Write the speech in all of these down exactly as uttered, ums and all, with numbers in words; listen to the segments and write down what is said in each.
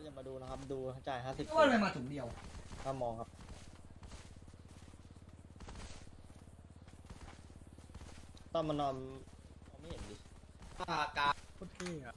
อย่ามาดูนะครับดูจ่ายห้าสิบก็ว่าอะไรมาถุงเดียวถ้ามองครับตอนมานอนไม่เห็นดิปากกาโคตรเท่อะ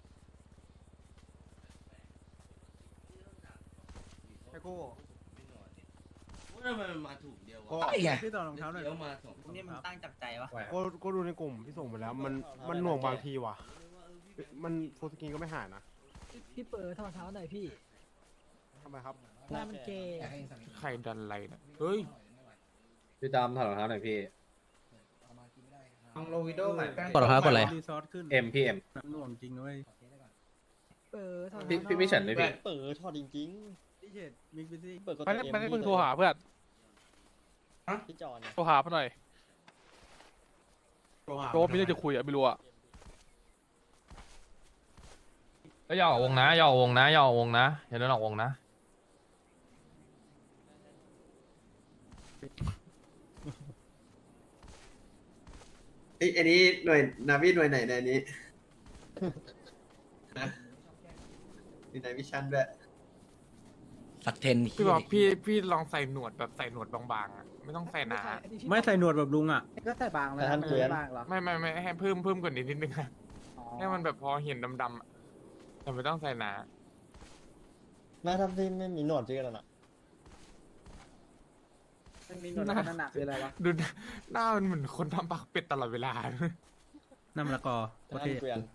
ไอ้โก้ทำไมมันมาถูกเดียววะไอ้ไงพี่ต่อรองเท้าหน่อยเดี๋ยวมาสองนี่มันตั้งจับใจวะก็ก็ดูในกลุ่มพี่ส่งไปแล้ว มันมันหน่วงบางทีว่ะ มันโฟสกินก็ไม่หายนะพี่เปิดถอดเท้าหน่อยพี่ทำไมครับหน้ามันเกย์ใครดันอะไรนะเฮ้ยพี่ตามถอดรองเท้าหน่อยพี่ลองโลวิโดใหม่กดรองเท้ากดอะไรรีซอสขึ้นเอ็มพี่เอ็มหน่วงจริงนะเว้ยเปิดถอดพี่เท้าพี่พี่เฉินเลยพี่เปิดทอดจริงพี่เฉดมิกซ์บิซี่ๆเปิดก็ไม่ได้ไม่ได้เพิ่งโทรหาเพื่อนพี่จอนเนี่ยโทรหาเพื่อนหน่อยโจมีเรื่องจะคุยอะไม่รู้อะก็อย่าออกวงนะอย่าออกวงนะอย่าออกวงนะอย่าเดินออกวงนะไอ้อันนี้หน่วยนาวิหน่วยไหนในนี้นะมีนายวิชั่นด้วยสักเทนพี่บอกพี่พี่ลองใส่หนวดแบบใส่หนวดบางๆอะไม่ต้องใส่หนาไม่ใส่หนวดแบบลุงอ่ะก็ใส่บางเลยแต่ท่านเกลียนบางเหรอไม่ไม่ไม่ให้เพิ่มเพิ่มกว่านี้นิดนึงอะอ๋อให้มันแบบพอเห็นดำๆอะแต่ไม่ต้องใส่หนาแม่ทำที่ไม่มีหนวดชื่อแล้วน่ะมันมีหนวดขนาดคืออะไรวะดูหน้ามันเหมือนคนทำปากเป็ดตลอดเวลาน้ำมะละกอโคแต่ตรท่านเท่เกลียน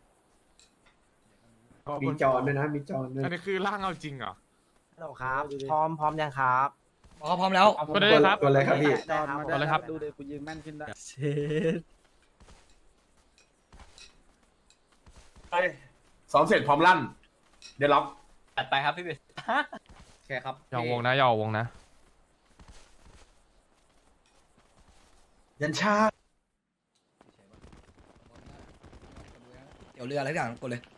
มีจอนด้วยนะมีจอนด้วยอันนี้คือร่างเอาจริงเหรอฮัลโหลครับ พร้อมพร้อมยังครับอ๋อพร้อมแล้วก็ได้ครับตัวอะไรครับพี่จอนมาเอาเลยครับดูเดี๋ยวกูยืนแม่นขึ้นได้เช็ดซ้อมเสร็จพร้อมลั่น เดี๋ยวล็อกตัดไปครับพี่เบสโอเคครับอย่าออกวงนะอย่าออกวงนะยันชาเดี๋ยวเรืออะไรทุกอย่างกดเลย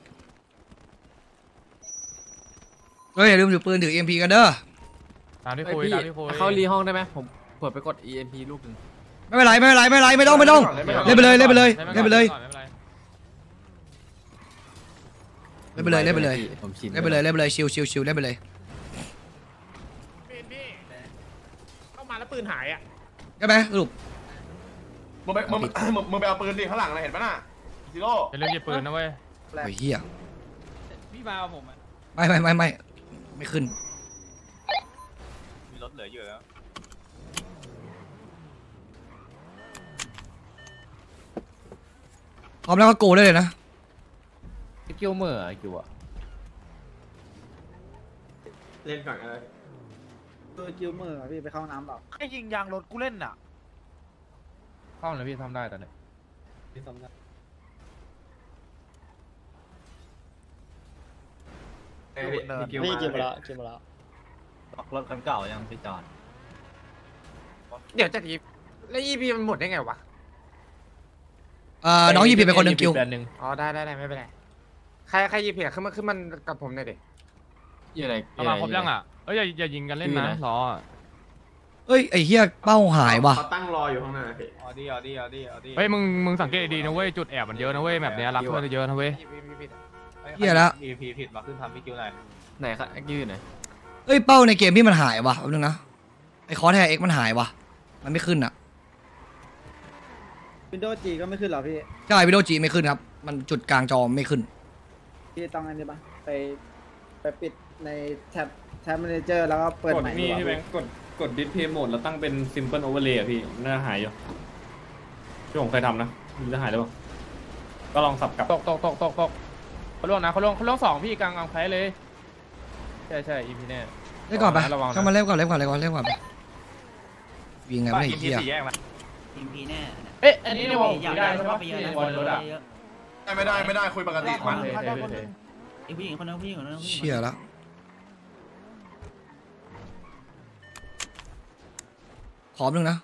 เฮ้ยอย่าลืมถือปืนถือเอ็มพีกันเด้อตามที่คุยตามที่คุยเข้ารีห้องได้ไหมผมเปิดไปกด อี เอ็ม พี ลูกหนึ่งไม่เป็นไรไม่เป็นไรไม่เป็นไรไม่ต้องไม่ต้องเล่นไปเลยเล่นไปเลยเล่นไปเลยไม่เป็นไรเล่นไปเลยเล่นไปเลยผมชินเล่นไปเลยเล่นไปเลยชิวชิวชิวเล่นไปเลยพี่พี่เข้ามาแล้วปืนหายอ่ะใช่ไหมสรุปมึงไปมึงมึงมึงไปเอาปืนดิข้างหลังนะเห็นปะน่ะซิโร่อย่าเล่นยิงปืนนะเว้ยโอ้ยเฮียพี่มาเอาผมอ่ะไม่ไม่ไม่ไม่ไม่ขึ้นมีรถเหลืออยู่แล้วพร้อมแล้วก็โกได้เลยนะเกี่ยวเมื่อไอ้กิวอ่ะเล่นก่อนอะไรตัวจิวเมอร์พี่ไปเข้าน้ำเปล่าไอ้ยิงยางรถกูเล่นอ่ะเข้าเลยพี่ทำได้ตอนนี้พี่ซ้อมได้พี่เก็บมาละเก็บมาละรถคันเก่ายังพี่จอนเดี๋ยวจะทีแล้วอีพีมันหมดได้ไงวะเอ่อน้องยี่ปีเป็นคนหนึ่งคิวแบรนด์หนึ่งอ๋อได้ได้ได้ไม่เป็นไรใครใครยีเพจขึ้นมาขึ้นมันกับผมหน่อยดิยี่อะไรเอามาครบยังอ่ะเอ้ยอย่าอย่ายิงกันเล่นนะล้อเอ้ยไอ้เฮียเป้าหายว่ะเขาตั้งรออยู่ข้างหน้าพี่ออดี้ออดี้ออดี้ออดี้เฮ้ยมึงมึงสังเกตดีๆนะเว้ยจุดแอบมันเยอะนะเว้ยแบบเนี้ยรับเพื่อนเยอะนะเว้ยเฮียละอีพีผิดมาขึ้นทำพี่กิวหน่อยไหนครับกิวไหนเอ้ยเป้าในเกมพี่มันหายว่ะแป๊บนึงนะไอ้คอร์สแทเอ็กมันหายว่ะมันไม่ขึ้นอ่ะวินโดว์จีก็ไม่ขึ้นหรอพี่ใช่วิดีโอจีไม่ขึ้นครับมันจุดกลางจอไม่ขึ้นพี่ต้องอันนี้ปะไปไปปิดในแท็บแท็บแมเนเจอร์แล้วก็เปิดกดใหม่นี่ดีใช่กไหมว่ากดกดดิสเพย์โหมดแล้วตั้งเป็น simple overlay อ่ะพี่น่าหายอยู่ที่ผมเคยทำนะไมันจะหายหรือเปล่าก็ลองสับกลับตกตกตกตกตกเขาล่วงนะเขาล่วงเขาล่วงสองพี่กลางเอาใครเลยใช่ใช่อีพีแน่เล่นก่อนไประวังนะเข้ามาเล่นก่อนเล่นก่อนเล่นก่อนเล่นก่อนไปยิงไงไม่ได้เฮียสี่แยกมาทีมพีแน่เอ๊ะอันนี้ในวงคุยได้ใช่ปะไปที่เยอะในนะวงรถอ่ะไม่ได้ไม่ได้คุยปกติมันอีกผู้หญิงคนนึงผู้หญิงคนนึงเชี่ยแล้วขอบนึงนะ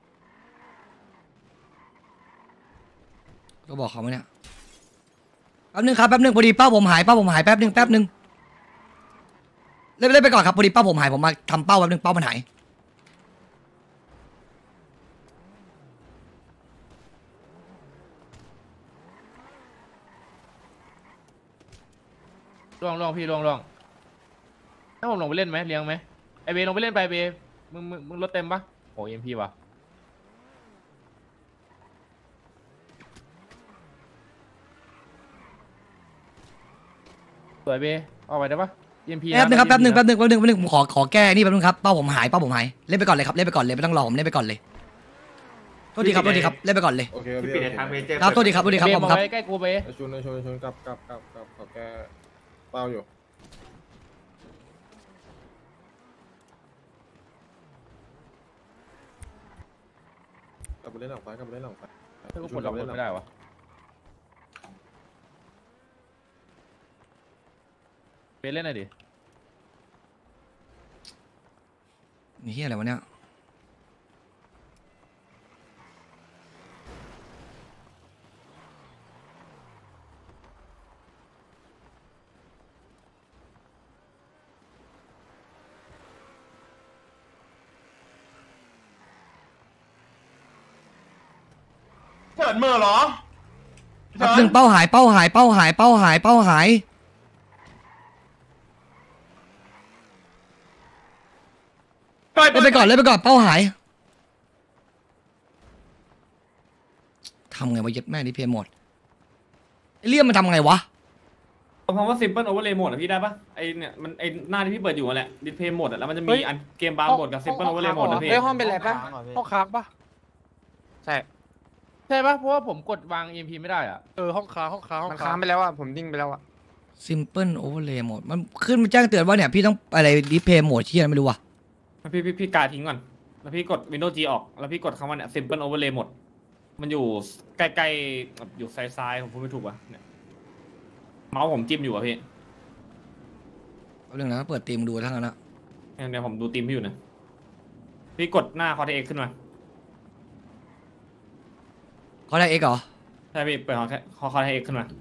ก็บอกเขาไหมเนี่ยแป๊บนึงครับแป๊บนึงพอดีเป้าผมหายเป้าผมหายแป๊บนึงแป๊บนึงเล่นเล่นไปก่อนครับพอดีเป้าผมหายผมมาทำเป้าแป๊บนึงเป้ามันหายล่วงล่วงพี่ล่วงล่วงถ้าผมลงไปเล่นไหมเลี้ยงไหมไอเบลงไปเล่นไปเบมึงมึงมึงรถเต็มปะโอ้ยเอ็มพีว่ะสวยเบออกไปได้ปะเอ็มพีแป๊บนึงครับแป๊บนึงแป๊บนึงแป๊บนึงแป๊บนึงผมขอขอแก้นี่แป๊บนึงครับเป้าผมหายเป้าผมหายเล่นไปก่อนเลยครับเล่นไปก่อนเลยไม่ต้องรอผมเล่นไปก่อนเลยโทษทีครับโทษทีครับเล่นไปก่อนเลยโอเคที่ปิดในทางเมเจอร์ครับโทษทีครับโทษทีครับเบผมมาครับไว้ใกล้กูเบชนชนชนกับกับกับกับขอแกเป้าอยู่กลับไปเล่นหลังไฟกลับไปเล่นหลังไฟถ้ากูปลดล็อกรถไม่ได้วะเบเล่นหน่อยดินี่เฮียอะไรวะเนี่ยเฉินมือเหรอแป๊บนึงเป้าหายเป้าหายเป้าหายเป้าหายเป้าหายเล่นไปก่อนเล่นไปก่อนเป้าหายทำไงวะยัดแม่ดิเพย์หมดไอเลี่ยมมันทำไงวะผมคำว่า simple overlay mode อะพี่ได้ปะไอเนี่ยมันไอหน้าที่พี่เปิดอยู่นั่นแหละ display mode อะแล้วมันจะมีอันเกมบาร์โหมดกับ simple overlay mode นะพี่เฮ้ยห้องเป็นไรปะห้องค้างปะใช่ใช่ปะเพราะว่าผมกดวาง เอ็ม พี ไม่ได้อ่ะเออห้องค้าห้องค้าห้องมันค้าค้างไปแล้วอ่ะผมดิ้งไปแล้วอ่ะ simple overlay mode มันขึ้นมาแจ้งเตือนว่าเนี่ยพี่ต้องอะไรดิเพย์โหมดที่อะไรไม่รู้ว่ะพี่พี่พี่กาทิ้งก่อนแล้วพี่กด Windows G ออกแล้วพี่กดคำว่าเนี่ย simple overlay mode มันอยู่ใกล้ๆแบบอยู่ซ้ายๆผมพูดไม่ถูกว่ะเนี่ยเมาส์ผมจิ้มอยู่อะพี่แป๊บนึงนะเปิดตีมดูทั้งนั้นนะเนี่ยเดี๋ยวผมดูทีมพี่อยู่นะพี่กดหน้าคอร์เทเอ็กขึ้นมาเขาได้เอ็กเหรอใช่พี่เปิดคอร์คอร์เทเอ็กขึ้นมา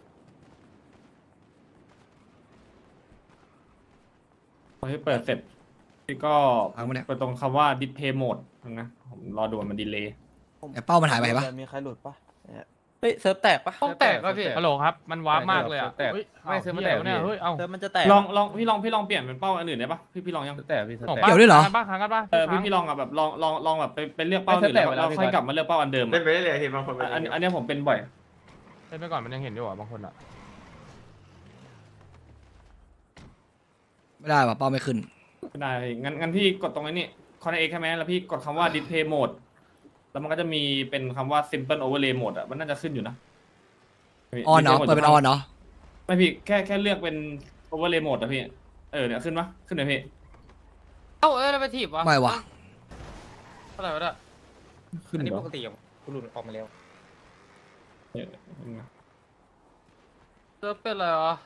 พอพี่เปิดเสร็จพี่ก็พังปะเนี่ยไปตรงคำว่า display mode นะผมรอดูมันดีเลย์ไอ้เป้ามันหายไปปะมีใครหลุดปะเฮ้ยเซิร์ฟแตกปะห้องแตกก็พี่ฮัลโหลครับมันว้าร์ปมากเลยอ่ะแตกไม่ซื้อมาแตกเนี่ยเฮ้ยเอาเธอมันจะแตกลองลองพี่ลองพี่ลองเปลี่ยนเป็นเป้าอันอื่นได้ปะพี่พี่ลองยังแตกพี่แตกเกี่ยวด้วยเหรอบ้างครั้งกันป่ะเออพี่พี่ลองอะแบบลองลองลองแบบไปไปเลือกเป้าอื่นแล้วแล้วค่อยกลับมาเลือกเป้าอันเดิมเล่นอะไปเรื่อยๆทีบางคนอันอันเนี้ยผมเป็นบ่อยเล่นไปก่อนมันยังเห็นอยู่อ่ะบางคนอ่ะไม่ได้ว่ะเป้าไม่ขึ้นไม่ได้งั้นงั้นพี่กดตรงนี้คอนเอ็กใช่ไหมแล้วพี่กดคำว่า display mode แล้วมันก็จะมีเป็นคำว่า simple overlay mode อะมันน่าจะขึ้นอยู่นะออนเนาะเปิดเป็นออนเนาะไม่พี่แค่แค่เลือกเป็น overlay mode อะพี่เออเนี่ยขึ้นปะขึ้นเลยพี่เอ้าเออแล้วไปถีบวะไม่วะอะไรวะเนี่ยขึ้นอันนี้เหรปอกติอ่ะกูหลุดออกมาแล้วเออเซิร์ฟเป็นอะไรวะ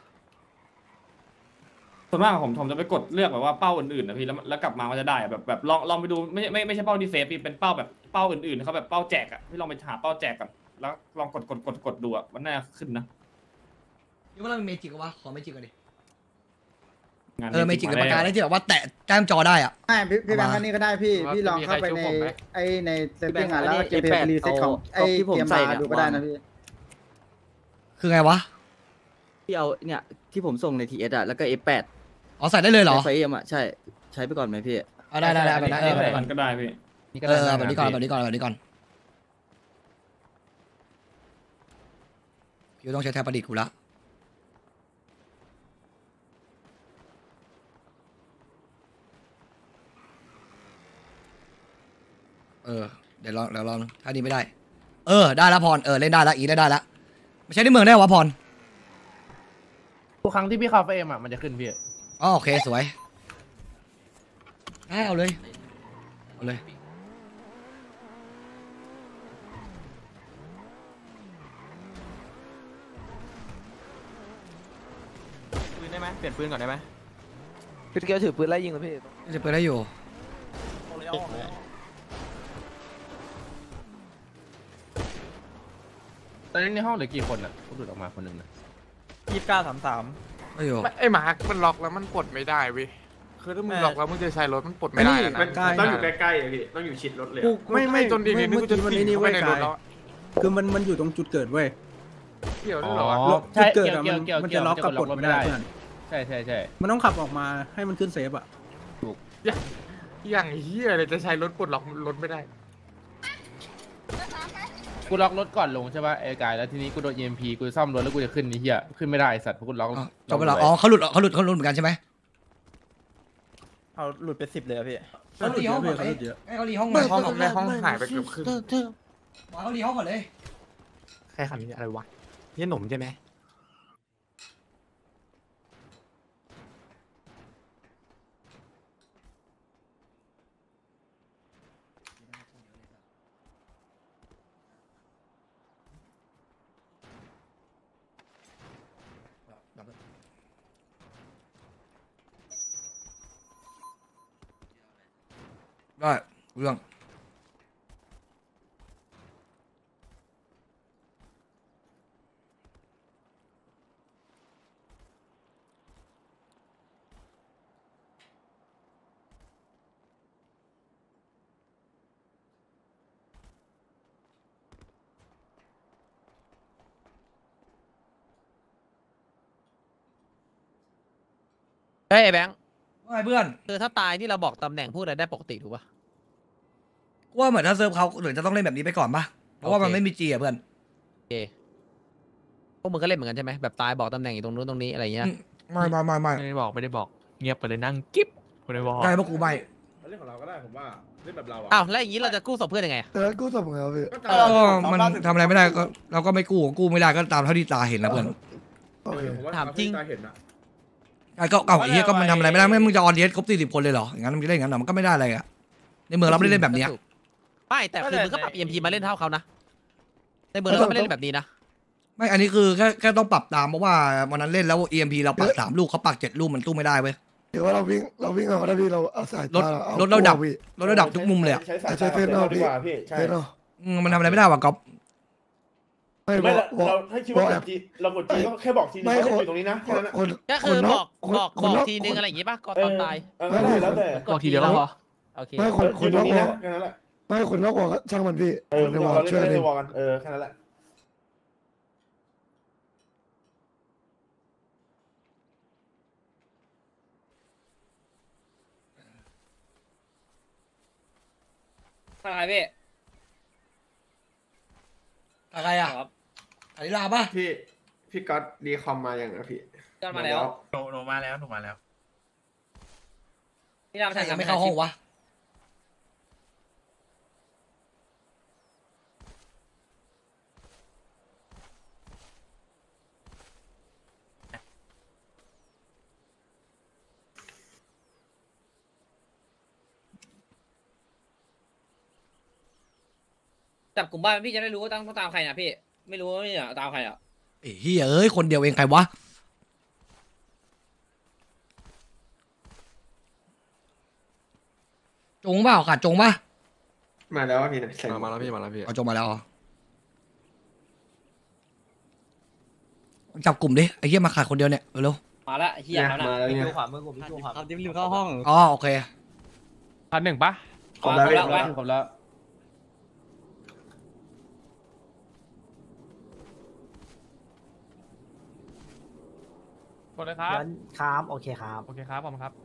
ส่วนมากผมผมจะไปกดเลือกแบบว่าเป้าอื่นๆนะพี่แล้วแล้วกลับมามันจะได้อะแบบแบบลองลองไปดูไม่ไม่ไม่ใช่เป้าดีเซฟพี่เป็นเป้าแบบเป้าอื่นๆเขาแบบเป้าแจกอะพี่ลองไปหาเป้าแจกก่อนแล้วลองกดกดกดกดดูอะมันน่าขึ้นนะยังว่าเรามีเมจิกวะขอเมจิกก่อนดิงานเออเมจิกกับปากกาได้ที่แบบว่าแตะแต้มจอได้อ่ะใช่พี่พี่แบงค์อันนี้ก็ได้พี่พี่ลองเข้าไปในไอในเซตติ้งอ่ะแล้วเกมเพลย์รีเซ็ตของไอเกมบาร์ดูก็ได้นะพี่คือไงวะพี่เอาเนี่ยที่ผมส่งในทีเอสอะแล้วก็ เอฟ แปดอ๋อใส่ได้เลยเหรอไฟเอ็มอะใช่ใช้ไปก่อนไหมพี่เอาได้ได้ได้แบบนั้นเออแบบมันั้นนก็ได้พี่เออแบบนี้ก่อนแบบนี้ก่อนแบบนี้ก่อนคิวต้องใช้แท็บประดิษฐ์กูละเออเดี๋ยวลองเดี๋ยวลองถ้านี้ไม่ได้เออได้แล้วพรเออเล่นได้แล้วอีได้ได้แล้วไม่ใช่ในเมืองได้วะพรทุกครั้งที่พี่เข้าเฟรมอ่ะมันจะขึ้นพี่อ๋อโอเคสวยได้เอาเลยเอาเลยปืนได้ไหมเปลี่ยนปืนก่อนได้ไหมพี่เกียวถือปืนไล่ยิงเหรอพี่จะเปิดได้อยู่ตอนนี้ในห้องเหลือกี่คนอ่ะกูหลุดออกมาคนหนึ่งนะยี่สิบเก้าสามสามไอ้โหไอ้มาร์คมันล็อกแล้วมันปลดไม่ได้เว้ยคือถ้ามึงล็อกแล้วมึงจะใช้รถมันปลดไม่ได้นะมันต้องอยู่ใกล้ๆอะพี่ต้องอยู่ชิดรถเลยไม่ไม่จนดีนี้กูจะทิ้งเข้าไปในรถแล้วคือมันมันอยู่ตรงจุดเกิดเว้ยเกี่ยวด้อ๋วยเหรอวะอจุใช่ดเกิดเกี่ยวอะเกี่ยวมันเกี่ยวมันจะล็อกกับเกี่ยวปลดไม่ได้ล็อกเพื่อนใช่ใช่ใช่มันต้องขับออกมาให้มันขึ้นเซฟอะอย่างเฮียเลยจะใช้รถปลดล็อกรถไม่ได้กูล็อกรถก่อนลงใช่ป่ะไอ้กายแล้วทีนี้กูโดน อี เอ็ม พี กูจะซ่อมรถแล้วกูจะขึ้นนี่เหี้ยขึ้นไม่ได้ไอ้สัตว์เพราะกูล็อกอ๋อจบไปแล้วอ๋อเขาหลุดเขาหลุดเขาหลุดเหมือนกันใช่ไหมเอาหลุดไปสิบเลยพี่เขาหลุดห้องก่อนเลยเยอะให้เขารีห้องในก่อนห้องในห้องหายไปเกือบครึ่งบอกเขารีห้องก่อนเลยใครขันนี้อะไรวะนี่หนุ่มใช่ไหมได้เรื่องเฮ้ยไอ้แบงค์ว่าไงเพื่อนคือถ้าตายนี่เราบอกตำแหน่งพูดอะไรได้ปกติถูกปะกูว่าเหมือนถ้าเซิร์ฟเขาหรือจะต้องเล่นแบบนี้ไปก่อนปะเพราะว่ามันไม่มีจีอะเพื่อนโอเคพวกมึงก็เล่นเหมือนกันใช่ไหมแบบตายบอกตำแหน่งอยู่ตรงนู้นตรงนี้อะไรเงี้ยไม่ไม่ไม่ไม่ไม่ได้บอกไม่ได้บอกเงียบไปเลยนั่งกิ๊บไม่ได้บอกได้พวกกูไม่เล่นของเราก็ได้ผมว่าเล่นแบบเราอ่ะอ้าวแล้วอย่างนี้เราจะกู้ศพเพื่อนยังไงอะเออกูส่งไงพี่ก็มันทำอะไรไม่ได้ก็เราก็ไม่กู้กู้ไม่ได้ก็ตามเท่าที่ตาเห็นนะเพื่อนถามจริงเห็นอะไอ้ก็เก่าไอ้เหี้ยก็มันทำอะไรไม่ได้ไม่มึงจะออนเดสครบสี่สิบคนเลยเหรออย่างนั้นมึงจะเล่นอย่างนั้นเหรอมันก็ไม่ได้อะไรอะในเมืองเราไม่ได้เล่นแบบเนี้ยไม่แต่คือมึงก็ปรับ อี เอ็ม พี มาเล่นเท่าเขานะในเมืองเราก็ไม่เล่นแบบนี้นะไม่อันนี้คือแค่แค่ต้องปรับตามเพราะว่าวันนั้นเล่นแล้ว อี เอ็ม พี เราปักสามลูกเขาปักเจ็ดลูกมันตู้ไม่ได้เว้ยเดี๋ยวว่าเราวิ่งเราวิ่งเอาได้พี่เราเอาสายรถตาเราเอารถเราดับพี่รถระดับทุกมุมเลยอะใช้สายใช้เฟซนอกพี่เฟซนอกอืมมันทำอะไรไม่ได้ว่ะก๊อฟไม่บไม่อกบอกเราให้คิดว่ากดจีเรากดจีก็แค่บอกทีนึงไม่ว่าคนอยู่ตรงนี้นะแค่นั้นอะคนก็คือคนนบอกคนบอกคบนอกนอกทีนึงอะไรอย่างงี้ป่ะก่อนเอตออนตายเออไม่แล้วแต่บอกทีเดียวแล้วพอโอเคไม่คนคอยู่นตนรอง กนี้บอนะกแค่นั้นแหละไม่คนนอกบอกช่างมันพี่เออในเราวอเล่ลนช่วยกันในเองวอลกันเออแค่นั้นแหละตายพี่อะไรอ่ะอันนี้ลาป่ะพี่พี่ก๊อตดีคอมมาอย่างนะพี่จอนมาแล้วหนูหนูมาแล้วหนูมาแล้วพี่รามใช่ยังไม่เข้าห้องวะจับกลุ่มบ้านพี่จะได้รู้ว่าต้องตามใครนะพี่ไม่รู้ว่าเนี่ยตามใครอ่ะไอ้เหี้ยเอ้ยคนเดียวเองใครวะจงเปล่าขาดจงป่ะมาแล้วพี่นะใส่มาแล้วพี่มาแล้วพี่เอาจงมาแล้วเหรอจับกลุ่มดิไอ้เหี้ยมาขาดคนเดียวเนี่ยเร็วมาละเฮียเนี่ยเขาน่ะมาแล้วเนี่ยขวามือผมพี่ขวามือริมเข้าห้องๆอ๋อโอเคพันหนึ่งปะครบแล้วพี่เอาละครบแล้วกดเลยครับครับโอเคครับโอเคครับผมครับ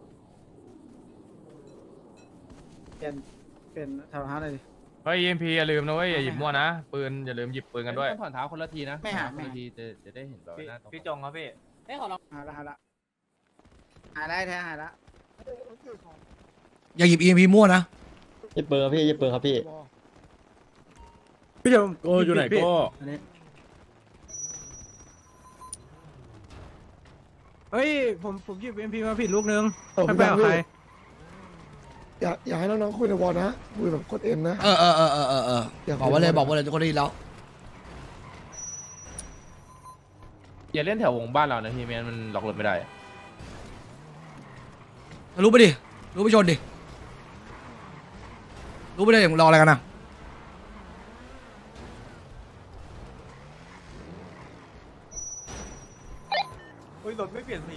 เป็นเป็นทำท่าอะไรดิเฮ้ย อี เอ็ม พี อย่าลืมนะเว้ยอย่าหยิบมั่วนะปืนอย่าลืมหยิบปืนกันด้วยต้องถอนเท้าคนละทีนะไม่หาคนละทีจะจะได้เห็นแบบหน้าตรงพี่จงครับพี่เฮ้ยขอลองหาละหาละหาได้แท้หาละอย่าหยิบ อี เอ็ม พี มั่วนะยิบเบอร์พี่ยิบเบอร์ครับพี่พี่จงโกอยู่ไหนโกอันนี้เฮ้ยผมผมหยิบเอ็มพีมาผิดลูกนึงเออไม่พี่ไปแบงกับค์ใครพี่อย่าอย่าให้น้องๆคุยในวอลนะคุยแบบกดเอ็มนะเออเออเออเออเออเอออยากบอกไว่าเลยรู้บอกไว่าเลยทุกคนได้ยินแล้วอย่าเล่นแถววงบ้านเรานะพี่แมนมันล็อกรถไม่ได้รู้ไปดิรู้ไปชนดิรู้ไปเลยรออะไรกันนะฮ้ยรถไม่เปลี่ยนสี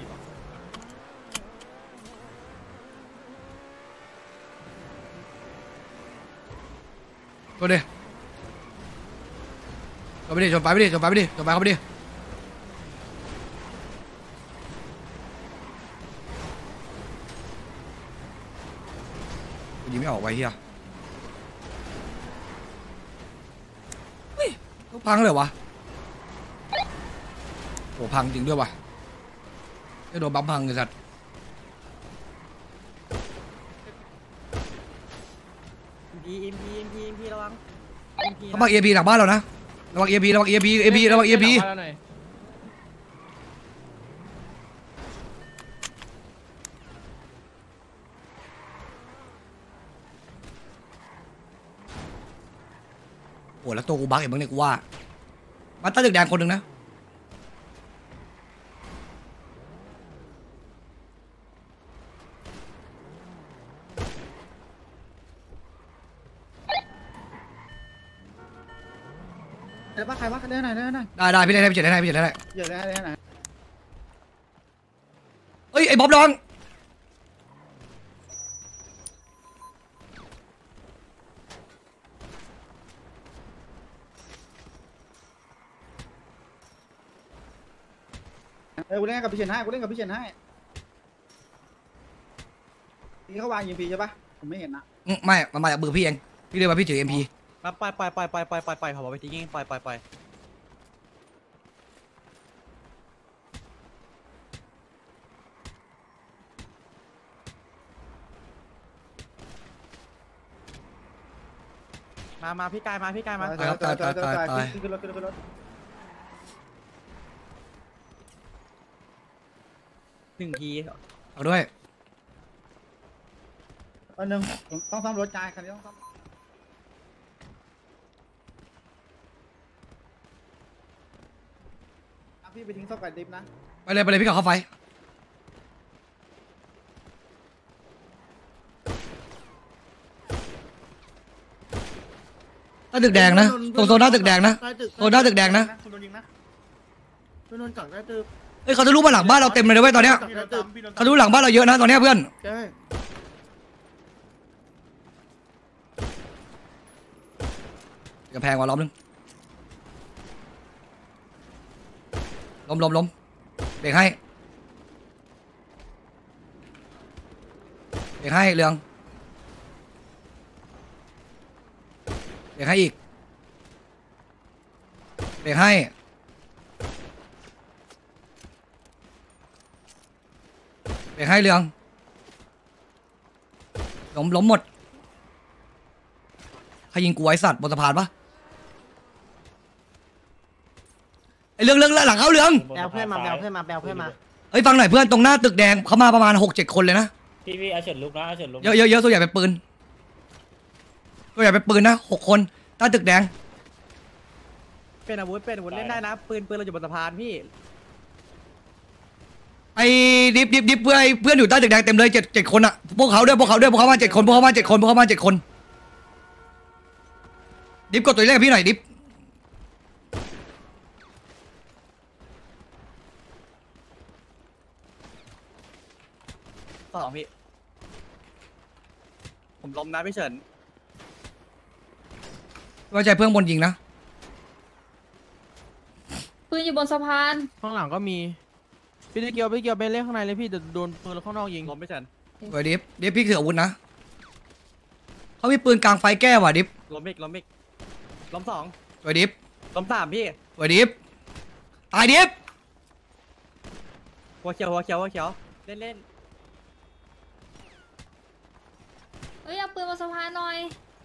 ชนดิชนไปดิชนไปไปดิชนไปไปดิชนไปเข้าไปดิยิงไม่ออกไว้เฮียเฮ้ยต้องพังเลยวะโอ้พังจริงด้วยวะจะโดนบัมพังเลยสัตว์เอ็มพีเอ็มพีเอ็มพีระวังเขาบักเอพีหลังบ้านเรานะระวังเอพีระวังเอพีเอพีระวังเอพีโอ้แล้วตัวกูบักเองบ้างเนี่ยกูว่ามาตั้งตึกแดงคนหนึ่งนะเดี๋ยวป้าใครวะเล่นไหนเล่นไหนได้ได้พี่เล่นให้พี่เจ็ดได้พี่เจ็ดได้เดี๋ยวเล่นเล่นไหนเอ้ยไอ้บ๊อบน้องเออกูเล่นกับพี่เชนให้กูเล่นกับพี่เชนให้นี่เขาวางยิงพีใช่ปะผมไม่เห็นนะอืมไม่มันมาจากมือพี่เองพี่เลยมาพี่ถือเอ็มพีไปไปไปไปไปไปไปขอไปทิ้งไปไปไปมามาพี่กายมาพี่กายมาตายตายตายตายตายขึ้นรถขึ้นรถขึ้นรถหนึ่งทีเอาด้วยอันหนึ่งต้องซ่อมรถกายคันนี้ต้องซ่อมพี่ไปทิ้งซ่อมกับดิฟนะไปเลยไปเลยพี่กับเข้าไฟหน้าตึกแดงนะโซนโซนหน้าตึกแดงนะโซนหน้าตึกแดงนะโดนยิงนะโดนกักได้ตึกเฮ้ยเขาจะรู้มาหลังบ้านเราเต็มเลยนะเว้ยตอนเนี้ยเขารู้หลังบ้านเราเยอะนะตอนเนี้ยเพื่อนใช่กระแพงกว่าล้อมนึงล้มล้มล้มเบรกให้เบรกให้เรืองเบรกให้อีกเบรกให้เบรกให้เรืองล้มล้มหมดใครยิงกูไอ้สัตว์บนสะพานปะไอ้เรื่องเรื่องหลังเขาเรื่องแบลเพื่อนมาแบลเพื่อนมาแบลเพื่อนมาเฮ้ยฟังหน่อยเพื่อนตรงหน้าตึกแดงเขามาประมาณหกเจ็ดคนเลยนะพี่พี่เอาเฉินลุกนะเอาเฉินลุกเยอะเยอะเยอะส่วนใหญ่เป็นปืนส่วนใหญ่เป็นปืนนะหกคนใต้ตึกแดงเป็นอาวุธเป็นอาวุธเล่นได้นะปืนปืนเราอยู่บนสะพานพี่ไอ้ดิบดิบดิบเพื่อนเพื่อนอยู่ใต้ตึกแดงเต็มเลยเจ็ดเจ็ดคนอะพวกเขาด้วยพวกเขาด้วยพวกเขามาเจ็ดคนพวกเขามาเจ็ดคนพวกเขามาเจ็ดคนดิบกดตัวเลขกับพี่หน่อยดิบสองพี่ผมล้มนะพี่เฉินไว้ใจเพื่อนบนยิงนะปืนอยู่บนสะพานข้างหลังก็มีพี่ตะเกียวพี่ตะเกียวไปเล่นข้างในเลยพี่เดี๋ยวโดนปืนข้างนอกยิงล้มพี่เฉินไว้ดิบดิบพี่คืออาวุธนะเขามีปืนกลางไฟแก้ว่ะดิบล้มอีกล้มอีกล้มสองไว้ดิบล้มสามพี่ไว้ดิบตายดิบหัวเขียวหัวเขียวหัวเขียวเล่นเล่นเฮ้ยเอาปืนบนสะพานหน่อย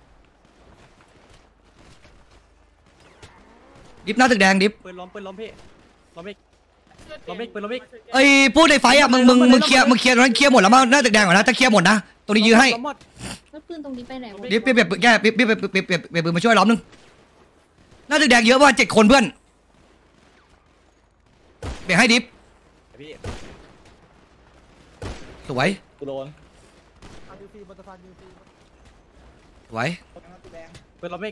ดิบหน้าตึกแดงดิบปืนล้มปืนล้มพี่ล้มอีกล้มอีกปืนล้มอีกไอ้พูดในไฟอะมึงมึงมึงเคลียร์มึงเคลียร์ตรงนั้นเคลียร์หมดแล้วมั้งหน้าตึกแดงก่อนนะถ้าเคลียร์หมดนะตรงนี้ยื้อให้ล้มหมดแล้วปืนตรงนี้ไปไหนวะดิบเปลี่ยนเปลี่ยนแก้เปลี่ยนเปลี่ยนเปลี่ยนเปลี่ยนเปลี่ยนปืนมาช่วยล้อมนึงหน้าตึกแดงเยอะว่าเจ็ดคนเพื่อนเปลี่ยนให้ดิบพี่สวยกูโดนสวยปืนล้มอีก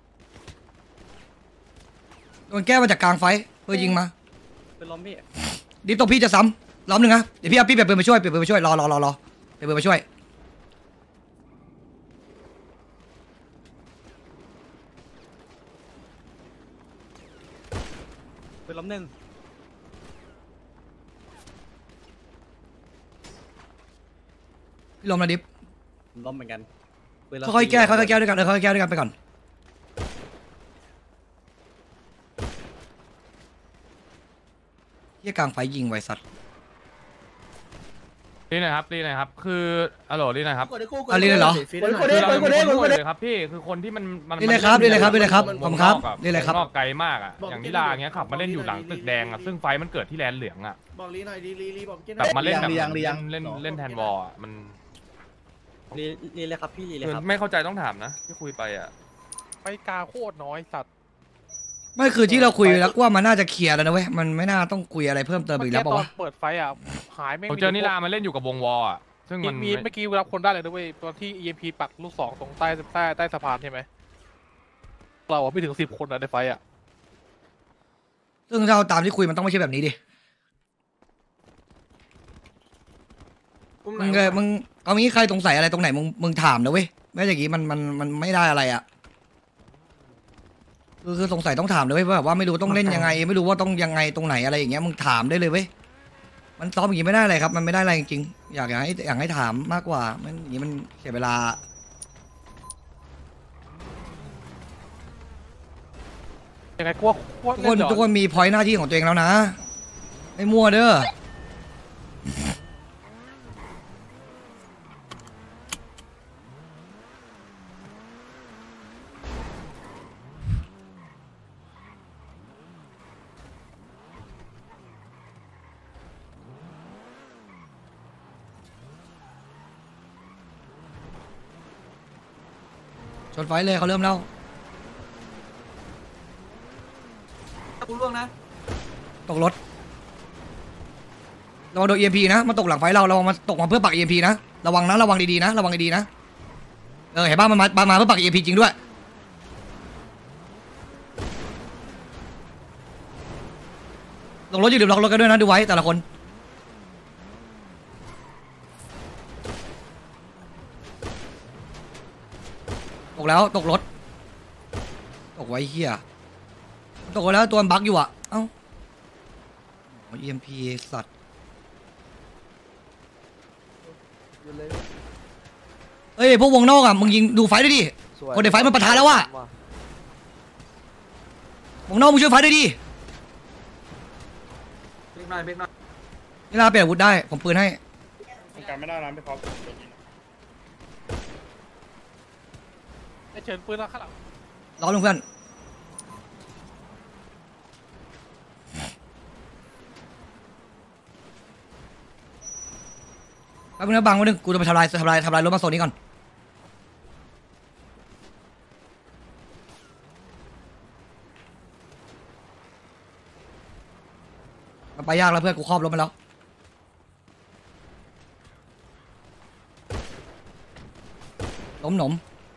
โดนแก้มาจากกลางไฟเพื่อยิงมาปืนล้มพี่ดิฟตรงพี่จะซ้ำล้อมหนึ่งนะเดี๋ยวพี่เอาพี่เปลี่ยนปืนมาช่วยเปลี่ยนปืนมาช่วยรอรอรอรอเปลี่ยนปืนมาช่วยปืนล้มหนึ่งพี่ล้มนะดิฟล้มเหมือนกันค่อยๆแก้ค่อยๆแก้ด้วยกันเออค่อยๆแก้ด้วยกันไปก่อนที่กลางไฟยิงไวสัตว์นี่นะครับนี่นะครับคืออะโหลนี่นะครับเอาลีเลยเหรอคือเราเป็นคนเลยครับพี่คือคนที่มันมันนี่เลยครับนี่เลยครับนี่เลยครับผมครับนี่เลยครับนอกไกลมากอ่ะอย่างนิลาเงี้ยขับมาเล่นอยู่หลังตึกแดงอ่ะซึ่งไฟมันเกิดที่แลนเหลืองอ่ะบอกลีหน่อยลีลีลีบอกเกนแบบมาเล่นแบบเล่นเล่นเล่นแทนวอลอ่ะมันรีรีเลยครับพี่รีเลยคือครับไม่เข้าใจต้องถามนะที่คุยไปอ่ะไปกาโคตรน้อยสัตว์ไม่คือที่เราคุยแล้วว่ามันน่าจะเคลียร์แล้วนะเว้ยมันไม่น่าต้องคุยอะไรเพิ่มเติมอีกแล้วตป่าอวะนเปิดไฟอ่ะหายไม่ผมเจอนิลามันเล่นอยู่กับวงวอลอ่ะซึ่งมันมีเมื่อกี้รับคนได้เลยนะเว้ยตอนที่ อี เอ็ม พี ปักลูกสองตรงใต้ใต้ใต้สะพานใช่ไหมเราไม่ถึงสิบคนนะในไฟอ่ะซึ่งเราตามที่คุยมันต้องไม่ใช่แบบนี้ดิมึงเลยมึงเอางี้ใครสงสัยอะไรตรงไหนมึงมึงถามนะเว้ยไม่อย่างงี้มันมันมันไม่ได้อะไรอ่ะคือคือสงสัยต้องถามเลยเว้ยว่าแบบว่าไม่รู้ต้องเล่นยังไง ไม่รู้ว่าต้องยังไงตรงไหนอะไรอย่างเงี้ยมึงถามได้เลยเว้ยมันซ้อมอย่างงี้ไม่ได้เลยครับมันไม่ได้อะไรจริงๆอยากอยากให้อยากให้ถามมากกว่ามันอย่างงี้มันเสียเวลายังไงกลัวกลัวทุกคนทุกคนมีพอยต์หน้าที่ของตัวเองแล้วนะไม่มั่วเด้อชนไฟเลยเขาเริ่มแล้วกูล่วงนะตกรถระวังโดน อี เอ็ม พี นะมาตกหลังไฟเราระวังมาตกมาเพื่อปัก อี เอ็ม พี นะระวังนะระวังดีๆนะระวังดีๆนะเออเห็นป่ะมันมามาเพื่อปัก อี เอ็ม พี จริงด้วยตกรถอย่าลืมล็อกรถกันด้วยนะดูไว้แต่ละคนตกแล้วตกรถตกไว้เฮียตกไว้แล้วตัวบั๊กอยู่อ่ะเอ้า อี เอ็ม พี สัตว์เฮ้ยพวกวงนอกอ่ะมึงยิงดูไฟด้วยดิคนในไฟมันปะทะแล้วว่ะวงนอกมึงช่วยไฟด้วยดิเบรกหน่อยเบรกหน่อยนี่ลาเปลี่ยนอาวุธได้ผมปืนให้การไม่ได้นะพี่ครับเฉินปืนแล้วข้างหลังรอลงเพื่อนแป๊บนึงนะบังวันนึงกูจะไปทำลายทำลายทำลายรถมาโซนนี้ก่อนมันไปยากแล้วเพื่อนกูครอบรถมาแล้วล้มหนม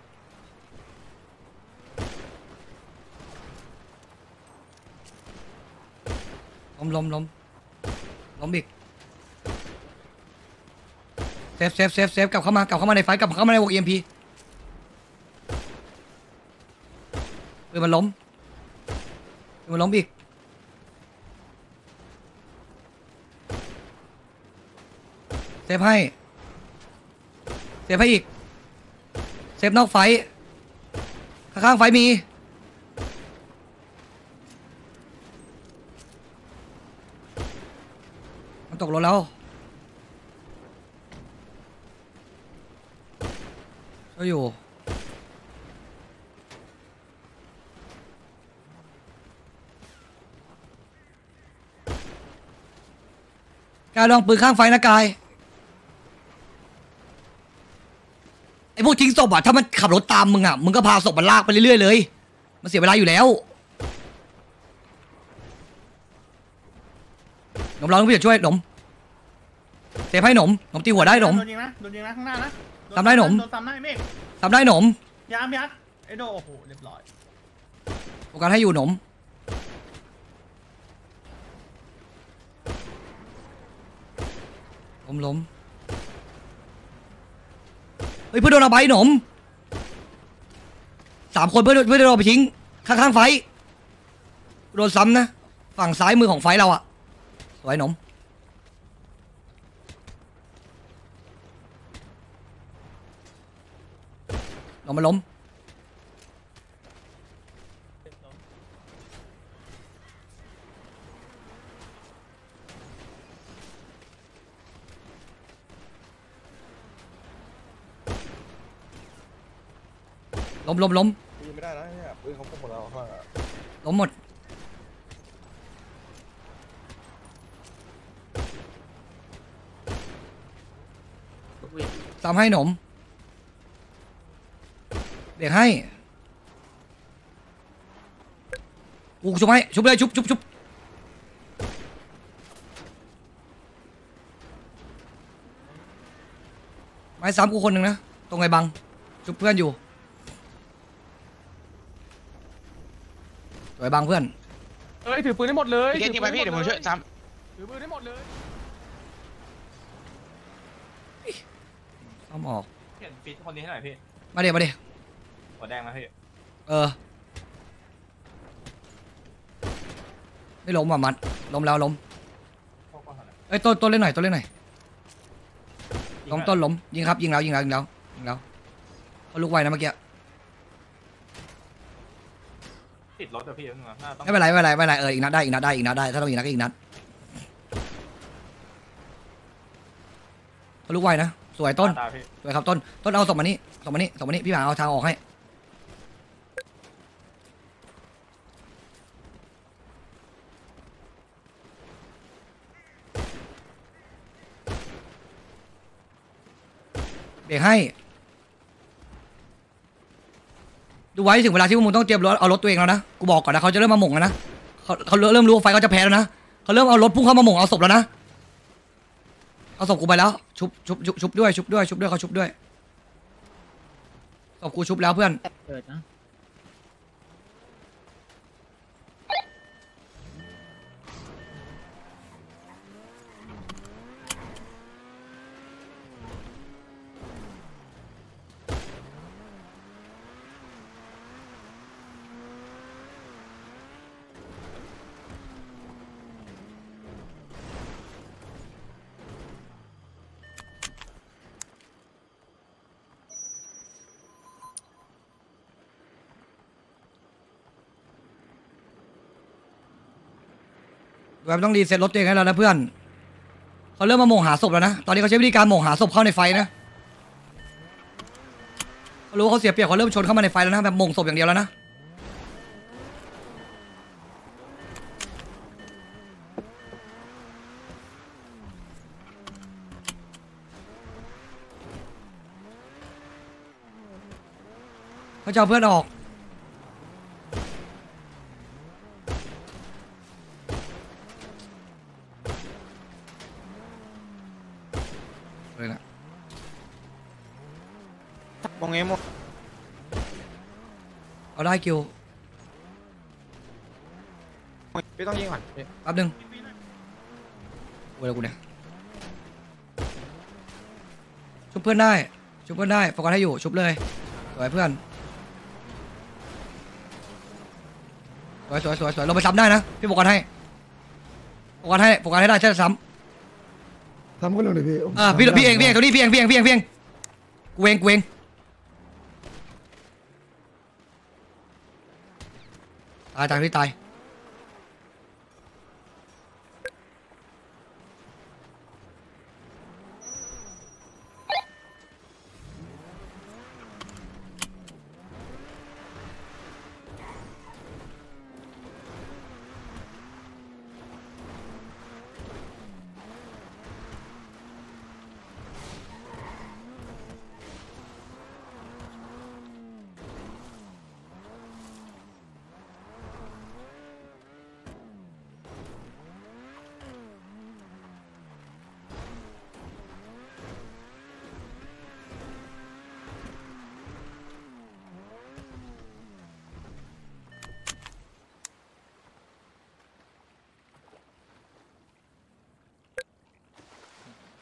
ล้มล้มล้มล้มอีกเซฟเซฟเซฟเซฟกลับเข้ามากลับเข้ามาในไฟกลับเข้ามาในวง อี เอ็ม พี ปืนมันล้มปืนมันล้มอีกเซฟให้เซฟให้อีกเซฟนอกไฟข้างๆไฟมีมันตกรถแล้วก็อยู่กายลองปืนข้างไฟนะกายไอ้พวกทิ้งศพอ่ะถ้ามันขับรถตามมึงอ่ะมึงก็พาศพมันลากไปเรื่อยๆเลยมันเสียเวลาอยู่แล้วหนมเราต้องพี่จะช่วยหนมเซฟให้หนมหนมตีหัวได้หนมโดนยิงนะโดนยิงนะข้างหน้านะทำได้หนมโดนทำได้เมฆทำได้หนมยามยักษ์ไอ้โดโอ้โหเรียบร้อยโอกาสให้อยู่หนมล้มล้มเฮ้ยเพื่อนโดนเอาใบหนมสามคนเพื่อนเพื่อนโดนเอาไปทิ้งข้างๆไฟโดนซ้ำนะฝั่งซ้ายมือของไฟเราอะสวยหนมลงมาล้มล้มล้มล้มยิงไม่ได้นะเนี่ยปืนเขาพกหมดแล้วข้างล้มหมดซ้ำให้หนมเบรกให้กูชุบให้ชุบเลยชุบชุบชุบไม้ซ้ำกูคนหนึ่งนะตรงไอ้บังชุบเพื่อนอยู่ไอ้บังเพื่อนเอ้ยถือปืนได้หมดเลยพี่เกตยิงไปพี่เดี๋ยวผมช่วยซ้ถือปืนได้หมดเลยซ้ำออกเปลี่ยนปีคนนี้ให้หน่อยพี่มาเดี๋ยวมาเดี๋ยวหัวแดงนะพี่เออไม่ล้มว่ะมัดล้มแล้วล้มเอ้ยต้นต้นเล่นหน่อยต้นเล่นหน่อยล้มต้นล้มยิงครับยิงแล้วยิงแล้วยิงแล้วยิงแล้วเขาลุกไวนะเมื่อกี้ติดรถเดี๋ยวพี่เพิ่งมาหน้าต้องไม่เป็นไรไม่เป็นไรไม่เป็นไรเอออีกนัดได้อีกนัดได้อีกนัดได้ถ้าต้องอีกนัดก็อีกนัดเขาลุกไวนะสวยต้นตาพี่สวยครับต้นต้นเอาศพมานี่ศพมานี่ศพมานี่พี่หมาเอาทางออกให้เบรกให้ดูไว้ถึงเวลาที่พวกมึงต้องเตรียมรถเอารถตัวเองแล้วนะกูบอกก่อนนะเขาจะเริ่มมาหม่งแล้วนะเขาเขาเริ่มรู้ว่าไฟเขาจะแพ้แล้วนะเขาเริ่มเอารถพุ่งเข้ามาหม่งเอาศพแล้วนะเอาศพกูไปแล้วชุบชุบชุบชุบด้วยชุบด้วยชุบด้วยเขาชุบด้วยศพกูชุบแล้วเพื่อนเปิดนะแบบต้องรีเซ็ตรถตัวเองให้แล้วนะเพื่อนเขาเริ่มมาโมงหาศพแล้วนะตอนนี้เขาใช้วิธีการโมงหาศพเข้าในไฟนะเขารู้ว่าเขาเสียเปรียบเขาเริ่มชนเข้ามาในไฟแล้วนะแบบโมงศพอย่างเดียวแล้วนะเขาจะเอาเพื่อนออกเลยนะมองเงี้ยมองเอาได้คิวพี่ต้องยิงก่อนแป๊บนึงกูเลยกูเนี่ยชุบเพื่อนได้ชุบเพื่อนได้โฟกัสให้อยู่ชุบเลยสวยเพื่อนสวยสวยสวยสวยลงไปซ้ำได้นะพี่โฟกัสให้โฟกัสให้โฟกัสให้ได้ใช่ซ้ำทำก็เร็วเลยพี่อ่าพี่พี่เองพี่เองตัวนี้พี่เองพี่เองพี่เองพี่เองกูเองกูเองตายตายพี่ตาย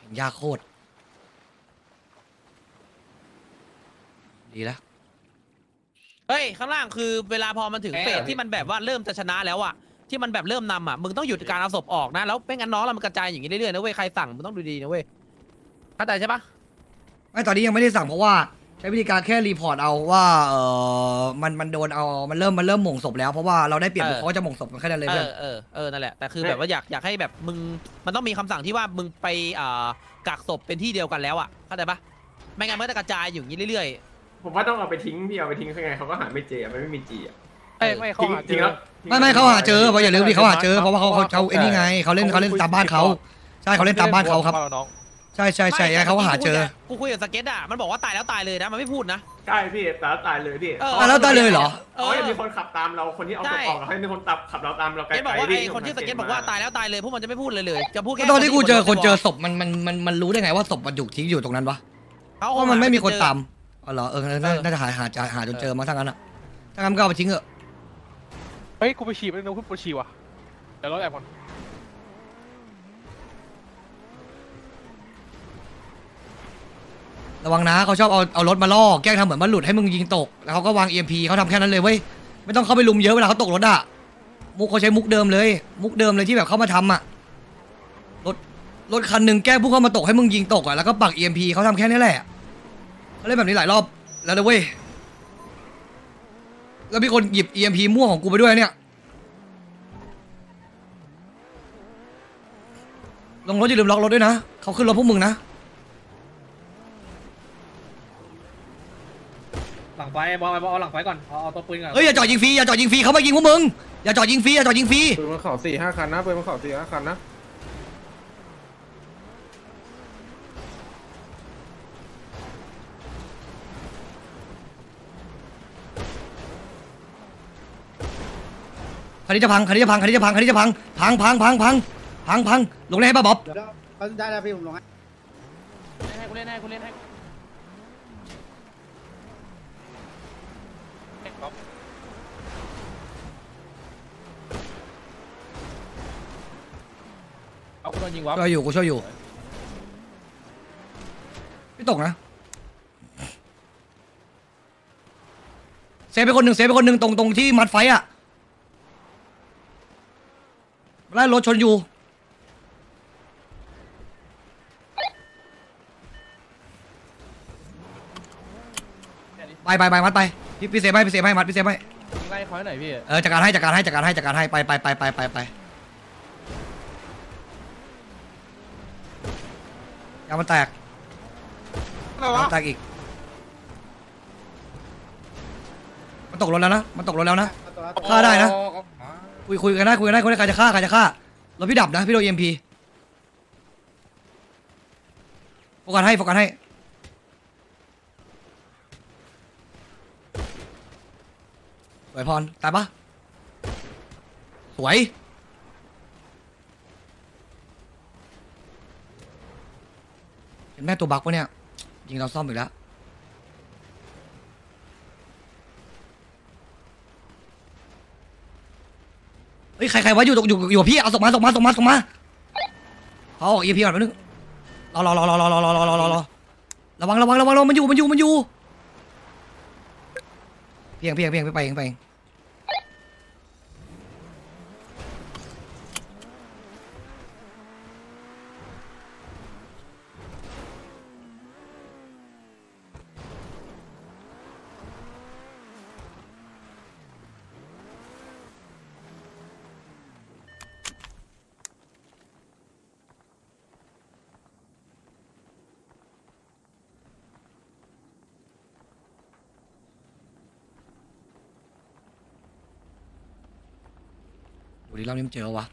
เห็นยากโคตรดีแล้วเฮ้ยข้างล่างคือเวลาพอมันถึงเฟสที่มันแบบว่าเริ่มจะชนะแล้วอะที่มันแบบเริ่มนำอะมึงต้องหยุดการเอาศพออกนะแล้วไม่งั้นน้องเรามันกระจายอย่างนี้เรื่อยๆนะเว้ยใครสั่งมึงต้องดูดีนะเว้ยเข้าใจใช่ปะไม่ตอนนี้ยังไม่ได้สั่งเพราะว่าใช้วิธีการแค่รีพอร์ตเอาว่าเออมันมันโดนเอามันเริ่มมันเริ่มหม่งศพแล้วเพราะว่าเราได้เปรียบเขาก็จะหม่งศพกันแค่นั้นเลยเอเพื่อนอเออเออนั่นแหละแต่คือแบบว่าอยากอยากให้แบบมึงมันต้องมีคำสั่งที่ว่ามึงไปอ่ากักศพเป็นที่เดียวกันแล้วอะเข้าใจปะไม่งั้นมันก็จะกระจายอยู่อย่างนี้เรื่อยผมว่าต้องเอาไปทิ้งพี่เอาไปทิ้งข้างไงเขาก็หาไม่เจอมันไม่มีจีอ่ะเอ้ยไม่เขาหาเจทิ้งอแล้วไม่ไม่เขาหาเจอเพราะอย่าลืมดิเขาหาเจอเพราะว่าเขาเขาเขาไอ้นี่ไงเขาเล่นเขาเล่นตามบ้านเขาใช่เขาเล่นตามบ้านเขาครับน้องใช่ใช่ๆใช่ไม่เขาก็หาเจอกูคุยกับสเก็ตอะมันบอกว่าตายแล้วตายเลยนะมันไม่พูดนะใช่พี่แต่ตายเลยพี่เออตายแล้วตายเลยเหรอเออเขายังมีคนขับตามเราคนที่เอาศพออกให้มีคนตับขับเราตามเราไกลเก็ตบอกๆว่าพี่ไอ้คนที่สเก็ตบอกว่าตายแล้วตายเลยพวกมันจะไม่พูดเลยเลยจะพูดแค่ตอนที่กูเจอคนเจอศพมันมันมันมันรู้ได้ไงว่าศพมันอยู่ทิ้งอยู่ตรงนั้นวะเขาเพราะมันไม่มีคนตามอ๋อเหรอเออน่าน่าจะหาหาหาหาจนเจอมาทั้งนั้นอะถ้างั้นก็เอาไปทิ้งเถอะเฮ้ยกูไปฉี่ไปนึกว่ากูฉี่ว่ะเดี๋ยวรอแอบก่อนระวังนะเขาชอบเอาเอารถมาล่อแกล้งทำเหมือนมันหลุดให้มึงยิงตกแล้วเขาก็วาง อี เอ็ม พี เขาทำแค่นั้นเลยเว้ยไม่ต้องเข้าไปลุมเยอะเวลาเขาตกรถอะมุกเขาใช้มุกเดิมเลย มุกเดิมเลยที่แบบเขามาทำอะรถรถคันหนึ่งแกล้งผู้เข้ามาตกให้มึงยิงตกอะแล้วก็ปัก อี เอ็ม พี เขาทำแค่นี้แหละเขาเล่นแบบนี้หลายรอบแล้วนะเว้ยแล้วมีคนหยิบ อี เอ็ม พี ม่วงของกูไปด้วยเนี่ยลงรถอย่าลืมล็อกรถด้วยนะเขาขึ้นรถพวกมึงนะหลังไฟบอลบอลหลังไฟก่อนเอาเอาตัวปืนก่อนเฮ้ยอย่าจ่อยิงฟรีอย่าจ่อยิงฟรีเขามายิงพวกมึงอย่าจ่อยิงฟรีอย่าจ่อยิงฟรีปืนมันเข่าสี่ห้าคันนะปืนมันเข่าสี่ห้าคันนะคันนี้จะพังคันนี้จะพังคันนี้จะพังคันนี้จะพังพังพังพังพังพังพังลงได้ให้ป่ะบ๊อบได้แล้วพี่ผมลงให้ให้กูเล่นให้กูเล่นให้เอากูโดนยิงวะช่วยอยู่กูช่วยอยู่ไม่ตกนะเซฟไปคนหนึ่งเซฟไปคนหนึ่งตรงตรงที่มัดไฟอะไล่รถชนอยู่ไปไปไปมัดไปพี่พี่เซฟให้พี่เซฟให้มัดพี่เซฟให้ยิงไล่เขาให้หน่อยพี่เออจัดการให้จัดการให้จัดการให้จัดการให้ไปไปไปไปไปไปยางมันแตกยางมันแตกอีกมันตกรถแล้วนะมันตกรถแล้วนะฆ่าได้นะคุยคุยกันได้คุยกันได้คุยกันได้ใครจะฆ่าใครจะฆ่ารถพี่ดับนะพี่โดนเอ็มพีโฟกัสให้โฟกัสให้สวยพรตายปะสวยเห็นแม่ตัวบักปะเนี่ยยิงเราซ่อมอีกแล้วเฮ้ยใครใครวะอยู่ตรงอยู่อยู่กับพี่เอาส่งมาส่งมาส่งมาส่งมาเขาออกอีพีก่อนแป๊บนึงรอรอรอรอรอรอรอรอรอรอระวังระวังระวังระวังมันอยู่มันอยู่มันอยู่เพียงเพียงเพียงไปไปเองไปเองดูดิรอบนี้มันเจอวะ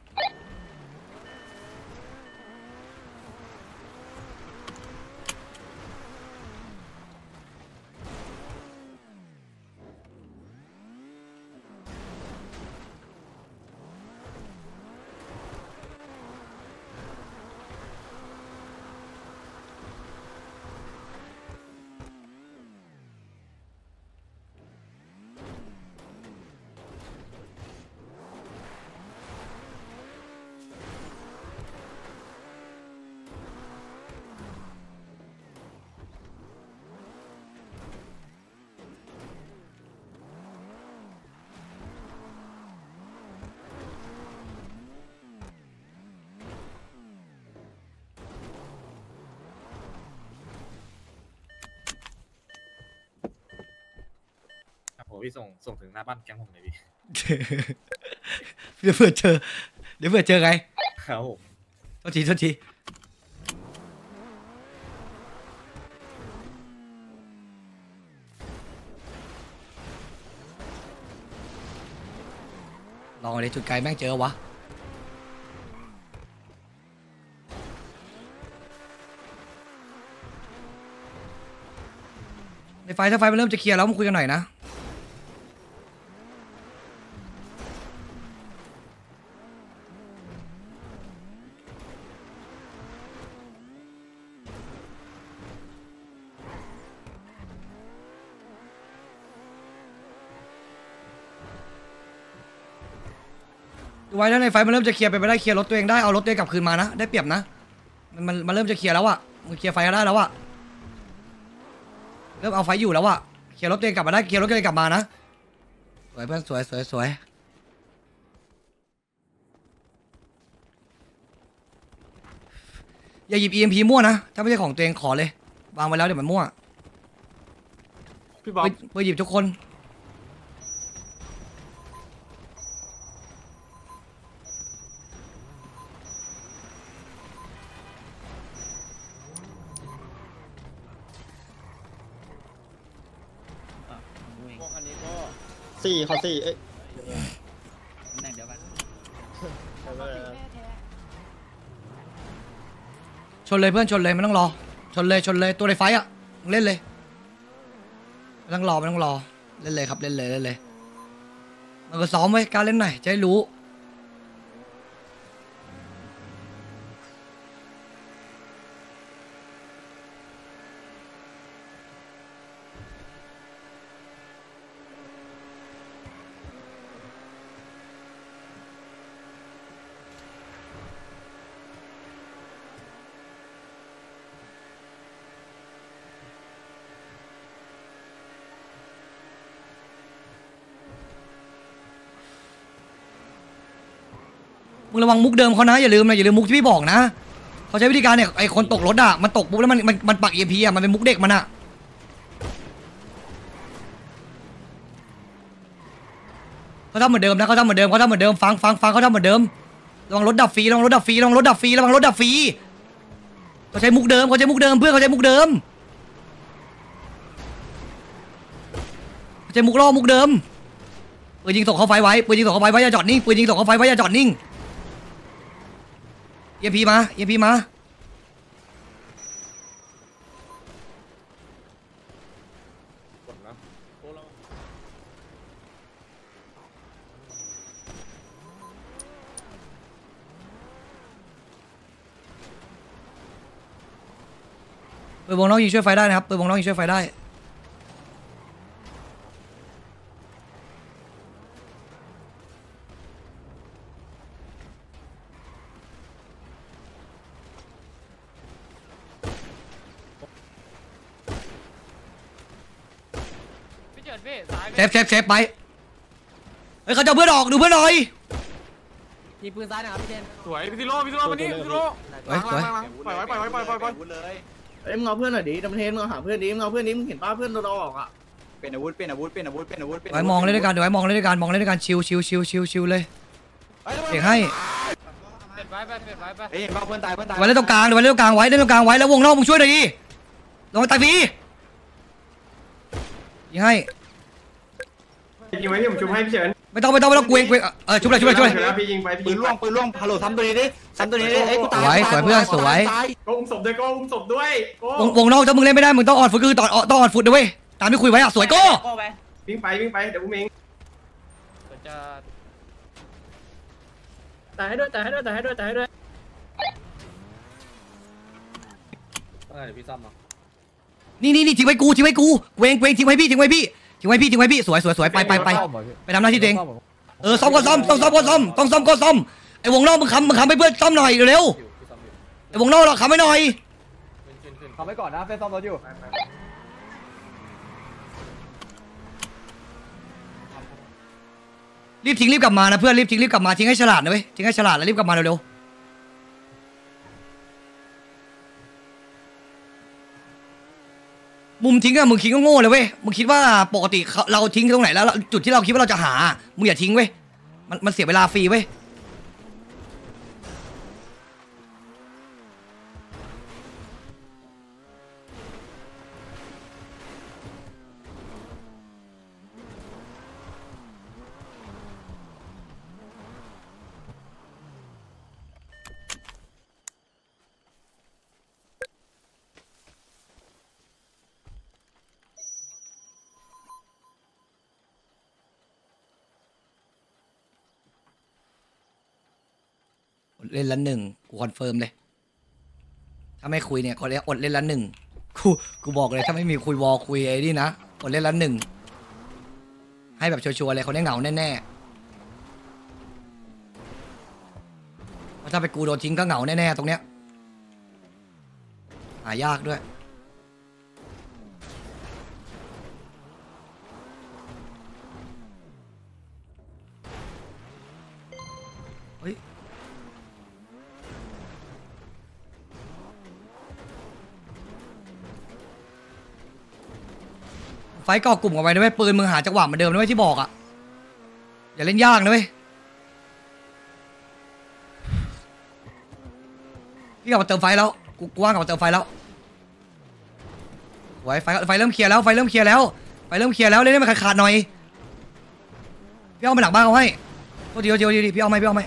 พี่ส่งส่งถึงหน้าบ้านแก๊งผมเลยพี่เดี๋ยวเผื่อเจอเดี๋ยวเผื่อเจอไงครับผมโทษทีโทษทีลองเลยจุดไกลแม่งเจอวะในไฟถ้าไฟมันเริ่มจะเคลียร์แล้วมาคุยกันหน่อยนะดูไว้ถ้าในไฟมันเริ่มจะเคลียร์ไปไม่ได้เคลียร์รถตัวเองได้เอารถตัวเองกลับคืนมานะได้เปรียบนะมันมันมันเริ่มจะเคลียร์แล้วอะมันเคลียร์ไฟได้แล้วอะเริ่มเอาไฟอยู่แล้วอะเคลียร์รถตัวเองกลับมาได้เคลียร์รถตัวเองกลับมานะสวยเพื่อนสวยสวยสวยอย่าหยิบ อี เอ็ม พี มั่วนะถ้าไม่ใช่ของตัวเองขอเลยวางไว้แล้วเดี๋ยวมันมั่วพี่บ๊อบไปไปหยิบทุกคนสี่ขอสี่เอ้ยชนเลยเพื่อนชนเลยไม่ต้องรอชนเลยชนเลยตัวในไฟอ่ะเล่นเลยไม่ต้องรอไม่ต้องรอเล่นเลยครับเล่นเลยเล่นเลยมันก็ซ้อมไว้การเล่นหน่อยจะได้รู้มึงระวังมุกเดิมเขานะอย่าลืมนะอย่าลืมมุกที่พี่บอกนะเขาใช้วิธีการเนี่ยไอคนตกรถอ่ะมันตกปุ๊บแล้วมันมันมันปักเอ็มพีอ่ะมันเป็นมุกเด็กมันอ่ะเขาทำเหมือนเดิมนะเขาทำเหมือนเดิมเขาทำเหมือนเดิมฟังฟังฟังเขาทำเหมือนเดิมระวังรถดับฟรีระวังรถดับฟรีระวังรถดับฟรีระวังรถดับฟรีเขาใช้มุกเดิมเขาใช้มุกเดิมเพื่อนเขาใช้มุกเดิมเขาใช้มุกล่อมุกเดิมปืนยิงส่งเข้าไฟไว้ปืนยิงส่งเข้าไฟไว้อย่าจอดนิ่งปืนยิงส่งเข้าไฟไว้อย่าจอดนิ่งเอ็มพีมาเอ็มพีมาปืนวงนอกยิงช่วยไฟได้นะครับปืนวงนอกยิงช่วยไฟได้เซฟเซฟเซฟไปเฮ้ยเขาจะเอาเพื่อนออกดูเพื่อนหน่อยยิงปืนซ้ายนะครับพี่เจนสวยพี่ซิโร่พี่ซิโร่มานี่พี่ซิโร่สวยสวยปล่อยไว้ปล่อยไว้ปล่อยไว้ปล่อยไว้เอ้ยมึงเอาเพื่อนหน่อยดิดัมเทนมึงเอาหาเพื่อนดิมึงเอาเพื่อนดิมึงเห็นป้าเพื่อนโดนเอาออกอ่ะเป็นอาวุธเป็นอาวุธเป็นอาวุธเป็นอาวุธเป็นไว้มองเล่นด้วยกันเดี๋ยวไว้มองเล่นด้วยกันมองเล่นด้วยกันชิวชิวชิวชิวชิวเลยเสียงให้เปลี่ยนไว้ไปเปลี่ยนไว้ไปเฮ้ยเห็นป่าวเพื่อนตายเพื่อนตายไว้เล่นตรงกลางเดี๋ยวไว้เล่นตรงกลางไว้เล่นตรงกลางไว้แล้ววงนอกมึงช่วยหน่อยดิลงตายฟรียิงให้ยิงไว้พี่ผมชุบให้พี่เฉินไม่ต้องไม่ต้องไม่ต้องเกวงเกวงเออชุบเลยชุบเลยชุบเลยพี่ยิงไปพี่ปืยินงล่วงปืนล่วงฮัลโหลซ้ำตัวนี้ดิซ้ำตัวนี้ดิเอ้ยกูสตายวยสวยเพื่อนสวยโกอุ้มศพด้วยโกอุ้มศพด้วยโกวงวงนอกถ้ามึงเล่นไม่ได้มึงต้องออนฟุตคือตอนต้องออนฟุตด้วยตามที่คุยไว้อะสวยโก้วิ่งไปวิ่งไปเดี๋ยวอุ้มเองจะตายให้ด้วยตายให้ด้วยตายให้ด้วยตายให้ด้วยเดี๋ยวพี่ซ่อมมานี่นี่นี่ทิ้งไว้กูทิ้งไว้กูเกวงเกวงทิ้งไว้พี่ทิ้งไว้พี่ทิ้งไว้พี่ทิ้งไว้พี่สวยสวยสวยไปไปไปไปทำหน้าที่ตัวเองเออซ่อมก็ซ่อมต้องซ่อมก็ซ่อมต้องซ่อมก็ซ่อมไอ้วงนอกมึงค้ำมึงค้ำไปเพื่อนซ่อมหน่อยเร็วไอ้วงนอกเราค้ำให้หน่อยทำไว้ก่อนนะเฟซซ่อมรถอยู่รีบทิ้งรีบกลับมานะเพื่อนรีบทิ้งรีบกลับมาทิ้งให้ฉลาดนะเว้ยทิ้งให้ฉลาดแล้วรีบกลับมาเร็วๆมุมทิ้งอะมึงคิดก็โง่เลยเว้ยมึงคิดว่าปกติเราทิ้งตรงไหนแล้วจุดที่เราคิดว่าเราจะหามึงอย่าทิ้งเว้ยมันมันเสียเวลาฟรีเว้ยเล่นละหนึ่งกูคอนเฟิร์มเลยถ้าไม่คุยเนี่ยเขาเรียกอดเล่นละหนึ่งกูกูบอกเลยถ้าไม่มีคุยวอลคุยไอ้นี่นะอดเล่นละหนึ่งให้แบบชัวร์ๆเลยเขาได้เหงาแน่ๆเพราะถ้าไปกูโดนทิ้งก็เหงาแน่ๆตรงเนี้ยหายากด้วยเฮ้ยไฟก่อกลุ่มกันไว้นะเว้ยปืนมึงหาจังหวะเหมือนเดิมนะเว้ยที่บอกอ่ะอย่าเล่นยากนะเว้ยพี่กลับมาเติมไฟแล้วกูว่างกลับมาเติมไฟแล้วไว้ไฟไฟเริ่มเคลียร์แล้วไฟเริ่มเคลียร์แล้วไฟเริ่มเคลียร์แล้วเล่นให้มันขาดๆหน่อยพี่เอาไปหลังบ้านเอาให้โทษทีโทษทีโทษทีพี่เอาไหมพี่เอาไหม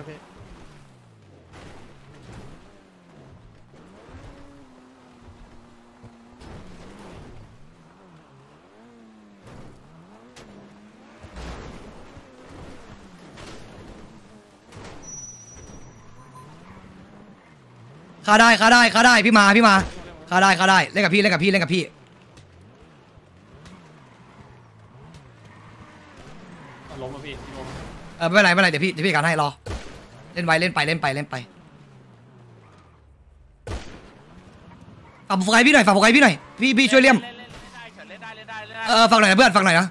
ฆ่าได้ฆ่าได้ฆ่าได้พี่มาพี่มาฆ่าได้ฆ่าได้เล่นกับพี่เล่นกับพี่เล่นกับพี่ล้มมาพี่ล้มเออไม่เป็นไรไม่เป็นไรเดี๋ยวพี่เดี๋ยวพี่การให้รอเล่นไปเล่นไปเล่นไปเล่นไปฝากโฟกัสพี่หน่อยฝากโฟกัสพี่หน่อยพี่พี่ช่วยเลี่ยมเออฝากหน่อยนะเพื่อนฝากหน่อยนะ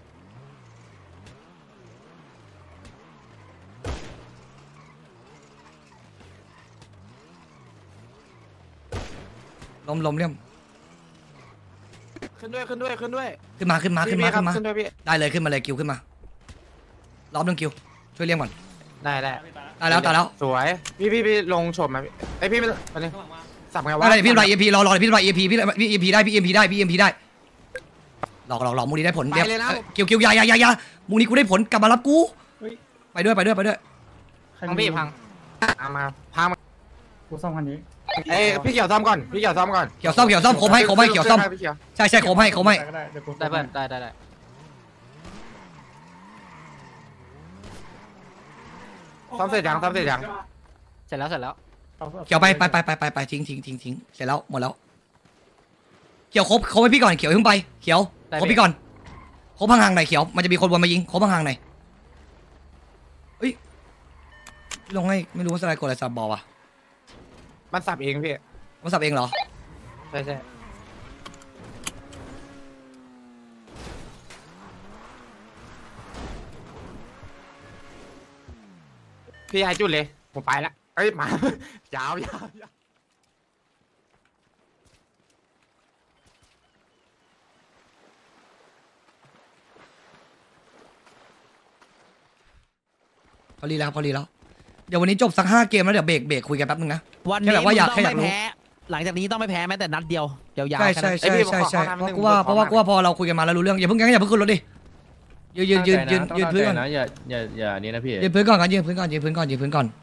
ลมลมเลี่ยมขึ้นด้วยขึ้นด้วยขึ้นด้วยขึ้นมาขึ้นมาขึ้นมาขึ้นมาขึ้นด้วยพี่ได้เลยขึ้นมาเลยคิวขึ้นมารอบนึงคิวช่วยเลี้ยงก่อนได้ได้ตายแล้วตายแล้วสวยพี่พี่พี่ลงชมไหมพี่ไอพี่ไปเลยสับไงวะอะไรพี่ไรเอ็มพีรอรอพี่ไรเอ็มพีพี่พี่เอ็มพีได้พี่เอ็มพีได้พี่เอ็มพีได้หลอกหลอกหลอกมูนี้ได้ผลเดี๋ยวคิวคิวยายายายามูนี้กูได้ผลกลับมารับกูไปด้วยไปด้วยไปด้วยพังพี่พังมาพังกูซ่อมคันนี้เอ้พี่เกี่ยวซ่อมก่อนพี่เกี่ยวซ่อมก่อนเกี่ยวซ่อมเกี่ยวซ่อมโคมให้โคมให้เกี่ยวซ่อมใช่ใช่โคมให้โคมให้ได้เพื่อนได้ได้ได้ซ่อมเสร็จยังซ่อมเสร็จยังเสร็จแล้วเสร็จแล้วเกี่ยวไปไปไปไปไปไปทิ้งทิ้งทิ้งทิ้งเสร็จแล้วหมดแล้วเกี่ยวครบครบให้พี่ก่อนเขียวขึ้นไปเขียวครบพี่ก่อนครบห่างๆหน่อยเขียวมันจะมีคนวนมายิงครบห่างๆหน่อยเฮ้ยลงให้ไม่รู้ว่าสไลด์กดอะไรสับบอลวะมันสับเองพี่มันสับเองเหรอใช่ใช่พี่ให้จุดเลยผมไปละเอ้ยมายาวยาวยาวพอดีแล้วพอดีแล้วเดี๋ยววันนี้จบสักห้าเกมแล้วเดี๋ยวเบรกเบรกคุยกันแป๊บนึงนะวันแค่นี้แบบว่าอยากต้อแค่งอยากไม่รู้แพ้หลังจากนี้ต้องไม่แพ้แม้แต่นัดเดียวยาวๆใช่แค่ใช่นั้นใช่ใช่ใช่เพราะว่าเพราะว่าเพราะว่าพอเราคุยกันมาแล้วรู้เรื่องอย่าเพิ่งงั้นอย่าเพิ่งขึ้นรถดิยืนยืนยืนยืนยืนพื้นก่อนนะอย่าอย่าอย่านี้นะพี่ยืนพื้นก่อนกันยืนพื้นก่อนยืนพื้นก่อนยืนพื้นก่อน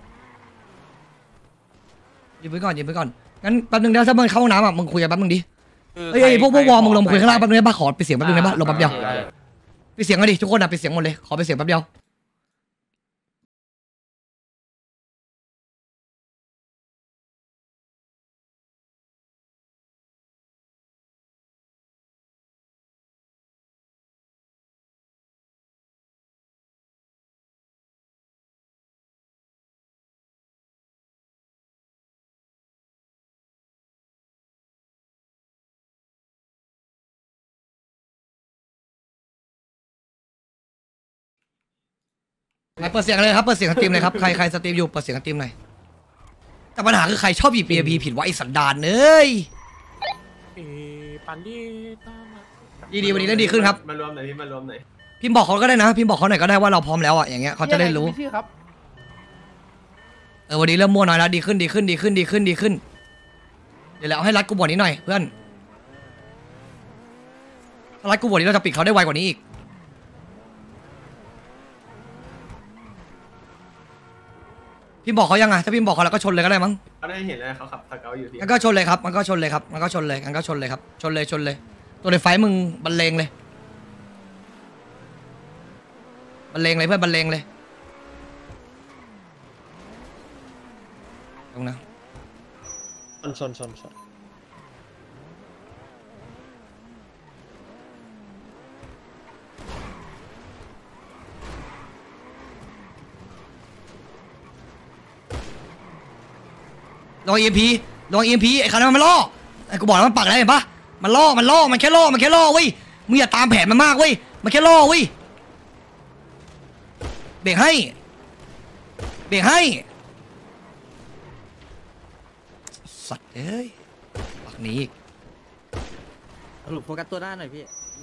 ยืนพื้นก่อนยืนพื้นก่อนงั้นแป๊บนึงนะถ้ามึงเข้าห้องน้ำอ่ะมึงคุยกันแป๊บนึงดิเอ้ยพวกพวกวอร์มึงลงมาคุยข้างล่างแป๊บนึงได้ป่ะขอปิดเสียงแป๊บนึงได้ป่ะลงแป๊บเดียวปิดเสียงกันดิทุกคนอ่ะปิดเสียงหมดเลยขอปิดเสียงแป๊บเดียวเปิดเสียงเลยครับเปิดเสียงสตรีมเลยครับใครใครสตรีมอยู่เปิดเสียงสตรีมหน่อยแต่ปัญหาคือใครชอบหยิบ เอ พี ผิดวะไอ้สันดานเอ้ยไปปันดีดีดีวันนี้ได้ดีขึ้นครับมารวมหน่อยพี่มารวมหน่อยพิมพ์บอกเขาก็ได้นะพิมพ์บอกเขาหน่อยก็ได้ว่าเราพร้อมแล้วอ่ะอย่างเงี้ยเขาจะได้รู้ชื่อครับเออวันนี้เริ่มมั่วน้อยแล้วดีขึ้นดีขึ้นดีขึ้นดีขึ้นดีขึ้นเดี๋ยวแล้วให้รัดกูบวชนี้หน่อยเพื่อนถ้ารัดกูบวชนี้เราจะปิดเขาได้ไวกว่านี้อีกพิมพ์บอกเขายังไงถ้าพิมพ์บอกเขาแล้วก็ชนเลยก็ได้มั้งเขาได้เห็นแล้วเขาขับสเกลอยู่พี่งั้นก็ชนเลยครับมันก็ชนเลยครับมันก็ชนเลยงั้นก็ชนเลยครับชนเลยชนเลยตัวในไฟมึงบรรเลงเลยบรรเลงเลยเพื่อนบรรเลงเลยตรงนะชนชนชนชนลองเอ็มพีลองเอ็มพีไอ้คันนั้นมันล่อไอ้กูบอกแล้วมันปักอะไรเห็นปะมันล่อมันล่อมันแค่ล่อมันแค่ล่อเว้ยมึงอย่าตามแผนมันมากเว้ยมันแค่ล่อเว้ยเบรกให้เบรกให้สัตว์เอ้ยปักหนีอีกสรุปโฟกัสตัวหน้าหน่อยพี่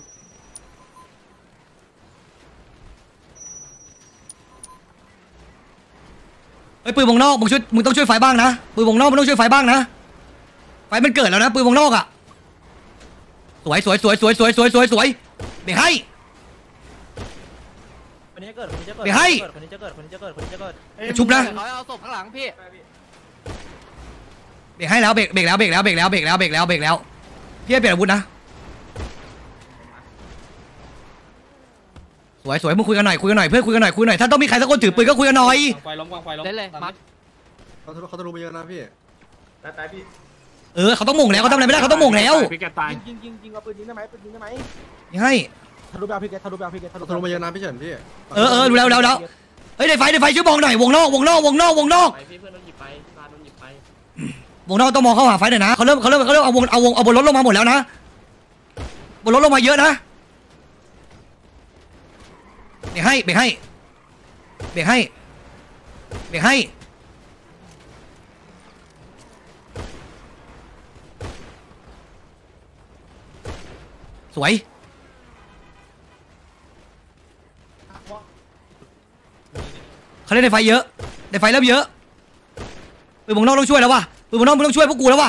เฮ้ยปืนวงนอกมึงช่วยมึงต้องช่วยไฟบ้างนะปืนวงนอกมึงต้องช่วยไฟบ้างนะไฟมันเกิดแล้วนะปืนวงนอกอ่ะสวยสวยสวยสวยสวยสวยสวยสวยเบรกให้คนนี้จะเกิดคนนี้จะเกิดไปให้คนนี้จะเกิดคนนี้จะเกิดคนนี้จะเกิดชุบนะเขาเอาศพข้างหลังพี่เบรกให้แล้วเบรกเบรกแล้วเบรกแล้วเบรกแล้วเบรกแล้วเบรกแล้วเบรกแล้วพี่ให้เปลี่ยนอาวุธนะสวยสวยมึงคุยกันหน่อยคุยกันหน่อยเพื่อนคุยกันหน่อยคุยหน่อยถ้าต้องมีใครสักคนถือปืนก็คุยกันหน่อยไฟล้มกองไฟล้มเล่นเลยมาร์คเขาเขาจะรู้มาเยอะนะพี่ตายตายพี่เออเขาต้องหม่งแล้วเขาทำอะไรไม่ได้เขาต้องหม่งแล้วพี่แกตายยิงยิงยิงเอาปืนยิงได้ไหมปืนยิงได้ไหมยังให้ทะลุไปเอาพี่เกตทะลุไปเอาพี่เกตทะลุเขารู้มาเยอะนะพี่เฉินพี่เออเออดูแล้วแล้วแล้วเฮ้ยในไฟในไฟช่วยมองหน่อยวงนอกวงนอกวงนอกวงนอกไปพี่เพื่อนโดนหยิบไปพาโดนหยิบไปวงนอกต้องมองเข้าหาไฟหน่อยนะเขาเริ่มเขาเริ่มเขาเริ่มเอาวงเอาวงเอาบนรถลงมาหมดแล้วนะบนรถลงมาเยอะนะเบรกให้เบรกให้เบรกให้เบรกให้สวยเขาเล่นในไฟเยอะในไฟเริ่มเยอะปืนวงนอกต้องช่วยแล้ววะปืนวงนอกมึงต้องช่วยพวกกูแล้ววะ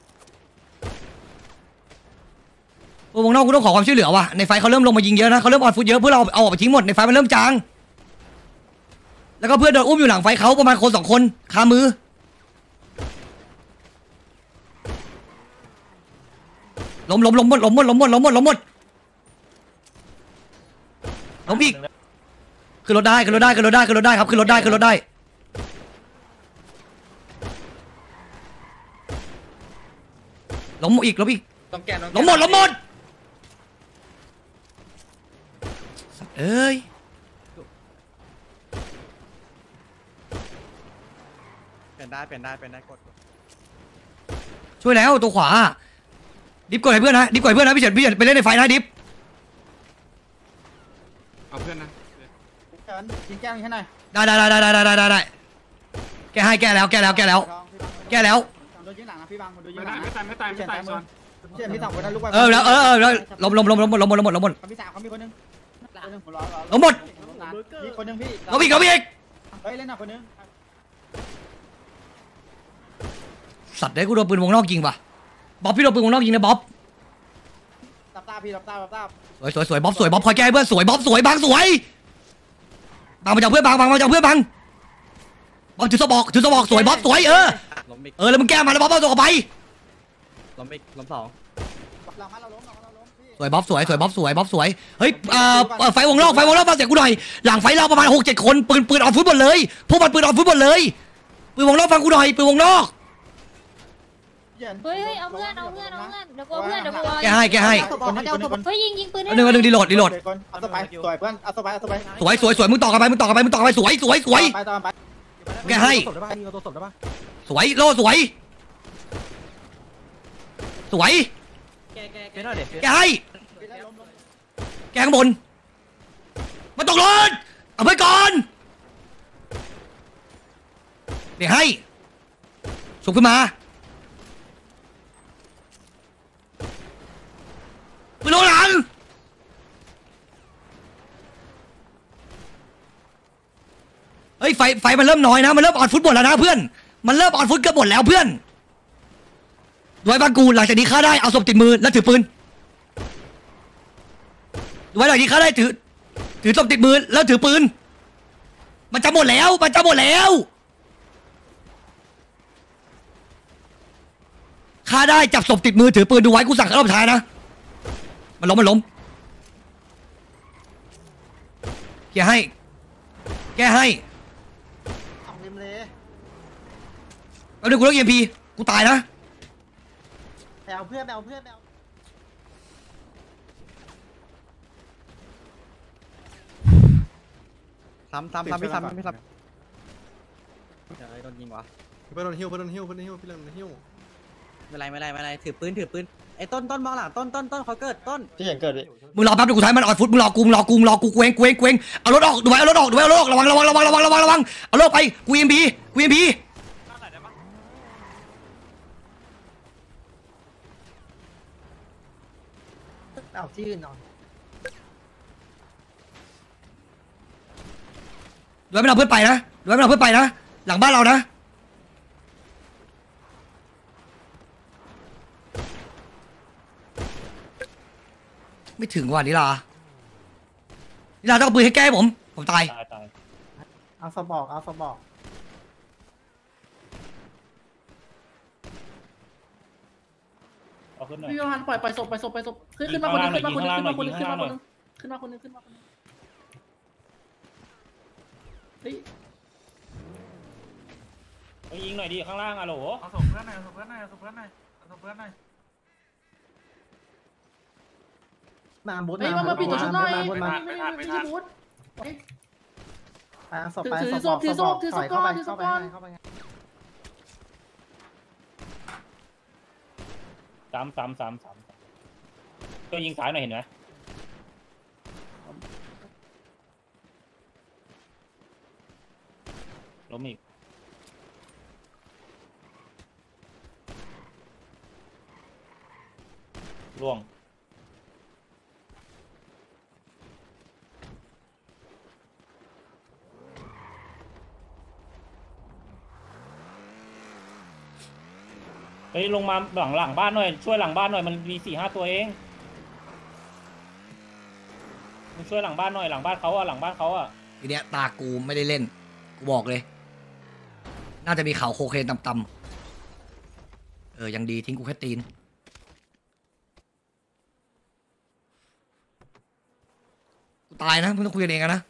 ปืนวงนอกกูต้องขอความช่วยเหลือวะในไฟเขาเริ่มลงมายิงเยอะนะเขาเริ่มออนฟุตเยอะเพื่อเราเอาออกไปทิ้งหมดในไฟมันเริ่มจางแล้วก็เพื่อนโดนอุ้มอยู่หลังไฟเขาประมาณคนสองคนคามือล้มล้มล้มหมดล้มหมดล้มหมดล้มหมดล้มหมดล้มอีกขึ้นรถได้ขึ้นรถได้ขึ้นรถได้ขึ้นรถได้ครับขึ้นรถได้ขึ้นรถได้ล้มอีกล้มอีกต้องแก้ล้มหมดล้มหมดสัตว์เอ้ยเปลี่ยนได้เปลี่ยนได้เปลี่ยนได้กดช่วยแล้วตัวขวาดิฟกดให้เพื่อนนะดิฟกดให้เพื่อนนะพี่เฉินพี่เฉินไปเล่นในไฟนะดิฟเอาเพื่อนนะเฉินยิงแก้วยิงให้หน่อยได้ได้ได้ได้ได้ได้ได้ได้แก้ให้แก้แล้วแก้แล้วแก้แล้วแก้แล้วโดนยิงหลังนะพี่บังโดนยิไม่งหลัได้งไม่ตายไม่ตายไม่ตายซ้อนเฉินมีสองคนนะลูกไปเออแล้วเออเออแล้วล้มล้มล้มล้มหมดล้มหมดล้มหมดล้มหมดเขามีสามเขามีคนนึงคนนึงหัวร้อนล้มหมดมีคนนึงพี่ล้มอีกล้มอีกเฮ้ยเล่นหนักคนนึงสัตว์ได้กูโดนปืนวงนอกยิงป่ะบ๊อบพี่โดนปืนวงนอกยิงนะบ๊อบตับตาพี่ตับตาตับตาสวยสวยสวยบ๊อบสวยบ๊อบคอยแก้ให้เพื่อนสวยบ๊อบสวยบางสวยบางมาจากเพื่อนบางบางมาจากเพื่อนบางบ๊อบถือสบอกถือสบอกสวยบ๊อบสวยเออล้มอีกเออแล้วมึงแก้มาแล้วบ๊อบเอาตัวออกไปล้มอีกล้มสองหลังมาเราล้มหลังมาเราล้มพี่สวยบ๊อบสวยสวยบ๊อบสวยบ๊อบสวยเฮ้ยเอ่อเอ่อไฟวงนอกไฟวงนอกฟังเสียงกูหน่อยหลังไฟเราประมาณหกเจ็ดคนปืนปืนออกฟุตบอลเลยพวกมันปืนออกฟุตบอลเลยปืนวงนอกฟังกูหน่อยปืนวงนอกเฮ้ยเฮ้ยเอาเพื่อนเอาเพื่อนเอาเพื่อนเดี๋ยวกูเอาเพื่อนเดี๋ยวกูเอาแกให้แกให้คนนี้คนนี้คนเฮ้ยยิงยิงปืนอันหนึ่งอันหนึ่งดีโหลดดีโหลดเอาสบายสวยเพื่อนเอาสบายเอาสบายสวยสวยสวยมึงต่อกันไปมึงต่อกันไปมึงต่อกันไปสวยสวยสวยไปตามไปแกให้ศพได้ป่ะยิงเอาตัวศพได้ป่ะสวยโลสวยสวยเป็นหน่อยเด็กแกให้แกข้างบนมาตกรถเอาเพื่อนก่อนเดี๋ยวให้สุกขึ้นมาฮ้ยไฟไฟมันเริ่มน้อยนะมันเริ่มออนฟุตหมดแล้วนะเพื่อนมันเริ่มออนฟุตเกือบหมดแล้วเพื่อนไว้บางกูหลังจากนี้ฆ่าได้เอาศพติดมือแล้วถือปืนไว้หลังจากนี้ฆ่าได้ถือถือศพติดมือแล้วถือปืนมันจะหมดแล้วมันจะหมดแล้วฆ่าได้จับศพติดมือถือปืนดูไว้กูสั่งรอบท้ายนะมันล้มมันล้มแกให้แกให้เอาเต็มเลยเอาดูกูเลิกเอ็มพีกูตายนะไปเอาเพื่อนไปเอาเพื่อนไปเอาซ้ำซ้ำซ้ำไม่ซ้ำไม่ซ้ำเดี๋ยวโดนยิงวะเพื่อนโดนหิ้วเพื่อนโดนหิ้วเพื่อนโดนหิ้วพี่เล่นโดนหิ้วไม่ไรไม่ไรไม่ไรถือปืนถือปืนไอ้ต้นต้นมองหลังต้นต้นต้นเขาเกิดต้นที่เห็นเกิดดิมึงรอแป๊บเดี๋ยวกูท้ายมันออดฟุตมึงรอกูมึงรอกูมึงรอกูกูเองกูเองกูเองเอารถออกดูไว้เอารถออกดูไว้เอารถออกระวังระวังระวังระวังระวังระวังเอารถไปกูเอ็มพีกูเอ็มพีเอาที่อื่นนอนดูไว้ไม่เอาเพื่อนไปนะดูไว้ไม่เอาเพื่อนไปนะหลังบ้านเรานะไม่ถึงว่ะนิลานิลาต้องเอาปืนให้แก้ผมผมตายเอาสบอกเอาสบอกพี่โยฮันปล่อยปล่อยศพปล่อยศพปล่อยศพขึ้นขึ้นมาคนนึงขึ้นมาคนนึงขึ้นมาคนนึงขึ้นมาคนนึงขึ้นมาคนนึงขึ้นมาคนนึงเฮ้ยยิงหน่อยดิข้างล่างอะโหลเอาศพเพื่อนหน่อยเอาศพเพื่อนหน่อยเอาศพเพื่อนหน่อยเอาศพเพื่อนหน่อยมาบูธมามาปิดตัวชุดหน่อยไม่ทันไม่ทันไม่ทันบูธอ่าศพไปถือศพถือศพถือศพก่อนถือศพก่อนสามสามสามสามตัวยิงสายหน่อยเห็นไหมล้มอีกล่วงเฮ้ยลงมาหลังหลังบ้านหน่อยช่วยหลังบ้านหน่อยมันมีสี่ห้าตัวเองมันช่วยหลังบ้านหน่อยหลังบ้านเขาอะหลังบ้านเขาอะทีเนี้ยตากูไม่ได้เล่นกูบอกเลยน่าจะมีข่าวโคเคนต่ำๆเออยังดีทิ้งกูแค่ตีนกูตายนะมึงต้องคุยกันเองนะ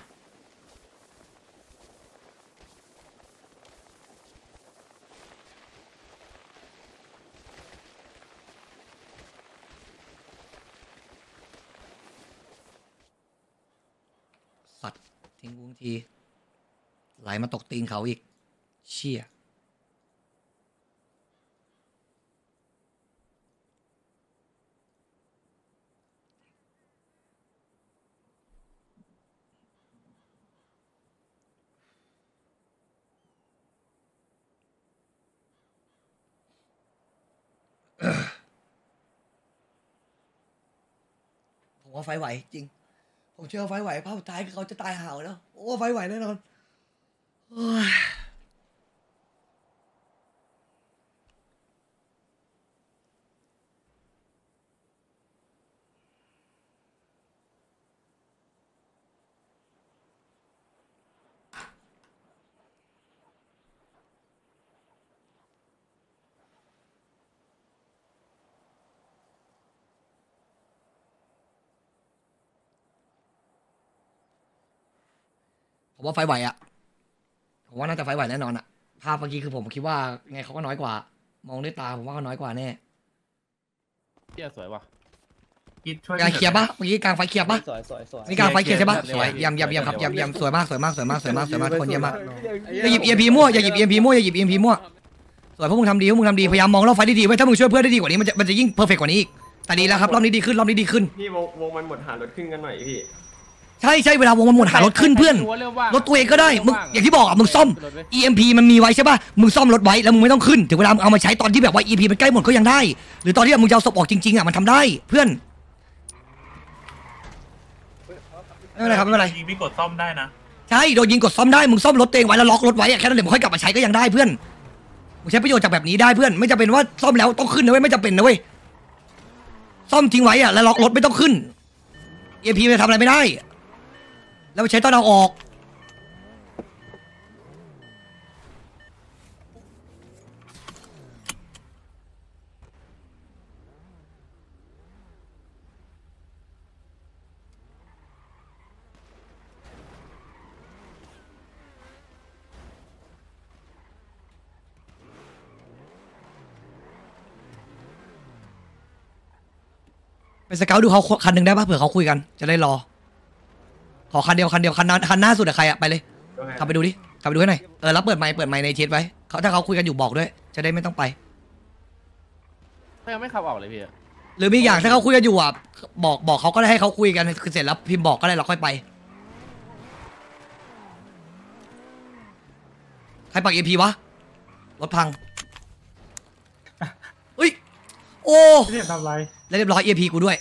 สัตว์ทิ้งกูทีไหลมาตกตีนเขาอีกเชี่ยผมว่าไฟไหวจริงผมเชื่อไฟไหวภาพสุดท้ายคือเขาจะตายห่าวแล้วโอ้ไฟไหวแน่นอนผมว่าไฟไหวอ่ะผมว่าน่าจะไฟไหวแน่นอนอ่ะภาพเมื่อกี้คือผมคิดว่าไงเขาก็น้อยกว่ามองด้วยตาผมว่าเขาน้อยกว่าแน่เที่ยสวยว่ะกลางเคลียร์ปะเมื่อกี้กลางไฟเคลียร์ปะสวยสวยสวยนี่กลางไฟเคลียร์ใช่ปะสวยเยี่ยมเยี่ยมเยี่ยมครับเยี่ยมเยี่ยมสวยมากสวยมากสวยมากสวยมากสวยมากคนเยี่ยมมากอย่าหยิบเอ็มพีมั่วอย่าหยิบเอ็มพีมั่วอย่าหยิบเอ็มพีมั่วสวยพวกมึงทำดีพวกมึงทำดีพยายามมองรอบไฟดีๆไว้ถ้ามึงช่วยเพื่อนได้ดีกว่านี้มันจะมันจะยิ่งเพอร์เฟกต์กว่านี้อีกแต่ดีแล้วครับรอบนี้ดีขึ้นรอบนี้ดีขึ้นพี่วงวงมันหมดหารถขึ้นกันหน่อยพี่ใช่ใช่เวลาวงมันหมดหารถขึ้นเพื่อนรถตัวเองก็ได้มึงอย่างที่บอกอ่ะมึงซ่อม อี เอ็ม พี มันมีไว้ใช่ป่ะมึงซ่อมรถไว้แล้วมึงไม่ต้องขึ้นถึงเวลามึงเอามาใช้ตอนที่แบบว่า อี เอ็ม พี มันใกล้หมดก็ยังได้หรือตอนที่มึงจะเอาศพออกจริงๆอ่ะมันทำได้เพื่อนไม่เป็นไรครับไม่เป็นไรยิงพี่กดซ่อมได้นะใช่โดนยิงกดซ่อมได้มึงซ่อมรถตัวเองไว้แล้วล็อกรถไว้อะแค่นั้นเดี๋ยวมึงค่อยกลับมาใช้ก็ยังได้เพื่อนมึงใช้ประโยชน์จากแบบนี้ได้เพื่อนไม่จำเป็นว่าซ่อมแล้วต้องขึ้นนะเว้ยไม่จำเป็นนะเว้ยซ่อมทิ้งไว้อะแล้วล็อกรถไม่ต้องขึ้นเอพีไปทำอะไรไม่ได้แล้วไปใช้ตอนเอาออกไปสเกลดูเขาคันหนึ่งได้ปะเผื่อเขาคุยกันจะได้รอขอคันเดียวคันเดียวคันนั้นคันหน้าสุดอะใครอะไปเลยขับไปดูดิขับไปดูให้หน่อยเออแล้วเปิดไมค์เปิดไมค์ในเชทไว้เขาถ้าเขาคุยกันอยู่บอกด้วยจะได้ไม่ต้องไปเขายังไม่ขับออกเลยพี่หรือมีอย่างถ้าเขาคุยกันอยู่อ่ะบอกบอกเขาก็ได้ให้เขาคุยกันคือเสร็จแล้วพิมพ์บอกก็ได้เราค่อยไปใครปักเอพีวะรถพังอุ้ยโอ้เรียบทำไรแล้วเรียบร้อยเอพีกูด้วย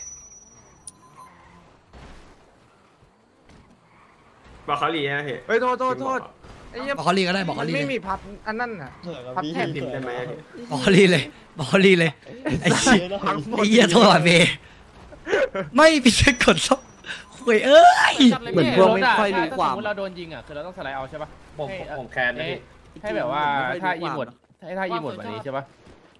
บอกเขาหลีนะเฮ้ยเฮ้ยโทษโทษโทษบอกเขาลีก็ได้บอกเขาลีไม่เลยมีพับอันนั้นน่ะพับแท่นพิมพ์ได้ไหมบอกเขาลีเลยบอกเขาลีเลยไอ้เหี้ยไอ้เหี้ยโทษว่ะเบไม่พี่จะกดซ่อมคุยเอ้ยเหมือนพวกไม่ค่อยรู้ความถ้าสมมติเราโดนยิงอ่ะคือเราต้องสไลด์เอาใช่ปะผมให้ผมแคนนะให้พี่ให้แบบว่าถ้าอีหมดให้ถ้าอีหมดแบบนี้ใช่ปะ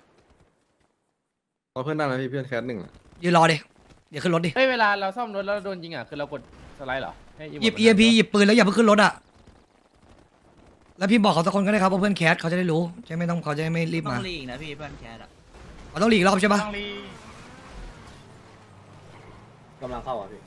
เอาเพื่อนได้ไหมพี่เพื่อนแคสหนึ่งยืนรอดิเดี๋ยวขึ้นรถดิเฮ้ยเวลาเราซ่อมรถแล้วเราโดนยิงอ่ะคือเรากดสไลด์เหรอให้หยิบเอพีหยิบปืนแล้วอย่าเพิ่งขึ้นรถอ่ะแล้วพี่บอกเขาสักคนก็ได้ครับว่าเพื่อนแคสเขาจะได้รู้จะไม่ต้องเขาจะไม่รีบต้มาองรีกนะพี่เพื่อนแคสอ่ะเขาต้องหลีกรอบใช่ปะกำลังเข้าอ่ะพี่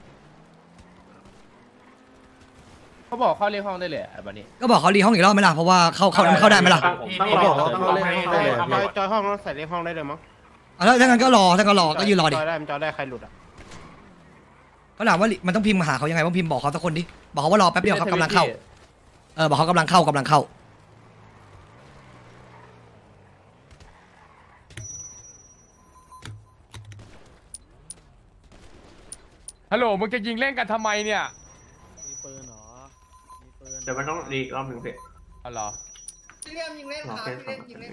เขาบอกเข้าเรียกห้องได้เลยอ่ะแบบนี้ก็บอกเขารีห้องอีกรอบไหมล่ะเพราะว่าเข้าเข้าเข้าได้ไหมล่ะต้องบอกต้องเล่นได้เลยจอยจอยห้องแล้วใส่เลขห้องได้เลยมั้งอ่ะแล้วถ้างั้นก็รอถ้างั้นรอก็ยืนรอดิจอยได้จอยได้ใครหลุดอ่ะเขาถามว่ามันต้องพิมพ์มาหาเขายังไงว่าพิมพ์บอกเขาสักคนดิบอกเขาว่ารอแป๊บเดียวครับกำลังเข้าเออบอกเขากำลังเข้ากำลังเข้าฮัลโหลมึงจะยิงเล่นกันทำไมเนี่ยมีปืนเหรอมีปืนเดี๋ยวมันต้องรีรอบหนึ่งพี่อ๋อเหรอเล่นยิงเล่นครับเล่นยิงเล่น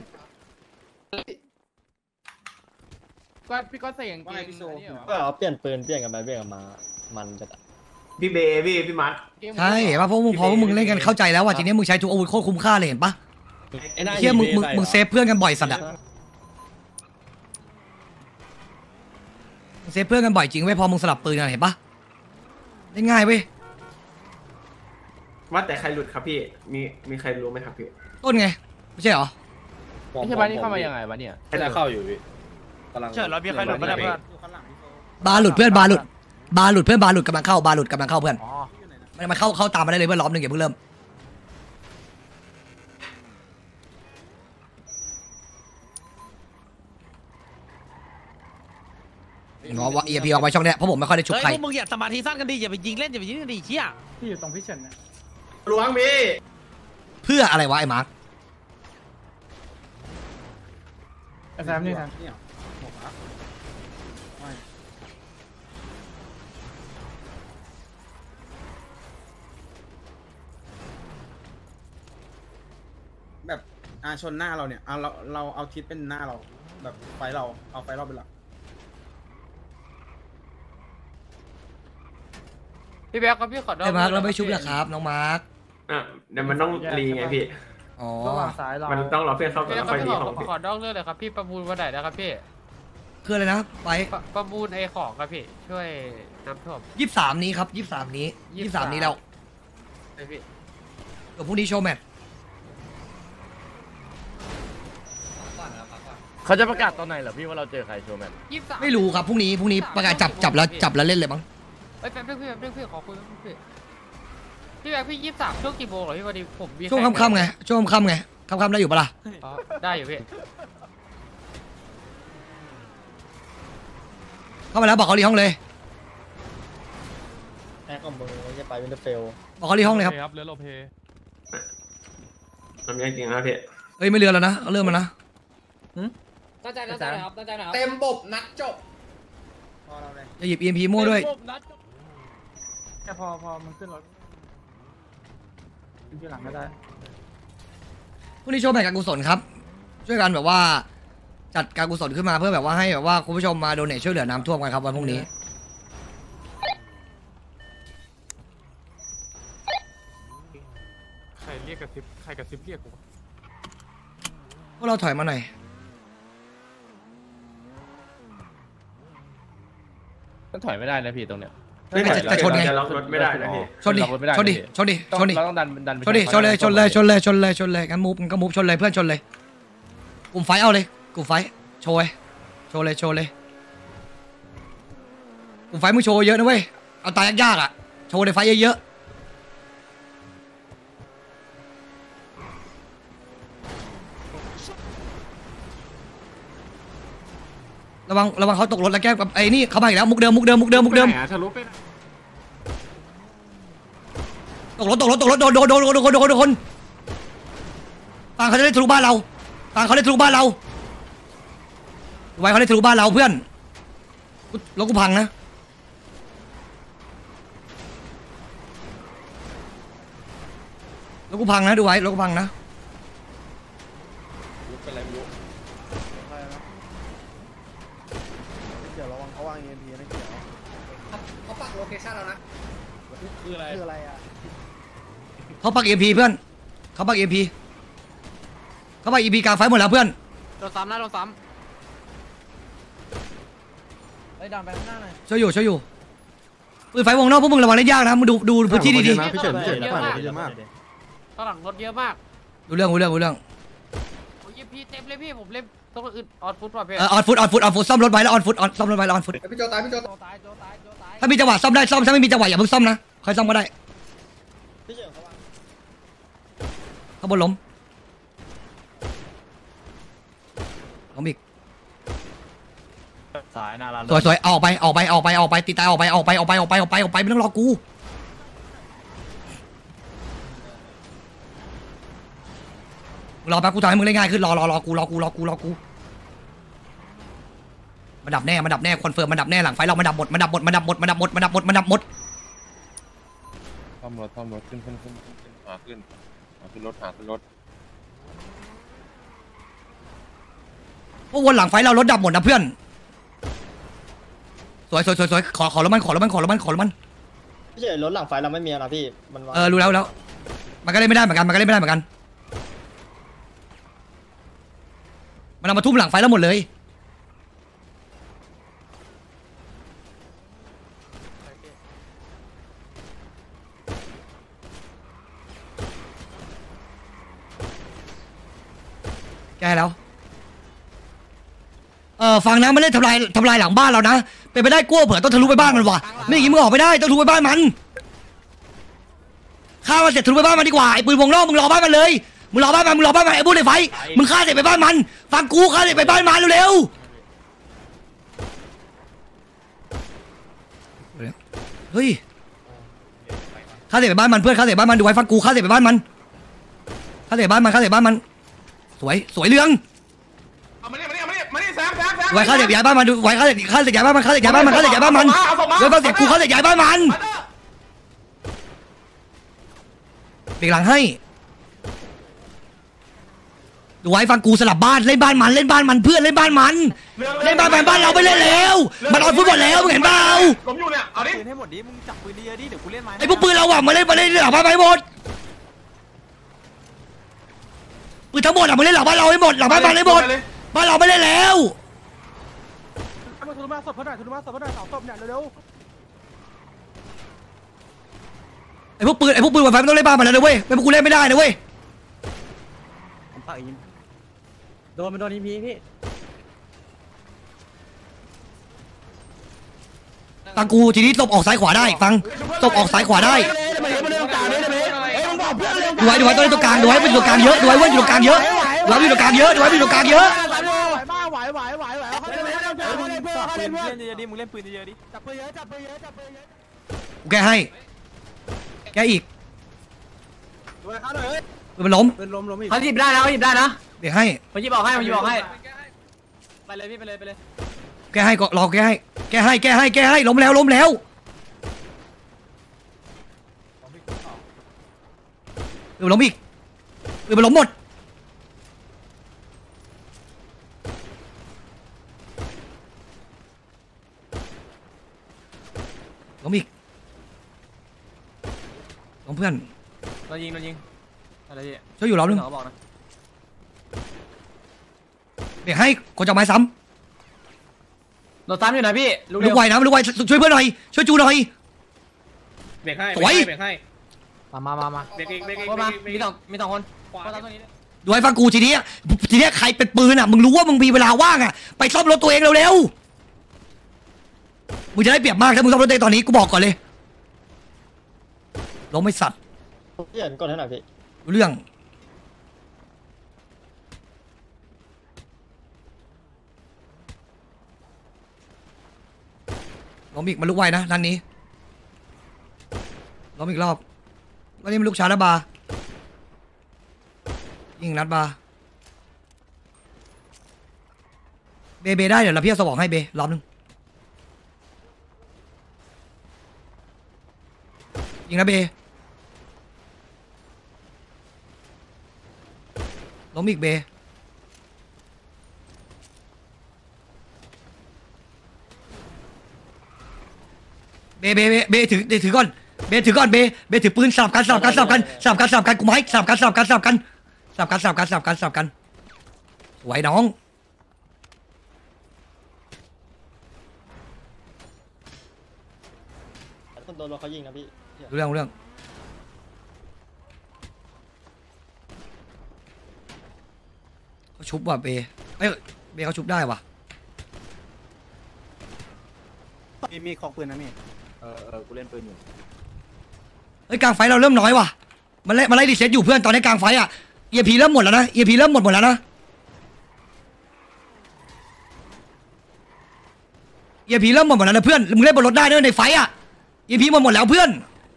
ก็พี่ก็ใส่กางเกงอันนี้เหรอก็เอาเปลี่ยนปืนเปลี่ยนกันไปเปลี่ยนกันมามันจะพี่เบพี่พี่มัดใช่เห็นป่ะเพราะมึงพอมึงเล่นกันเข้าใจแล้วว่าทีนี้มึงใช้ทุกอาวุธโคตรคุ้มค่าเลยเห็นปะเฮียมึงมึงมึงเซฟเพื่อนกันบ่อยสัตว์อะมึงเซฟเพื่อนกันบ่อยจริงเว้ยพอมึงสลับปืนกันเห็นปะได้ง่ายเว้ยว่าแต่ใครหลุดครับพี่มีมีใครรู้ไหมครับพี่ต้นไงไม่ใช่เหรอไม่ใช่บ้านนี้เข้ามายังไงวะเนี่ยไม่ได้เข้าอยู่พี่กำลังเชิญเรามีใครหลุดไม่ได้เพื่อนบาหลุดเพื่อนบาหลุดบาหลุดเพื่อนบาหลุดกำลังเข้าบาหลุดกำลังเข้าเพื่อนอ๋อมันมาเข้าเข้าตามมาได้เลยเพื่อนล้อมหนึ่งอย่าเพิ่งเริ่มเห็นว่าเอียพีออกมาช่องเนี้ยเพราะผมไม่ค่อยได้ชุบเฮ้ยใครพวกมึงอย่าสมาธิสั้นกันดิอย่าไปยิงเล่นอย่าไปยิงกันดิเชี่ยที่อยู่ตรงพิเชนนะล้วงพี่เพื่ออะไรวะไอ้มาร์คแซมนี่นะแบบอาชนหน้าเราเนี่ยเอาเราเราเอาทิศเป็นหน้าเราแบบไฟเราเอาไฟเราเป็นหลักพี่แบ๊กครับพี่ขอไอ้มาร์คเราไม่ชุบเหรอครับน้องมาร์คอ่ะเดี๋ยวมันต้องรีไงพี่อ๋อมันต้องรอเพื่อนเข้าก่อนพี่แล้วคค่รัอบ ยพี่รีขขอองพี่ขอนอกเรื่องเลยครับพี่ประมูลวันไหนนะครับพี่คืออะไรนะไปประประมูลไอ้ของครับพี่ช่วยน้ำท่วมยี่สิบสามนี้ครับยี่สิบสามนี้ยี่สิบสามนี้แล้วไอพี่เดี๋ยวพรุ่งนี้โชว์แมตช์เขาจะประกาศตอนไหนเหรอพี่ว่าเราเจอใครโชว์แมนยี่สิบสามไม่รู้ครับพรุ่งนี้พรุ่งนี้ประกาศจับจับแล้วจับแล้วเล่นเลยมั้งเอ้ยแป๊บนึงพี่แป๊บนึงพี่ขอคุยแป๊บนึงพี่พี่แบ๊กพี่ยี่สิบสามช่วงกี่โมงเหรอพี่พอดีผมมีช่วงค่ำๆไงช่วงค่ำๆไงค่ำๆได้อยู่ปะล่ะอ๋อได้อยู่พี่เข้ามาแล้วบอกเขารีห้องเลยแอคคอมโบจะไปวินเทอร์เฟลบอกเขารีห้องเลยครับครับเรือโลเพทำยังจริงนะพี่เอ้ยไม่เรือแล้วนะเอาเริ่มแล้วนะตั้งใจตั้งใจนะครับตั้งใจนะครับเต็มบบนัดจบพอเราเลยจะหยิบ อี เอ็ม พี มั่วด้วยแค่พอพอมันขึ้นรถที่หลังไม่ได้พรุ่งนี้โชว์แบ่งการกุศลครับ ช่วยกันแบบว่าจัดการกุศลขึ้นมาเพื่อแบบว่าให้แบบว่าคุณผู้ชมมาโดเนทช่วยเหลือน้ำท่วมกันครับวันพรุ่งนี้ใครเรียกกระซิบใครกระซิบเรียกกูพวกเราถอยมาหน่อยต้องถอยไม่ได้นะพี่ตรงเนี้ยแต่ชนไงจะล็อกรถไม่ได้นะพี่ชนดิชนดิชนดิชนดิเราต้องดันดันชนดิชนเลยชนเลยชนเลยชนเลยชนเลยงั้นมูฟก็มูฟชนเลยเพื่อนชนเลยกลุ่มไฟเอาเลยกลุ่มไฟโชว์โชว์เลยโชว์เลยกลุ่มไฟมึงโชว์เยอะนะเว้ยเอาตายยากๆอ่ะโชว์ในไฟเยอะๆระวังระวังเขาตกรถแล้วแก้กับไอ้นี่เขามาอีกแล้วมุกเดิมมุกเดิมมุกเดิมมุกเดิมทะลุไปไหนตกรถตกรถตกรถโดนโดนโดนโดนโดนโดนโดนต่างเขาจะได้ทะลุบ้านเราต่างเขาได้ทะลุบ้านเราไว้เขาได้ทะลุบ้านเราเพื่อนรถกูพังนะรถกูพังนะดูไว้รถกูพังนะเป็นไรไม่รู้เดี๋ยวระวังเขาวาง อี เอ็ม พี นะเดี๋ยวเขาปักโลเคชั่นแล้วนะคืออะไรคืออะไรอ่ะเขาปักเอ็มพีเพื่อนเขาปักเอ็มพีเขาปักเอ็มพีกลางไฟหมดแล้วเพื่อนโดนซ้ำนะโดนซ้ไอ้ดันไปข้างหน้าหน่อยช่วยอยู่ช่วยอยู่ปืนไฟวงนอกพวกมึงระวังเล่นยากนะมึงดูดูพื้นที่ดีำเยอะมากเยอะมากข้างหลังรถเยอะมากๆดูเรื่องดูเรื่องดูเรื่องโอ้ยพี่เต็มเลยพี่ผมเล่นต้องอึดออดฟุตว่ะพี่เออออนฟุตออนฟุตออนฟุตซ่อมรถไว้แล้วออนฟุตออนซ่อมรถไว้แล้วออนฟุตพี่โจตายพี่โจโจตายโจตายโจตายถ้ามีจังหวะซ่อมได้ซ่อมถ้าไม่มีจังหวะอย่าเพิ่งซ่อมนะค่อยซ่อมก็ได้พี่เฉินเขาวางข้างบนล้มล้มอีกสายนาลาสวยสวยออกไปออกไปออกไปออกไปตีตายออกไปออกไปออกไปออกไปออกไปออกไปไม่ต้องรอกูรอแป๊บกูทำให้มึงเล่นง่ายขึ้นรอรอรอกูรอกูรอกูรอกูมันดับแน่มันดับแน่คอนเฟิร์มมันดับแน่หลังไฟเรามันดับหมดมันดับหมดมันดับหมดมันดับหมดมันดับหมดมันดับหมดซ่อมรถซ่อมรถขึ้นขึ้นขึ้นขึ้นหาขึ้นหาขึ้นรถหาขึ้นรถพวกวนหลังไฟเรารถดับหมดนะเพื่อนสวยสวยสวยสวยขอขอรถมันขอรถมันขอรถมันขอรถมันพี่เฉินรถหลังไฟเราไม่มีนะพี่มันวางเออรู้แล้วแล้วมันก็เล่นไม่ได้เหมือนกันมันก็เล่นไม่ได้เหมือนกันมันเอามาทุ่มหลังไฟแล้วหมดเลยแก้แล้วเออฟังนะมันเล่นทำลายทำลายหลังบ้านเรานะเป็นไปได้กลัวเผื่อต้องทะลุไปบ้านมันว่ะไม่อย่างงี้มึงออกไม่ได้ต้องทะลุไปบ้านมันฆ่ามันเสร็จทะลุไปบ้านมันดีกว่าไอ้ปืนวงนอกมึงรอบ้านมันเลยมึงรอบ้านมันมึงรอบ้านมันไอ้พวกในไฟมึงฆ่าเสร็จไปบ้านมันฟังกูฆ่าเสร็จไปบ้านมันเร็วๆเฮ้ยฆ่าเสร็จไปบ้านมันเพื่อนฆ่าเสร็จบ้านมันดูไว้ฟังกูฆ่าเสร็จไปบ้านมันฆ่าเสร็จบ้านมันฆ่าเสร็จบ้านมันสวยสวยเรื่องเอามาเนี่ยมาเนี่ยมาเนี่ยมาเนี่ยแซมแซมแซมไว้ฆ่าเสร็จย้ายบ้านมันดูไว้ฆ่าเสร็จฆ่าเสร็จย้ายบ้านมันฆ่าเสร็จย้ายบ้านมันฆ่าเสร็จย้ายบ้านมันไว้ฟังเสร็จกูฆ่าเสร็จย้ายบ้านมันเบรกหลังให้ดูไว้ฟังกูสลับบ้านเล่นบ้านมันเล่นบ้านมันเพื่อนเล่นบ้านมันเล่นบ้านมันบ้านเราไม่เล่นแล้วมันออนฟุตบอลแล้วมึงเห็นเปล่าล้มอยู่เนี่ยเอาดิปืนให้หมดดิมึงจับปืนดีๆดิเดี๋ยวกูเล่นไม้ไอ้พวกปืนเราอะมาเล่นมาเล่นหลังบ้านไปหมดปืนทั้งหมดอะมาเล่นหลังบ้านเราให้หมดหลังบ้านมันให้หมดบ้านเราไม่เล่นแล้วมาทุนมาศพเพื่อนหน่อยทุนมาศพเพื่อนหน่อยสองศพเนี่ยเร็วไอ้พวกปืนไอ้พวกปืนไฟมันต้องเล่นบ้านมันแล้วนะเว้ยไม่พวกกูเล่นไม่ได้นะเว้ยผมปักอีกโดนมันโดนอีพีพี่ฟังกูทีนี้ตบออกซ้ายขวาได้ฟังตบออกซ้ายขวาได้ดูไว้ดูไว้ต้องเล่นตรงกลางดูไว้เป็นตรงกลางเยอะดูไว้ว่าอยู่ตรงกลางเยอะดูไว้อยู่ตรงกลางเยอะดูไว้อยู่ตรงกลางเยอะไหวไหวไหวไหวเขาเล่นเพื่อนเขาเล่นเพื่อนเขาเล่นเพื่อนเยอะดิมึงเล่นปืนเยอะดิจับปืนเยอะจับปืนเยอะจับปืนเยอะกูแก้ให้แก้อีกดูเขาหน่อยเฮ้ยปืนมันล้มปืนล้มล้มอีกเขาหยิบได้นะเขาหยิบได้นะเดี๋ยวให้มันหยิบออกให้มันหยิบออกให้ไปเลยพี่ไปเลยไปเลยแก้ให้ก็รอแก้ให้แก้ให้แก้ให้แก้ให้ล้มแล้วล้มแล้วปืนมันล้มอีกปืนมันล้มหมดล้มอีกล้มเพื่อนโดนยิงโดนยิงอะไรพี่ช่วยอยู่รอบนึงเขาบอกนะเบรกให้กดจับไม้ซ้โดนซ้ำอยู่นะพี่ำลูกลูเดียกวไวนะลูกไวช่วยเพื่อนหน่อยช่วยจูหน่อยเบรกให้สวยเบรกให้มามามามาเบรกอีกเบรกอีกโอ้มาเบรกมีอีกสองมีสองคนขวาโอ้ตามตรงนี้ดูไอ้ฟังกูทีนี้ทีนี้ใครเป็นปืนอ่ะมึงรู้ว่ามึงมีเวลาว่างอ่ะไปซ่อมรถตัวเองเร็วๆมึงจะได้เปรียบมากถ้ามึงซ่อมรถตัวเองตอนนี้กูบอกก่อนเลยล้มไม่สัตว์พี่เห็นก่อนให้หน่อยพี่รู้เรื่องล้มอีกมันลุกไวนะด้านนี้ล้มอีกรอบวันนี้มันลุกช้าแล้วบายิงนัดบาเบเบได้เดี๋ยวเราพี่เอาสว่างให้เบรอบนึงยิงนะเบล้มอีกเบเบเบเบเบถือเบถือก่อนเบถือก่อนเบเบถือปืนสลับกันสลับกันสลับกันสลับกันสลับกันกูไม้สลับกันสลับกันสลับกันสลับกันสลับกันสลับกันสลับกันไหวน้องคนโดนรถเขายิงนะพี่เรื่องเรื่องเขาชุบว่ะเบเอ้ยเบเขาชุบได้ว่ะมีมีของปืนนะมี่เออเออกูเล่นปืนอยู่เฮ้ยกลางไฟเราเริ่มน้อยว่ะมันไล่มันไล่ดีเซ็ตอยู่เพื่อนตอนนี้กลางไฟอ่ะเอพีเริ่มหมดแล้วนะเอพีเริ่มหมดหมดแล้วนะเอพีเริ่มหมดหมดแล้วนะเพื่อนมึงเล่นบนรถได้ด้วยในไฟอ่ะเอพีหมดหมดแล้วเพื่อน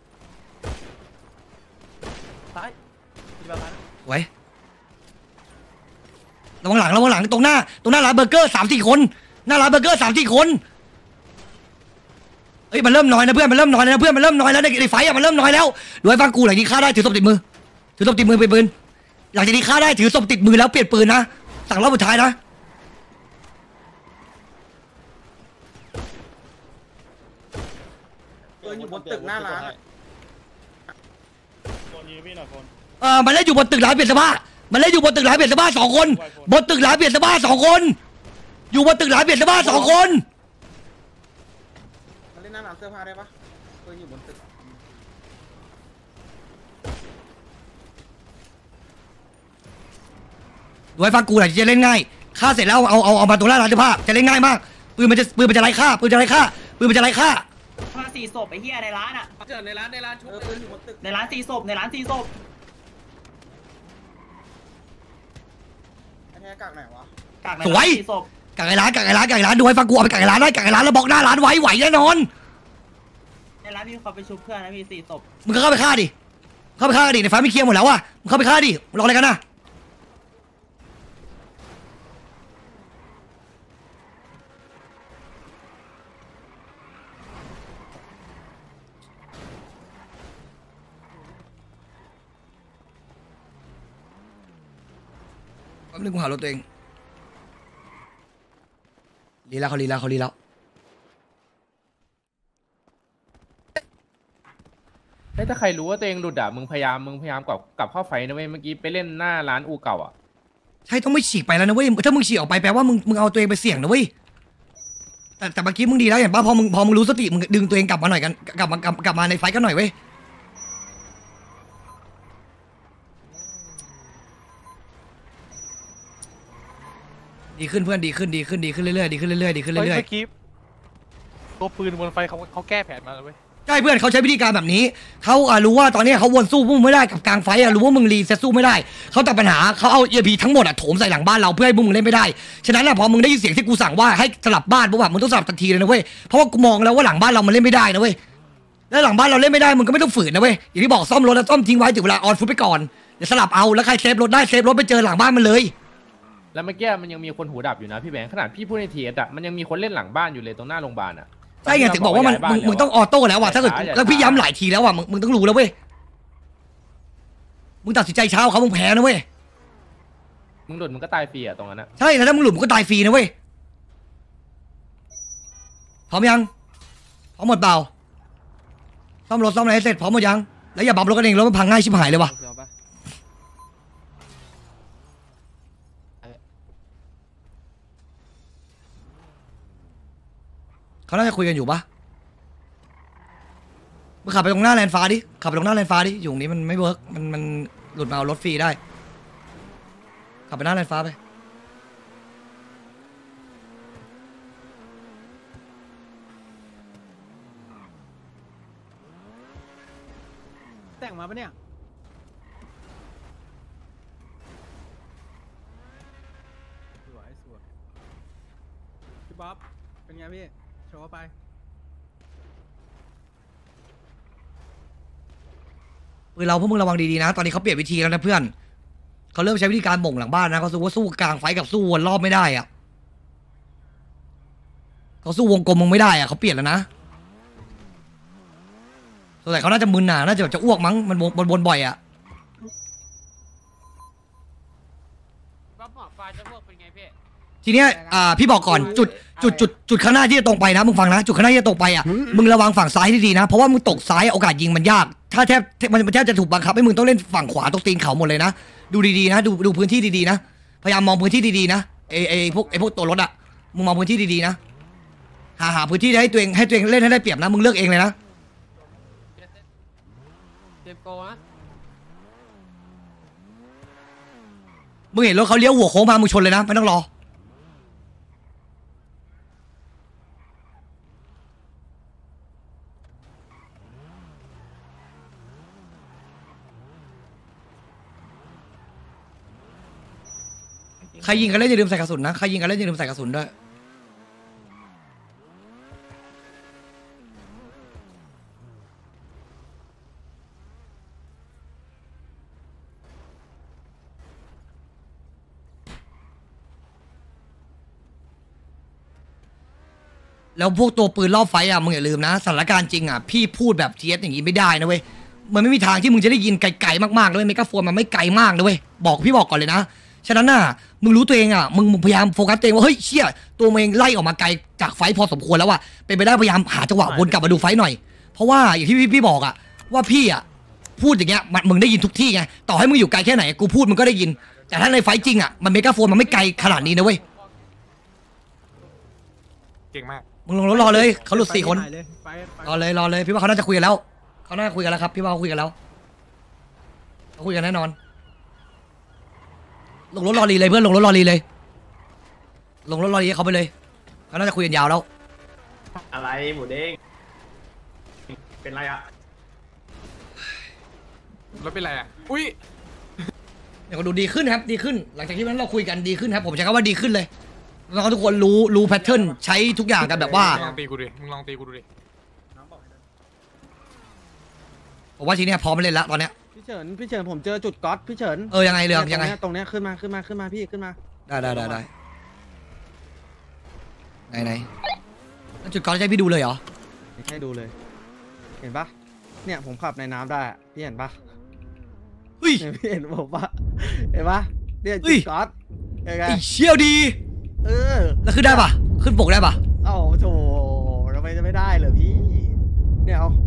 ซ้ายที่บ้านไว้ระวังหลังระวังหลังตรงหน้าตรงหน้าร้านเบอร์เกอร์สามสี่คนหน้าร้านเบอร์เกอร์สามสี่คนเฮ้ยมันเริ่มน้อยนะเพื่อนมันเริ่มน้อยแล้วนะเพื่อนมันเริ่มน้อยแล้วในในไฟอ่ะมันเริ่มน้อยแล้วรวยฟังกูหลังนี้ฆ่าได้ถือศพติดมือถือศพติดมือเป็นปืนหลังจากนี้ฆ่าได้ถือศพติดมือแล้วเปลี่ยนปืนนะสั่งรอบสุดท้ายนะปืนอยู่บนตึกหน้าร้านเออมันเล่นอยู่บนตึกร้านเปลี่ยนเสื้อผ้ามันเล่นอยู่บนตึกร้านเปลี่ยนเสื้อผ้าสองคนบนตึกร้านเปลี่ยนเสื้อผ้าสองคนอยู่บนตึกร้านเปลี่ยนเสื้อผ้าสองคนมันเล่นหน้าร้านเสื้อผ้าได้ปะปืนอยู่บนตึกรวยฟังกูหน่อยจะเล่นง่ายฆ่าเสร็จแล้วเอาเอาเอามาตรงหน้าร้านเสื้อผ้าจะเล่นง่ายมากปืนมันจะปืนมันจะไล่ฆ่าปืนจะไล่ฆ่าปืนมันจะไล่ฆ่ามาสี่ศพไอ้เหี้ยในร้านอ่ะเจอในร้านในร้านชุบเออปืนอยู่บนตึกในร้านสี่ศพในร้านสี่ศพไอ้แท้กักไหนวะกากในสวร้าย นสี่ศพกักไอ้ร้านกักไอ้ร้านกักไอ้ร้านดูไว้ฟังกูเอาไปกักไอ้ร้านได้กักไอ้ร้านแล้วบล็อกหน้าร้านไว้ไหวแน่นอนในร้านมีเขาไปชุบเพื่อนนะมีสี่ศพมึงก็เข้าไปฆ่าดิเข้าไปฆ่าดิในฟ้าไม่เคลียร์หมดแล้วอ่ะมึงเข้าไปฆ่าดิรออะไรกันนะแป๊บนึงกูหารถตัวเองรีแล้วเขารีแล้วเขารีแล้วเฮ้ยถ้าใครรู้ว่าตัวเองหลุดอ่ะมึงพยายามมึงพยายามกลับกลับเข้าไฟนะเว้ยเมื่อกี้ไปเล่นหน้าร้านอูเก่าอ่ะใช่ต้องไม่ฉีกไปแล้วนะเว้ยถ้ามึงฉีกออกไปแปลว่ามึงมึงเอาตัวเองไปเสี่ยงนะเว้ยแต่แต่เมื่อกี้มึงดีแล้วเห็นป่ะพอมึงพอมึงรู้สติมึงดึงตัวเองกลับมาหน่อยกันกลับมากลับกลับมาในไฟกันหน่อยเว้ยดีขึ้นเพื่อนดีขึ้นดีขึ้นดีขึ้นเรื่อยๆดีขึ้นเรื่อยๆดีขึ้นเฮ้ยเรื่อยเมื่อกี้ตัวปืนบนไฟเขาเขาแก้แผนมาแล้วเว้ยๆใช่เพื่อนเขาใช้วิธีการแบบนี้เขาอ่ะรู้ว่าตอนนี้เขาวนสู้พวกมึงไม่ได้กับกลางไฟอ่ะรู้ว่ามึงรีเซ็ตสู้ไม่ได้เขาตัดปัญหาเขาเอาเอพีทั้งหมดอ่ะโถมใส่หลังบ้านเราเพื่อให้พวกมึงเล่นไม่ได้ฉะนั้นอ่ะพอมึงได้ยินเสียงที่กูสั่งว่าให้สลับบ้านปุ๊บอ่ะมึงต้องสลับทันทีเลยนะเว้ยเพราะว่ากูมองแล้วว่าหลังบ้านเรามันเล่นไม่ได้นะเว้ยแล้วหลังบ้านเราเล่นไม่ได้มึงก็ไม่ต้องฝืนนะเว้ยอย่างที่บอกซ่อมรถแล้วซ่อมทิ้งไว้ถึงเวลาออนฟุตไปก่อนเดี๋ยวสลับเอาแล้วใครเซฟรถได้เซฟรถไปเจอหลังบ้านมันเลยแล้วเมื่อกี้มันยังมีคนหูดับอยู่นะพี่แบงค์ขนาดพี่พูดในทีเอสอ่ะมันยังมีคนเล่นหลังบ้านอยู่เลยตรงหน้าโรงพยาบาลอ่ะใช่ไงถึงบอกว่ามันมึงมึงต้องออโต้แล้วว่ะถ้าเกิดแล้วพี่ย้ำหลายทีแล้วว่ะมึงมึงต้องรู้แล้วเว้ยมึงตัดสินใจช้าเขามึงแพ้นะเว้ยมึงหลุดมึงก็ตายฟรีอ่ะตรงนั้นอะใช่แล้วถ้ามึงหลุดมึงก็ตายฟรีนะเว้ยพร้อมยังพร้อมหมดเปล่าซ่อมรถซ่อมอะไรให้เสร็จพร้อมหมดยังแล้วอย่าบับรถกันเองรถมันพังง่ายชิบหายเลยวะเขาน่าจะคุยกันอยู่ปะมึงขับไปตรงหน้าแลนด์ฟ้าดิขับไปตรงหน้าแลนด์ฟ้าดิอยู่ตรงนี้มันไม่เวิร์กมันมันหลุดมาเอารถฟรีได้ขับไปหน้าแลนด์ฟ้าไปแต่งมาปะเนี่ยสวยสวยพี่บ๊อบเป็นไงพี่โชว์ไปปืนเราพวกมึงระวังดีๆนะตอนนี้เขาเปลี่ยนวิธีแล้วนะเพื่อนเขาเริ่มใช้วิธีการบ่งหลังบ้านนะเขาสู้ว่าสู้กลางไฟกับสู้วนรอบไม่ได้อะเขาสู้วงกลมมึงไม่ได้อะเขาเปลี่ยนแล้วนะแต่เขาน่าจะมึนหนาน่าจะแบบจะอ้วกมั้งมันวนวนบ่อยอะว่าหมอปลาจะพวกเป็นไงพี่ทีเนี้ยอ่าพี่บอกก่อนจุดจุดจุดจุดข้างหน้าที่จะตรงไปนะมึงฟังนะจุดข้างหน้าที่จะตรงไปอ่ะมึงระวังฝั่งซ้ายที่ดีนะเพราะว่ามึงตกซ้ายโอกาสยิงมันยากถ้าแทบมันแทบจะถูกบังคับให้มึงต้องเล่นฝั่งขวาตรงตีนเขาหมดเลยนะดูดีๆนะดูดูพื้นที่ดีๆนะพยายามมองพื้นที่ดีๆนะไอไอพวกไอพวกตัวรถอ่ะมึงมองพื้นที่ดีๆนะหาหาพื้นที่ให้ตัวเองให้ตัวเองเล่นให้ได้เปรียบนะมึงเลือกเองเลยนะเจ็บโกนะมึงเห็นรถเขาเลี้ยวหัวโค้งมามึงชนเลยนะไม่ต้องรอใครยิงกันเล่นอย่าลืมใส่กระสุนนะใครยิงกันเล่นอย่าลืมใส่กระสุนด้วยแล้วพวกตัวปืนรอบไฟอ่ะมึงอย่าลืมนะสถานการณ์จริงอ่ะพี่พูดแบบเทียสอย่างนี้ไม่ได้นะเว้ยมันไม่มีทางที่มึงจะได้ยินไกลๆมากๆเลยเมกะโฟนมันไม่ไกลมากนะเว้ยบอกพี่บอกก่อนเลยนะฉะนั้นน่ะมึงรู้ตัวเองอ่ะมึงพยายามโฟกัสตัวเองว่าเฮ้ยเชี่ยตัวมึงเองไล่ออกมาไกลจากไฟพอสมควรแล้วอ่ะเป็นไปได้พยายามหาจังหวะวนกลับมาดูไฟหน่อยเพราะว่าอย่างที่พี่พี่บอกอ่ะว่าพี่อ่ะพูดอย่างเงี้ยมันมึงได้ยินทุกที่ไงต่อให้มึงอยู่ไกลแค่ไหนกูพูดมึงก็ได้ยินแต่ถ้าในไฟจริงอ่ะมันเมกะโฟนมันไม่ไกลขนาดนี้นะเว้ยเก่งมากมึงลงรถรอเลยเขาหลุดสี่คนรอเลยรอเลยพี่ว่าเขาน่าจะคุยกันแล้วเขาน่าจะคุยกันแล้วครับพี่ว่าเขาคุยกันแล้วเขาคุยกันแน่นอนลงรถรอรีเลยเพื่อนลงรถรอรีเลยลงรถรอรีเขาไปเลยเขาน่าจะคุยกันยาวแล้วอะไรหมูเด้งเป็นไรอะแล้วเป็นไรอ่ะอุ้ยเดี๋ยวก็ดูดีขึ้นครับดีขึ้นหลังจากที่นั้นเราคุยกันดีขึ้นครับผมใช้คำว่าดีขึ้นเลยน้องทุกคนรู้รู้แพทเทิร์นใช้ทุกอย่างกันแบบว่ามึงลองตีกูดิมึงลองตีกูดูดิผมว่าทีเนี้ยพร้อมเล่นแล้วตอนเนี้ยพี่เฉินพี่เฉินผมเจอจุดก๊อตพี่เฉินเออยังไงเรื่องยังไงตรงเนี้ยขึ้นมาขึ้นมาขึ้นมาพี่ขึ้นมาได้ได้ได้ได้ไหนไหนแล้วจุดก่อนจะให้พี่ดูเลยเหรอให้ดูเลย เห็นปะเนี่ยผมขับในน้ำได้อะพี่เห็นปะเฮ้ยเนี่ยพี่เห็นผมปะเห็นปะเนี่ยจุดก๊อตยังไงไอ้เชี่ยวดีเออแล้วขึ้นได้ปะขึ้นปกได้ปะเอ้าโถทำไมจะไม่ได้เหรอพี่เนี่ยเอา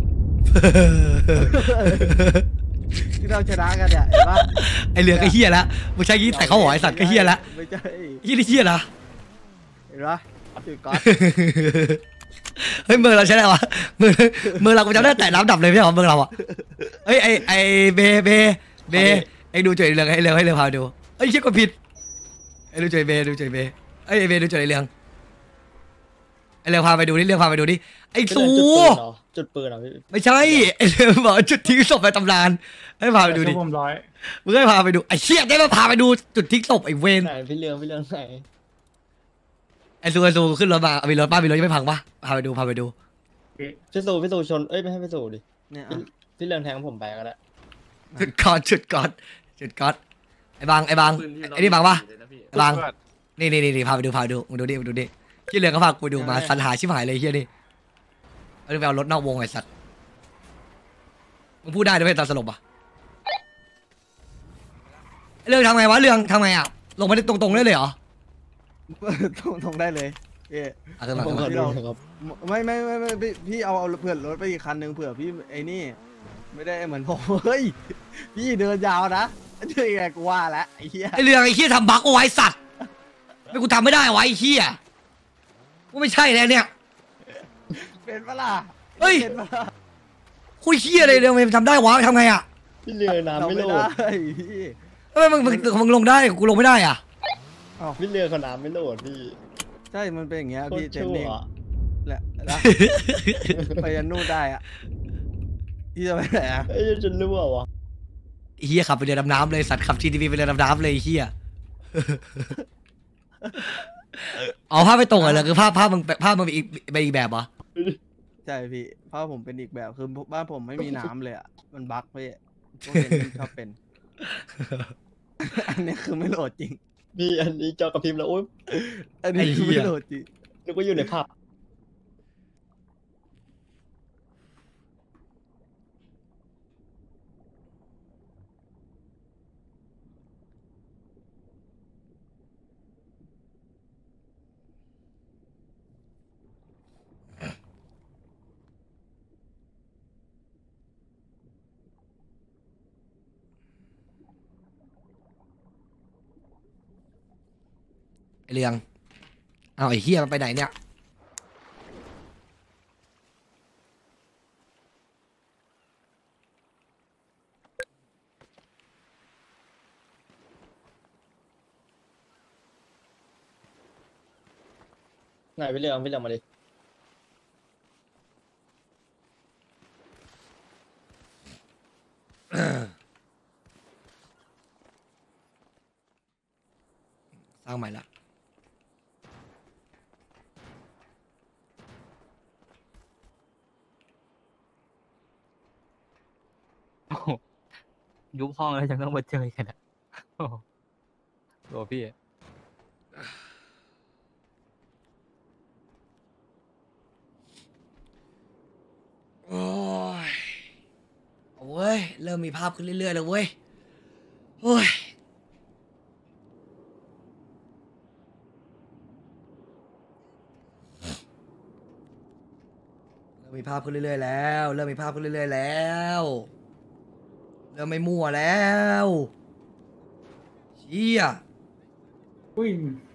ที่เราชนะกันเนี่ยเห็นปะไอเรือก็เฮี้ยแล้วมึงใช้ยี่แต่เขาบอกไอสัตว์ก็เฮี้ยแล้วไม่ใช่ยี่นี่เฮี้ยนะเห็นปะจุดก๊อตเฮ้ยเมืองเราใช่ไหมวะเมืองเมืองเรากูจำได้แต่น้ำดับเลยไม่ใช่หรอเมืองเราอ่ะเฮ้ยไอไอเบเบเบไอดูจุดเรืองไอเรืองให้เรืองพาดูไอเชี่ยกดผิดไอดูจุดเบดูจุดเบไอเบดูจุดไอเรืองไอเรืองพาไปดูดิเรืองพาไปดูดิไอซูจุดปืนเหรอพี่ไม่ใช่ไอเรืองบอกจุดทิ้งศพในตำนานให้พาไปดูดิผมร้อยมึงให้พาไปดูไอเชี่ยได้มาพาไปดูจุดทิ้งศพไอเวนไหนพี่เรืองพี่เรืองไหนไอซูไอซูขึ้นรถมามีรถป้ามีรถยังไม่พังปะพาไปดูพาไปดูพี่สูพี่สูชนเอ้ยไม่ให้พี่สูดิเนี่ยพี่เรืองแทงผมไปก็ได้จุดก่อนจุดก่อนจุดก่อนไอ้บางไอ้บางไอ้นี่บางปะไอ้บางนี่นี่นี่พาไปดูพาไปดูมึงดูดิมึงดูดิที่เหลือก็พากูไปดูมาสัญหาชิบหายเลยเฮียนี่เอาไปเอารถนอกวงไอ้สัตว์มึงพูดได้ด้วยตอนสลบอ่ะเรื่องทำไงวะเรื่องทำไงอ่ะลงไปตรงๆได้เลยเหรอตรงตรงได้เลยพี่อ่ะขึ้นมาผมขึ้นมาที่เราไม่ไม่ไม่ไม่พี่พี่เอาเอาเผื่อรถไปอีกคันหนึ่งเผื่อพี่ไอ้นี่ ไม่ได้เหมือนผมเฮ้ยพี่เดินยาวนะเจ๊ไงกูว่าแล้วไอ้เหี้ยไอเรื่องไอ้เหี้ยทำบั๊กเอาไว้สัตว์ไม่กูทำไม่ได้ไว้ไอ้เหี้ยกูไม่ใช่แล้วเนี่ยเป็นปะล่ะเฮ้ยเป็นปะล่ะคุยเหี้ยอะไรเรื่องมันทำได้วะทำไงอ่ะพี่เรือน้ำไม่โหลดได้พี่ทำไมมึงมึงมึงลงได้กูลงไม่ได้อ่ะพี่เรือเขาน้ำไม่โหลดพี่ใช่มันเป็นอย่างเงี้ยโคตพี่รเจนชั่วนี่แหละนะไปยันนู่นได้อ่ะพี่จะไปไหนอ่ะเอ้ยจนรู้วะไอ้เหี้ยขับไปเรือดำน้ำเลยสัตว์ขับ จี ที วี ไปเรือดำน้ำเลยไอ้เหี้ยอ๋อภาพไม่ตรงเหรอคือภาพภาพมึงภาพมึงเป็นอีกเป็นอีกแบบเหรอใช่พี่เพราะผมเป็นอีกแบบคือบ้านผมไม่มีน้ำเลยอ่ะมันบั๊กพี่พวกเห็นชอบเป็น อันนี้คือไม่โหลดจริงพี่อันนี้จอกระพริบแล้วโอ๊ยอันนี้คือไม่โหลดจริงนึกว่าอยู่ในภาพไอเรื่องเอาไอ้เหี้ยมันไปไหนเนี่ยไหนพี่เรือพี่เรือมาดิสร้างใหม่ละยุบห้องแล้วยังต้องมาเจอกันอ่ะโอ้พี่โอ้ยโอ้ยเริ่มมีภาพขึ้นเรื่อยๆแล้วเว้ยโอ้ยเริ่มมีภาพขึ้นเรื่อยๆแล้วเริ่มมีภาพขึ้นเรื่อยๆแล้วเริ่มไม่มั่วแล้วเชี่ยอุ้ย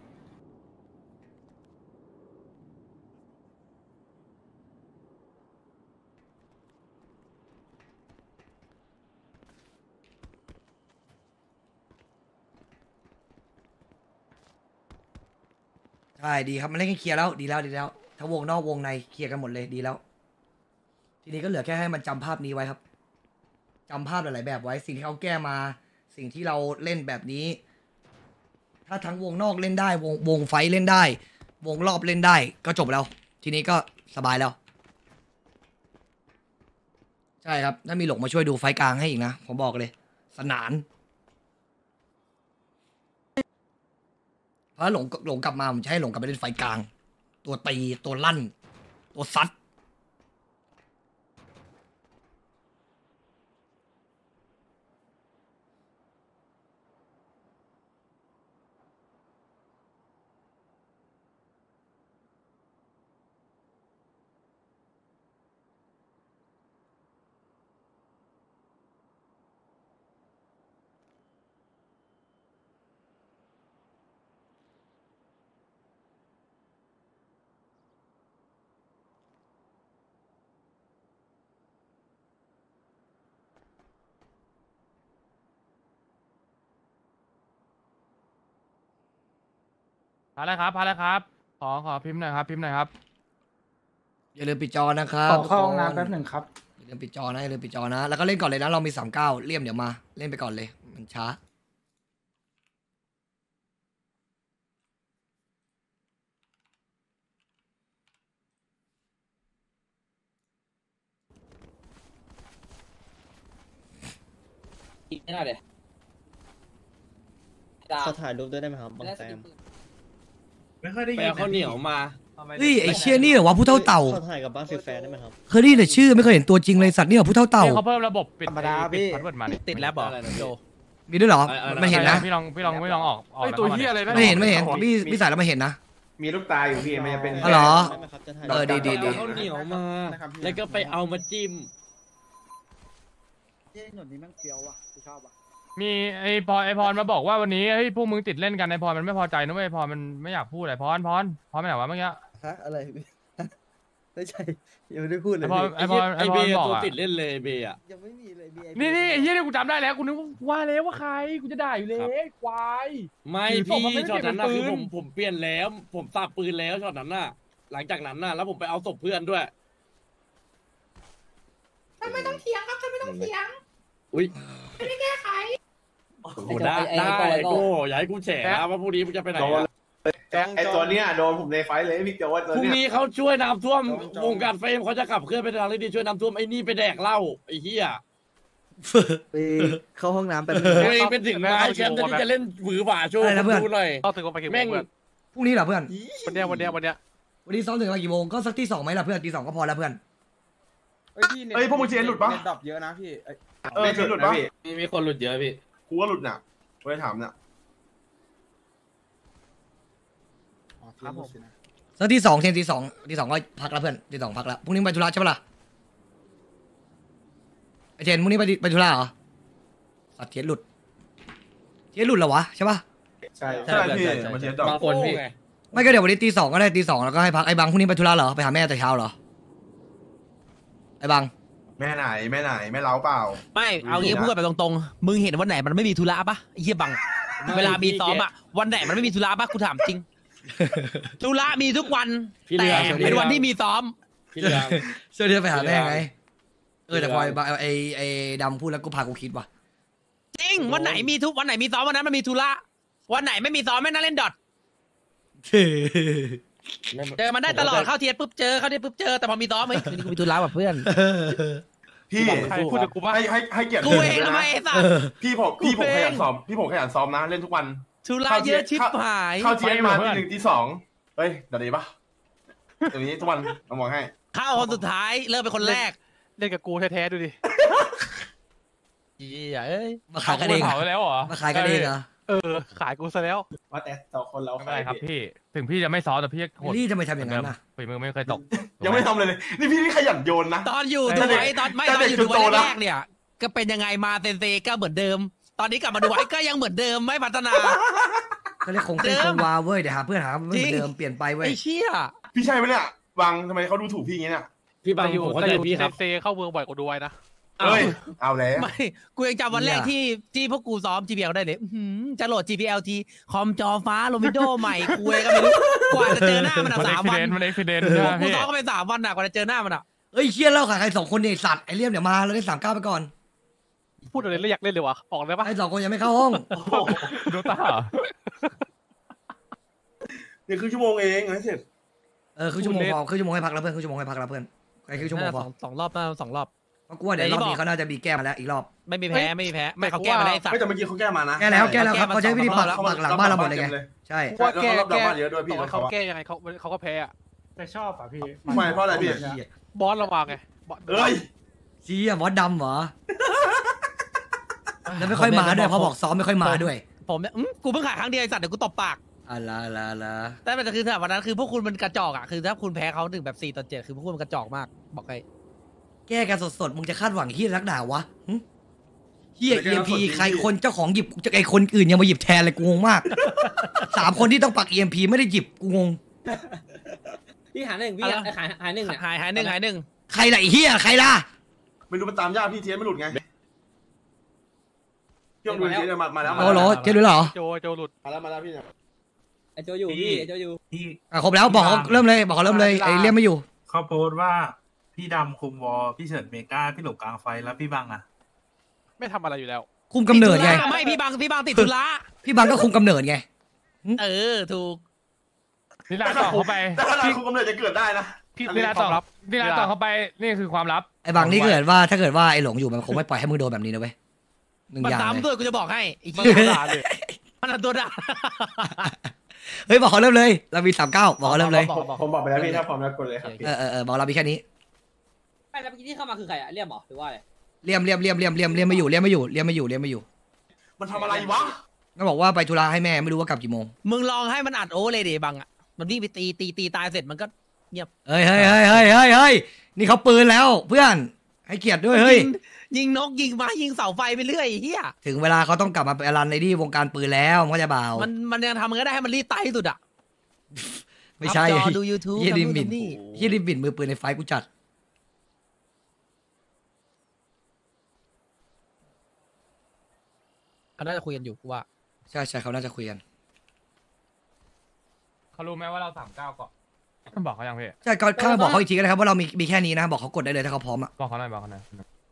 ใช่ดีครับมันเล่นกันเคลียร์แล้วดีแล้วดีแล้วทั้งวงนอกวงในเคลียร์กันหมดเลยดีแล้ว ทีนี้ก็เหลือแค่ให้มันจำภาพนี้ไว้ครับจำภาพหลายๆแบบไว้สิ่งที่เขาแก้มา สิ่งที่เราเล่นแบบนี้ ถ้าทั้งวงนอกเล่นได้ วงวงไฟเล่นได้ วงรอบเล่นได้ก็จบแล้ว ทีนี้ก็สบายแล้ว ใช่ครับถ้ามีหลงมาช่วยดูไฟกลางให้อีกนะผมบอกเลย สนานเพราะหลงหลงกลับมาผมจะให้หลงกลับไปเล่นไฟกลาง ตัวตีตัวลั่น ตัวซัดพาแล้วครับพาแล้วครับขอขอพิมพ์หน่อยครับพิมพ์หน่อยครับอย่าลืมปิดจอนะครับขอเข้าห้องน้ำแป๊บหนึ่งครับอย่าลืมปิดจอนะอย่าลืมปิดจอนะแล้วก็เล่นก่อนเลยนะเรามีสามเก้าเลี่ยมเดี๋ยวมาเล่นไปก่อนเลยมันช้าไม่ได้เลยขอถ่ายรูปด้วยได้ไหมครับบางแซมไม่ค่อยได้ยินข้าวเหนียวมาเฮ้ยไอเชี่ยนี่เหรอวะผู้เท่าเต่าขอถ่ายกับบ้านฟิลแฟร์ได้ไหมครับเคยได้ยินแต่ชื่อไม่เคยเห็นตัวจริงเลยสัตว์นี่เหรอผู้เท่าเต่าเนี่ยเขาเพิ่มระบบปิดธรรมดาพี่พาสเวิร์ดมาเนี่ยติดแล้วบอกโจมีด้วยเหรอไม่เห็นนะพี่ลองพี่ลองพี่ลองออกออกไอตัวเฮียอะไรนะไม่เห็นไม่เห็นพี่พี่ใส่แล้วไม่เห็นนะมีลูกตาอยู่พี่มันจะเป็นอ๋อเหรอเออดีดีดีเขาเหนียวมา แล้วก็ไปเอามาจิ้มเย้หนวดนี้แม่งเฟี้ยวว่ะกูชอบว่ะมีไอพรไอพรมาบอกว่าวันนี้เฮ้ยพวกมึงติดเล่นกันไอพรมันไม่พอใจนะเว้ยพรมันไม่อยากพูดอะไรพรพรพรไปไหนวะเมื่อกี้ฮะอะไรไม่ใช่ยังไม่ได้พูดเลยไอพรไอพรไอพรบอกอะติดเล่นเลยเบย์อะยังไม่มีเลยเบย์นี่นี่ไอ้เหี้ยนี่กูจำได้แล้วกูนึกว่าแล้วว่าใครกูจะด่าอยู่เลยควายไม่ถือศพพี่มาไม่ได้ช็อตนั้นน่ะเก็บคือปืนผมผมเปลี่ยนแล้ว ผมสับปืนแล้วช็อตนั้นน่ะ หลังจากนั้นน่ะแล้วผมไปเอาศพเพื่อนด้วยท่านไม่ต้องเถียงครับท่านไม่ต้องเถียงอุ้ยไม่ได้แก้ไขโอ้โหได้ได้โก้อย่าให้กูแฉนะว่าพรุ่งนี้มึงจะไปไหนอะไอตัวเนี้ยโดนผมในไฟเลยพี่โจว่าตัวพรุ่งเนี้ยนี้เขาช่วยน้ำท่วมวงการเฟรมเขาจะขับเคลื่อนไปทางที่ดีช่วยน้ำท่วมไอ้นี่ไปแดกเหล้าไอ้เหี้ยไปเข้าห้องน้ำแป๊บนึงตัวเองเป็นถึงไม้แชมป์ที่จะเล่นหวือหวาโชว์ดูหน่อยเข้าถึงว่าไปกี่โมแม่งงเพื่อนพรุ่งนี้เหรอเพื่อนวันเนี้ยวันเนี้ยวันเนี้ยวันนี้ซ้อมถึงกี่โมงก็สักที่สองไหมล่ะเพื่อนตีสองก็พอแล้วเพื่อนเฮ้ยพี่เฮ้ยพวกมึงเชนหลุดปะเน็ตดรอปเยอะนะพี่เออหลุดนะพี่มีมีคนหลุดเยอะพี่กูว่าหลุดน่ะกูได้ถามน่ะครับผมสักที่สองเทนที่สองที่สองก็พักแล้วเพื่อนที่สองพักแล้วพรุ่งนี้ไปธุระใช่ปะล่ะไอเทนพรุ่งนี้ไปไปธุระเหรอสัตว์เทียนหลุดเทียนหลุดเหรอวะใช่ปะใช่ใช่พี่มันเทียบดอกบางคนพี่ไม่ก็เดี๋ยววันนี้ตีสองก็ได้ตีสองแล้วก็ให้พักไอ้บังพรุ่งนี้ไปธุระเหรอไปหาแม่แต่เช้าเหรอไอ้บังแม่ไหนแม่ไหนแม่เล้าเปล่าไม่เอางี้พูดแบบตรงๆมึงเห็นวันไหนมันไม่มีธุระปะไอ้เหี้ยบังเวลามีซ้อมอะวันไหนมันไม่มีธุระปะกูถามจริงธุระมีทุกวันแต่เป็นวันที่มีซ้อมพี่เรืองเสื้อเดือนไปหาแม่ไงเออแต่พอไอ้บังไอ้ไอ้ดำพูดแล้วกูพากูคิดว่ะจริงวันไหนมีทุกวันไหนมีซ้อมวันนั้นมันมีธุระวันไหนไม่มีซ้อมไม่น่าเล่นดอทเจอมันได้ตลอดเข้าเทียร์ปุ๊บเจอเข้าเทียร์ปุ๊บเจอแต่พอมีซ้อมเฮ้ยคืนนี้กูมีธุระแบบเพื่อนพี่ใครพูดกับกูบ้างให้ให้ให้เกียรติกูเองทำไมไอ้สัสพี่ผมพี่ผมขยันซ้อมพี่ผมขยันซ้อมนะเล่นทุกวันธุระเยอะชิบหายเข้าเทียนมาทีหนึ่งทีสองเฮ้ยเดี๋ยวดีปะเดี๋ยวนี้ทุกวันผมบอกให้เข้าคนสุดท้ายเริ่มเป็นคนแรกเล่นกับกูแท้ๆดูดิเหี้ยเอ้ยมาขายกันเองเผาไปแล้วเหรอมาขายกันเองเหรอเออขายกูซะแล้วว่าแต่ต่อคนเราไม่เป็นไรครับพี่ถึงพี่จะไม่ซ้อมแต่พี่โหดนี่ทำไมทำอย่างนั้นน่ะฝีมือไม่เคยตกยังไม่ทำเลยเลยนี่พี่นี่ขยันโยนนะตอนอยู่แต่ดูเด็กไว้ตอนไม่แต่ตอนเด็กอยู่จดูนโตไว้นะแรกๆเนี่ย ก็เป็นยังไงมาเซนเซก็เหมือนเดิม ตอนนี้กลับมาดูไว้ก็ยังเหมือนเดิมไม่พัฒนาก็เรียกคงเป็นคงวาเว้ยเดี๋ยวหาเพื่อนหาไม่เหมือนเดิมเปลี่ยนไปเว้ยไอ้เชี่ยพี่ใช่ไหมเนี่ยบังทำไมเขาดูถูกพี่อย่างนี้เนี่ยพี่บางแต่อยู่ผมเข้าแต่ใจอยู่พี่ครับเซเข้าเมืองบ่อยกว่าดูไว้นะเอ้ยเอาแล้วไม่กูยังจำวันแรกที่ที่พวกกูซ้อม จี พี แอล ได้เลยอื้อหือจะโหลด จี พี แอล ที คอมจอฟ้าโรมิโดใหม่กูเองก็ไม่รู้กว่าจะเจอหน้ามันอะมันเอ็สาก มซิวัเดนนมันเอ็กซิเดนกูใช่ไหมพี่ซ้อมก็ไปสามวันอะกว่าจะเจอหน้ามันอะเอ้ยเชี่ยเล่าขายใครสองคนเนี่ยไอ้สัตว์ไอ้เลี่ยมเดี๋ยวมาเราได้สามเก้าไปก่อนพูดอะไรแล้วอยากเล่นเลยวะออกได้ปะไอ้สองคนยังไม่เข้าห้องดูตาเดี๋ยวครึ่งชั่วโมงเองให้เสร็จเออครึ่งชั่วโมงพอครึ่งชั่วโมงให้พักแล้วเพื่อนครึ่งชั่วโมงให้พักแล้วเพื่อนไอ้ครึ่งชั่วโมงพสอองสองรอบนะสองรอบเพราะกูว่าเดี๋ยวรอบนี้เขาน่าจะมีแก้มาแล้วอีกรอบไม่มีแพ้ไม่มีแพ้ไม่เขาแก้มาได้สัตไม่ว์แต่เมื่อกี้เขาแก้มานะแก้แล้วแก้แล้วครับแก้มาเขาใช้วิธีปักสองรอบปักหลังบ้านเราหมดเลยไงใช่ว่าแก้แล้วแก้บ้านเยอะด้วยพี่เขาแก้ยังไงเขาเขาก็แพ้อะแต่ชอบอ่ะพี่ไม่เพราะอะไรพี่บอสระวังไงบอสเอ้ยชี้อะบอสดำเหรอแล้วไม่ค่อยมาด้วยเพราะบอกซ้อมไม่ค่อยมาด้วยผมเนี่ยอื้อกูเพิ่งขายครั้งเดียวไอ้สัตว์เดี๋ยวกูตบปากอ่ะละละละแต่เป็นคือแต่วันนั้นคือพวกคุณมันกระจอกอ่ะคือถ้าคุณแพ้เขาถึงแบบสี่ต่อเจ็ดคือพวกคุณมันกระจอกมากบอกให้แก้กันสดๆมึงจะคาดหวังเฮียนักด่าวะหึเฮียเอ็มพีใครคนเจ้าของหยิบจะไอคนอื่นยังมาหยิบแทนเลยกูงงมากสามคนที่ต้องปักเอ็มพีไม่ได้หยิบกูงงพี่หาหนึ่งพี่หายหายหนึ่งหายหายหนึ่งหายหนึ่งใครล่ะไอ้เฮียใครล่ะไม่รู้มันตามยากพี่เทียนไม่หลุดไงพี่ต้องดูเทียนมามาแล้วโอ้โหเจ๊ด้วยเหรอโจโจหลุดมาแล้วมาแล้วพี่เนี่ยไอโจอยู่พี่ไอโจอยู่อ่ะครบแล้วบอกเขาเริ่มเลยบอกเขาเริ่มเลยไอเลี่ยมไม่อยู่เขาโพสต์ว่าพี่ดำคุมวอลพี่เฉิดเมกาพี่หลบกลางไฟแล้วพี่บังอ่ะไม่ทำอะไรอยู่แล้วคุมกำเนิดไงไม่พี่บังพี่บังติดธุระพี่บังก็คุมกำเนิดไงเออถูกนี่ลาต่อเข้าไปแต่ถ้าเราคุมกำเนิดจะเกิดได้นะพี่นี่ลาต่อนี่ลาต่อเข้าไปนี่คือความลับไอ้บังนี่เกิดว่าถ้าเกิดว่าไอ้หลงอยู่มันคงไม่ปล่อยให้มึงโดนแบบนี้นะเว้ยหนึ่งมันอย่างซ้ำเลยด้วยกูจะบอกให้ไอ้มันเหี้ยด่าเลยมันเอาตัวด่าเฮ้ยบอกเขาเริ่มเลยเรามีสามเก้าบอกเขาเริ่มเลยผมบอกไปแล้วพี่ถ้าพร้อมแล้วกดเลยครับเออเออเออบอกเรามีแค่นี้ไม่แล้วเมื่อกี้ที่เข้ามาคือใครอะเรียมหรอหรือว่าอะไรเลี่ยมเลี่ยมเลี่ยมเลี่ยมเลี่ยมเลี่ยมไม่อยู่เลี่ยมไม่อยู่เลี่ยมไม่อยู่เลี่ยมไม่อยู่มันทำอะไรวะก็บอกว่าไปธุระให้แม่ไม่รู้ว่ากลับกี่โมงมึงลองให้มันอัดโอเลยดิบังอ่ะมันวิ่งไปตีตีตีตายเสร็จมันก็เงียบเฮ้ยเฮ้ยเฮ้ยเฮ้ยเฮ้ยเฮ้ยนี่เขาปืนแล้วเพื่อนให้เกียรติด้วยเฮ้ยยิงยิงนกยิงไม้ยิงเสาไฟไปเรื่อยไอ้เฮียถึงเวลาเขาต้องกลับมาเป็นอลันในที่วงการปืนแล้วมันก็จะเบามันมันยังทำมันก็ได้ให้มันรีบตายที่สุดอ่ะไม่ใช่อัพจอดู YouTube ยี่ดิมทำนู่นบินทำนี่ยี่ดิมบินมือปืนในไฟกูจัดเขาน่าจะคุยกันอยู่กูว่าใช่ใช่เขาน่าจะคุยกันเขารู้ไหมว่าเราสามเก้าก่อนบอกเขายังพี่ใช่ก็ข้าบอกเขาอีกทีก็ได้ครับว่าเรามีมีแค่นี้นะบอกเขากดได้เลยถ้าเขาพร้อมอ่ะบอกเขาหน่อยบอกเขาหน่อย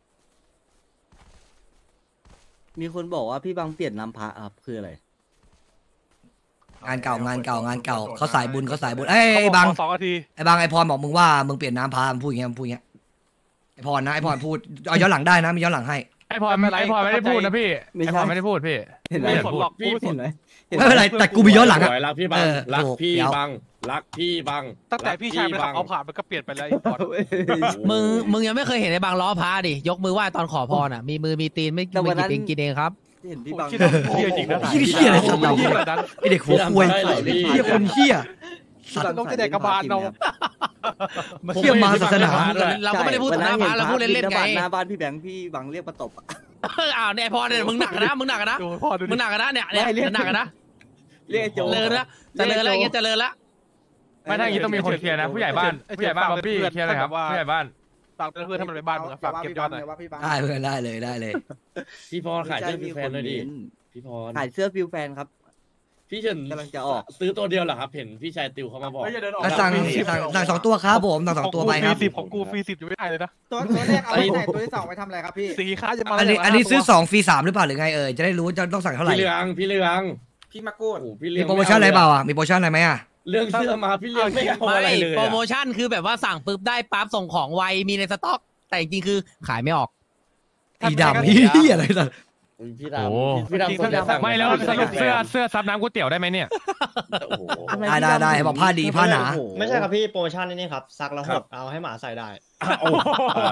มีคนบอกว่าพี่บังเปลี่ยนน้ำพระครับคืออะไรงานเก่างานเก่างานเก่าเขาสายบุญเขาสายบุญเอ้ยไอ้บังสองนาทีไอ้บังไอ้พรบอกมึงว่ามึงเปลี่ยนน้ำพามึงพูดอย่างเงี้ยมึงพูดอย่างเงี้ยไอ้พรนะไอ้พรพูดเอาย้อนหลังได้นะมีย้อนหลังให้ไอพอไม่ไอพอไม่ได้พูดนะพี่ไอพอไม่ได้พูดพี่เห็นไหมไม่สนหรอกพี่เห็นไหมไม่เป็นไรแต่กูมีย้อนหลังอะรักพี่บังเออรักถูกพี่เดี๋ยวบังรักพี่บังตั้งแต่พี่ชายมันขับเอาผ่านมันก็เปลี่ยนไปแล้วไอ้บอลมึงมึงยังไม่เคยเห็นไอ้บางล้อพาดิยกมือไหว้ตอนขอพรอ่ะมีมือมีตีนไม่ไม่กินเองกินเองครับเห็นพี่บังคิดว่าเฮียจริงนะเหี้ยเหี้ยอะไรสัตว์เราเหี้ยอะไรนั้นไอเด็กหัวควยพี่บังได้เหรอพี่เหี้ยคนเหี้ยพี่บังต้องจะแดกกระบาลเราเหี้ยมาศาสนาเราก็ไม่ได้พูดถึงหน้าพาเราพูดเล่นๆไงหน้าบ้านพี่แบงค์พี่บังเรียกมาตบอะอ้าวเนี่ยไอ้พรเนี่ยมึงหนักนะมึงหนักนะดูพ่อดูมึดิงหนักนะเนี่ยเนี่ยไม่เรียกหนักนะเรียกไอ้โจเลินนะจะเลินแล้วอย่างเงี้ยจะเลินละไม่ถ้าอย่างนี้ต้องมีคนเคลียร์นะผู้ใหญ่บ้านผู้ใหญ่บ้านบ๊อบบี้เคลียร์เลยครับผู้ใหญ่บ้านฝากเพื่อนๆถ้ามันไปบ้านมึงอะฝากเก็บยอดหน่อยได้เพื่อนได้เลยได้เลยพี่พรขายเสื้อฟิวแฟนเลยดิพี่พรขายเสื้อฟิวแฟนครับพี่เฉินกำลังจะออกซื้อตัวเดียวเหรอครับเห็นพี่ชายติวเขามาบอกเฮ้ยอย่าเดินออกแล้วสั่งสั่งสั่งสองตัวครับผมสั่งสองตัวไปครับฟรีสิบของกูฟรีสิบอยู่ไม่ได้เลยนะตัวตัวแรกเอาไปไหนตัวที่สองไปทำอะไรครับพี่สีค้าจะมาอันนี้อันนี้ซื้อสองฟรีสามหรือเปล่าหรือไงเอ่ยจะได้รู้ว่าจะต้องสั่งเท่าไหร่พี่เลืองพี่เลืองพี่มากูดโอ้โหพี่เลืมีองโปรโมชั่นอะไรเปล่าอ่ะมีโปรโมชั่นอะไรไหมอ่ะเรื่องเสื้อมาพี่เลืองไม่เอาไม่อะไรเลยโปรโมอะชั่นคือแบบว่าสั่งปุ๊บได้ปั๊บส่งของไวมีในสต็อก แต่จริงๆคือขายไม่ออกอีดำเหี้ยอะไรสัตว์พี่ดำพี่ดำสนใจสั่งไม่แล้วสรุปเสื้อเสื้อซับน้ำก๋วยเตี๋ยวได้ไหมเนี่ยโอ้โหได้ได้ได้บอกผ้าดีผ้าหนาไม่ใช่ครับพี่โปรโมชั่นนี่ครับซักแล้วหดเอาให้หมาใส่ได้โอ้โห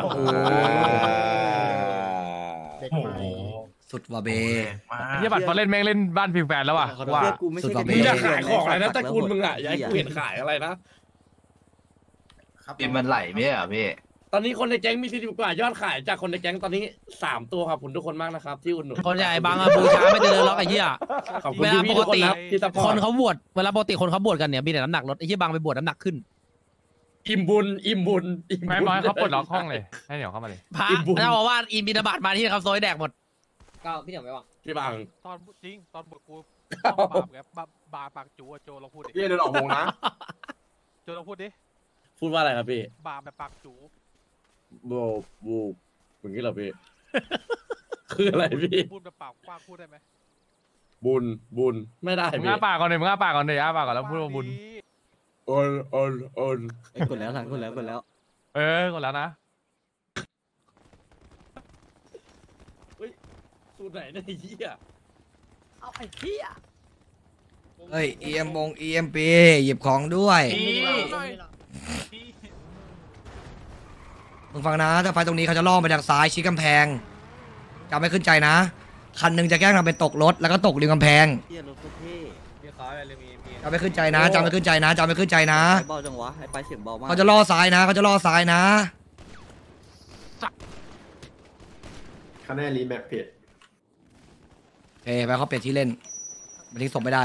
เด็กใหม่สุดว่ะเบเฮียบัตรพอเล่นแม่งเล่นบ้านฟิวแฟนแล้วว่ะว่าเสื้อกูไม่ใช่สุดกว่ามึงจะขายของอะไรนะตระกูลมึงอ่ะอย่าให้กูเห็นขายอะไรนะปีมันไหลไม่เหรอพี่ตอนนี้คนในแก๊งมีสิบกว่ายอดขายจากคนในแก๊งตอนนี้สามตัวครับคุณทุกคนมากนะครับที่อุดหนุนคนใหญ่บางอะบูชาไม่เจริญล็อกไอ้เหี้ยขอบคุณเวลาพี่ปทุกกคนตินะที่ซัพพอคร์นตเขาบวชเวลาปกติคนเขาบวชกันเนี่ยมีแต่น้ำหนักลดไอ้เหี้ยบางไปบวชน้ำหนักขึ้นอิ่มบุญอิ่มบุญอิ่มไม่บุญไม่เขาปลดล็อกห้องเลยให้เหนียวเข้ามาเลยพระอิ่มบุญเจ้าอาว่าสอินบินาบาตมาที่เขาโซยแดกหมดก็พี่เดี๋ยวไม่ว่างพี่บังตอนจริงตอนบทกูต้องบาปไงบาบาปากจูอะโจลองพูดดิพี่อย่าเดินออกวงนะโจลองพูดดิพูดว่าอะไรครับพี่บาปแบบปากจูโบบูอย่างนี้เหรอพี่ คืออะไรพี่พูดแบบปากกว้างพูดได้ไหมบุญบุญไม่ได้มึงพี่อ้าปากก่อนเลยมึงอ้าปากก่อนเลยอ้าปากก่อนแล้วพูดว่าบุญโอนโอนโอนไอ้กดแล้วสั่งกดแล้วกดแล้วเออก่อนแล้วนะสูตรไหนเนี่ยไอ้เหี้ยเอาไอ้เหี้ยเฮ้ย เอ็มบง อี เอ็ม พี หยิบของด้วยมึงฟังนะถ้าไฟตรงนี้เขาจะล่อไปทางซ้ายชี้กำแพงจำไม่ขึ้นใจนะ คันหนึ่งจะแกล้งทำเป็นตกรถแล้วก็ตกริมกำแพงเฮียรถโคตรเท่พี่เขาอะไรมีมีจำไม่ขึ้นใจนะจำไม่ขึ้นใจนะจำไม่ขึ้นใจนะเบาจังวะไอ้ไปเสียงเบามากเขาจะล่อซ้ายนะเขาจะล่อซ้ายนะคะแนนรีแมปเพจเอ้ไปเขาเปลี่ยนที่เล่นมันทิ้งศพไม่ได้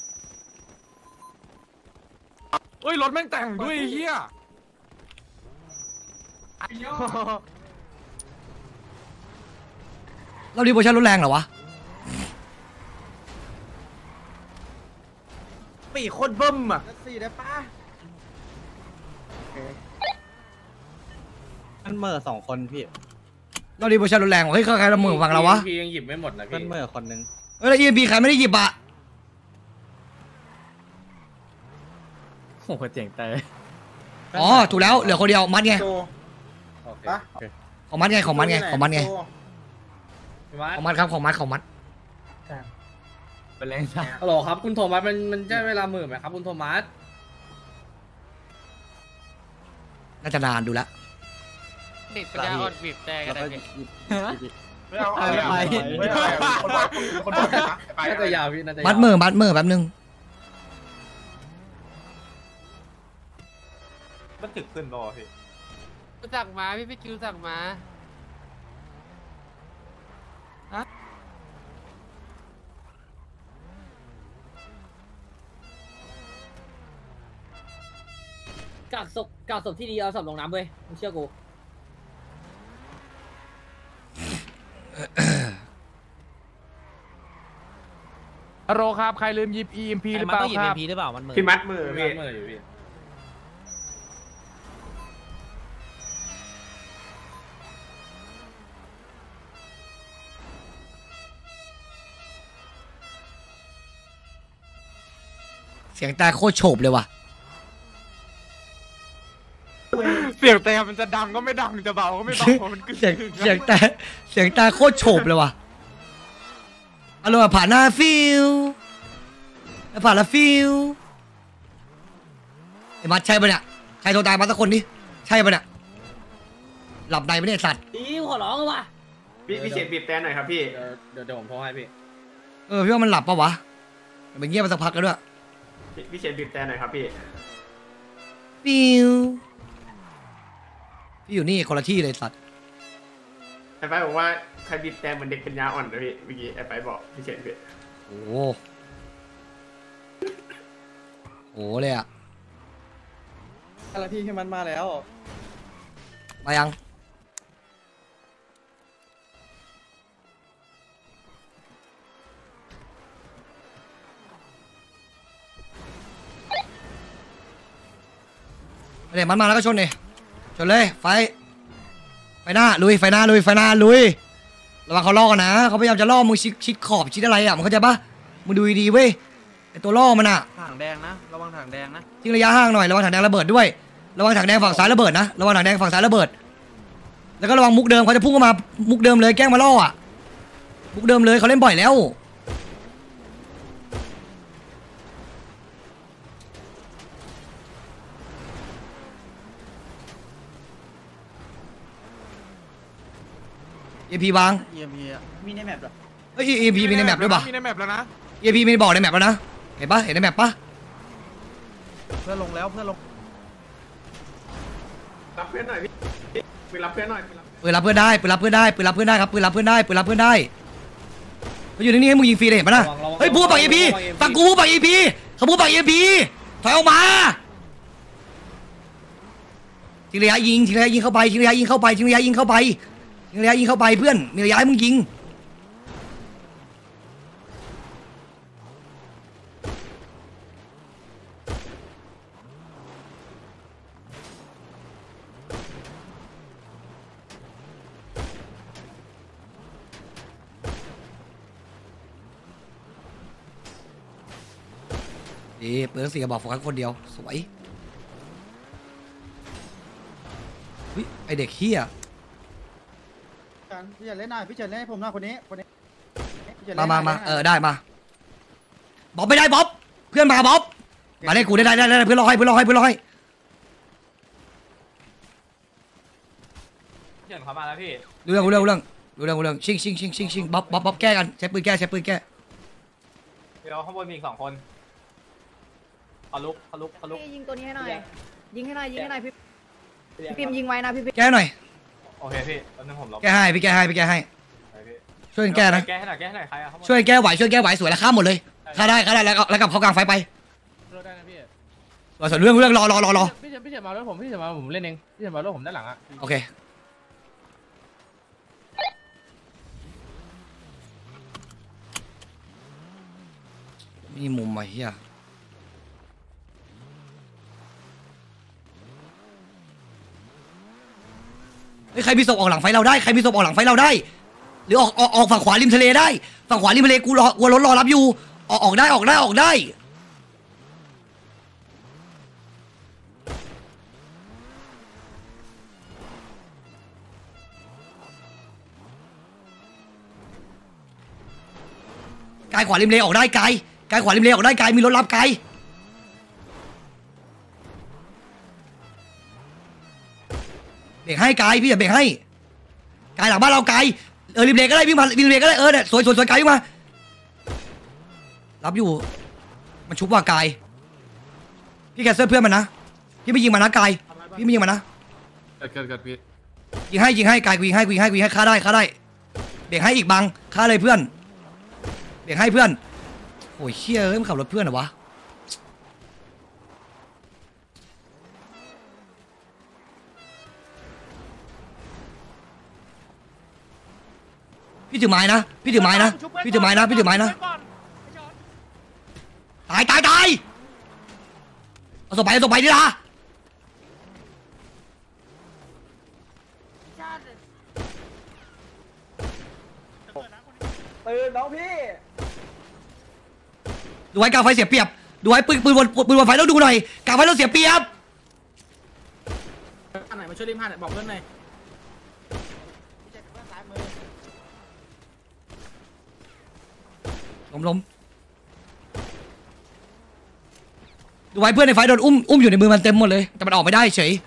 เฮ้ยรถแม่งแต่งด้วยไอ้เฮียเราดีโปรชั่นรุนแรงเหรอวะปีโคตรเบิ้มอ่ะสี่ได้ปะมันเมื่อสองคนพี่เราดีโปรชั่นรุนแรงเหรอเฮ้ยใครละมือฝั่งเราวะพี่ยังหยิบไม่หมดนะมัพี่นเมื่อคนนึงเฮ้ยแล้ว อี เอ็ม พี ใครไม่ได้หยิบอะโอ้โหเจ๋งแต่อ๋อถูกแล้วเหลือคนเดียวมัดไงโจปะของมัดไงของมัดไงของมัดไงโจของมัดครับของมัดของมัดเป็นแรงซ่าฮัลโหลครับคุณโทมัสมันมันใช้เวลาหมื่นไหมครับคุณโทมัสน่าจะนานดูแล้วติดปัญญาอ่อนบีบแต่กันแล้วนะก็พี่หยิบหยิบไม่เอาอะไรไปไม่เอาอะไรคนบอกคนบอกนะไปน่าจะยาวพี่น่าจะมัดมือมัดมือแป๊บนึงมันถึกขึ้นรอพี่สั่งมาพี่พี่คิวสั่งมากากศพกากศพที่ดีเอาศพลงน้ำเว้ยมึงเชื่อกูฮัลโหลครับใครลืมหยิบ อี เอ็ม พี หรือมัเปนล่าต้องหยิบคเอ็รับมพีหรือเปล่ามันมือพี่มัดมือพี่มืออยู่พี่เสียงแต่โคตรโฉบเลยว่ะเสียงแต่มันจะดังก็ไม่ดังจะเบาก็ไม่เบามันกึ่งเสียงเสียงแต่เสียงแต่โคตรโฉบเลยว่ะอารมณ์แบบผ่านหน้าฟิลแล้วผ่านละฟิลไอ้มัดใช่ปะเนี่ยใครโทรตามมาสักคนดิใช่ปะเนี่ยหลับในปะเนี่ยสัตว์ดีขอร้องเลยว่ะพี่พี่เฉดบีบแต่หน่อยครับพี่เดี๋ยวเดี๋ยวผมโทรให้พี่เออพี่ว่ามันหลับปะวะไปเงียบไปสักพักแล้วด้วยพี่เฉดบีบแต่หน่อยครับพี่ฟิลพี่อยู่นี่คนละที่เลยสัตว์ไอ้ไปบอกว่าใครบีบแต่เหมือนเด็กปัญญาอ่อนนะพี่เมื่อกี้ไอ้ไปบอกพี่เฉดพี่โอ้โหโอ้โหเลยอะอะไรพี่ให้มันมาแล้วมายังเดี๋ยวมันมาแล้วก็ชนเลยชนเลยไฟไฟหน้าลุยไฟหน้าลุยไฟหน้าลุยระวังเขาล่อกันนะเขาพยายามจะล่อมึงชิดชิดขอบชิดอะไรอ่ะมึงเข้าใจปะมึงดูดีๆเว้ยไอตัวล่อมันอ่ะถังแดงนะระวังถังแดงนะทิ้งระยะห่างหน่อยระวังถังแดงระเบิดด้วยระวังถังแดงฝั่งซ้ายระเบิดนะระวังถังแดงฝั่งซ้ายระเบิดแล้วก็ระวังมุกเดิมเขาจะพุ่งเข้ามามุกเดิมเลยแกล้งมาล่ออ่ะมุกเดิมเลยเขาเล่นบ่อยแล้วเอพีวางเอ็มพีมีในแมปเหรอเฮ้ยเอพีมีในแมปด้วยป่ะมีในแมปแล้วนะเอพีมีบอกในแมปแล้วนะเห็นปะเห็นในแมปปะเพื่อนลงแล้วเพื่อนลงรับเพื่อนหน่อยพี่ไปรับเพื่อนหน่อยปืนรับเพื่อนได้ปืนรับเพื่อนได้ปืนรับเพื่อนได้ครับปืนรับเพื่อนได้ปืนรับเพื่อนได้เขาอยู่นี่ให้มึงยิงฟรีเลยเห็นปะนะเฮ้ยพูดฝั่งเอพีฝั่งกูฝั่งเอพีเขาพูดฝั่งเอพีถอยออกมาทิ้งระยะยิงทิ้งระยะยิงเข้าไปทิ้งระยะยิงเข้าไปทิ้งระยะยิงเข้าไปทิ้งระยะยิงเข้าไปเพื่อนมีระยะให้มึงยิงดีเปิดสี่กระบอกโฟกัสคนเดียวสวยวิไอเด็กเฮียพี่เฉินเล่นหน่อยพี่เฉินเล่นให้ผมหน่อยคนนี้คนนี้พี่เฉินมาเล่นมาหน่มาอยเออได้มาบ๊อบไม่ได้บ๊อบเพื่อนมาบ๊อบมาเล่นกูได้ได้ได้ได้เพื่อนรอให้เพื่อนรอให้เพื่อนรอให้เฉินเขามาแล้วพี่ดูเรื่องดูเรื่องดูเรื่องดูเรื่องดูเรื่องชิงชิงชิงชิงชิงบ๊อบบ๊อบบ๊อบแก้กันใช้ปืนแก้ใช้ปืนแก้เดี๋ยวข้างบนมีอีกสองคนเขาลุกเขาลุกเขาลุกยิงตัวนี้ให้หน่อยยิงให้หน่อยยิงให้หน่อยพี่พี่ปิมยิงไว้นะพี่ปิมแก้หน่อยโอเคพี่แป๊บนึงผมลบแก้ให้พี่แก้ให้พี่แก้ให้ช่วยกันแก้นะแก้ให้หน่อยแก้ให้หน่อยใครอะข้างบนช่วยแก้ไหวช่วยแก้ไหวสวยแล้วข้ามหมดเลยฆ่าได้ฆ่าได้แล้วแล้วกลับเข้ากลางไฟไปรถได้นะพี่รอส่วนเรื่องเรื่องรอรอรอรอพี่เฉินพี่เฉินมารถผมพี่เฉินมาผมเล่นเองพี่เฉินมารถผมด้านหลังอ่ะโอเคมีมุมไหมเฮียเฮ้ยใครมีศพออกหลังไฟเราได้ใครมีศพออกหลังไฟเราได้หรือออกออกออกฝั่งขวาริมทะเลได้ฝั่งขวาริมทะเลกูรอกูรถรอรับอยู่ออกออกได้ออกได้ออกได้กายขวาริมทะเลออกได้กายกายขวาริมทะเลออกได้กายมีรถรับกายเบรกให้กายพี่อย่าเบรกให้กายหลังบ้านเรากายเออรีเบรกก็ได้วิ่งมารีเบรกก็ได้เออเนี่ยสวยสวยสวยกายวิ่งมารับอยู่มันชุบว่ากายพี่แคสเซิลเพื่อนมันนะพี่ไม่ยิงมันนะกายพี่ไม่ยิงมันนะเกิดเกิดเกิดพี่ยิงให้ยิงให้กายกูยิงให้กูยิงให้กูยิงให้ฆ่าได้ฆ่าได้เบรกให้อีกบังฆ่าเลยเพื่อนเบรกให้เพื่อนโอ้ยเชี่ยเฮ้ยมันขับรถเพื่อนเหรอวะพี่ถือไม้นะพี่ถือไม้นะพี่ถือไม้นะพี่ถือไม้นะตายตายตายเอาศพไปเอาศพไปดิล่ะตื่นน้องพี่ดูไว้กลางไฟเสียเปรียบดูไว้ปืนปืนบนปืนบนไฟต้องดูหน่อยกลางไฟต้องเสียเปรียบอันไหนมาช่วยริมห้าหน่อยบอกเพื่อนหน่อยล้มล้มดูไว้เพื่อนในไฟโดนอุ้มอุ้มอยู่ในมือมันเต็มหมดเลยแต่มันออกไม่ได้เฉย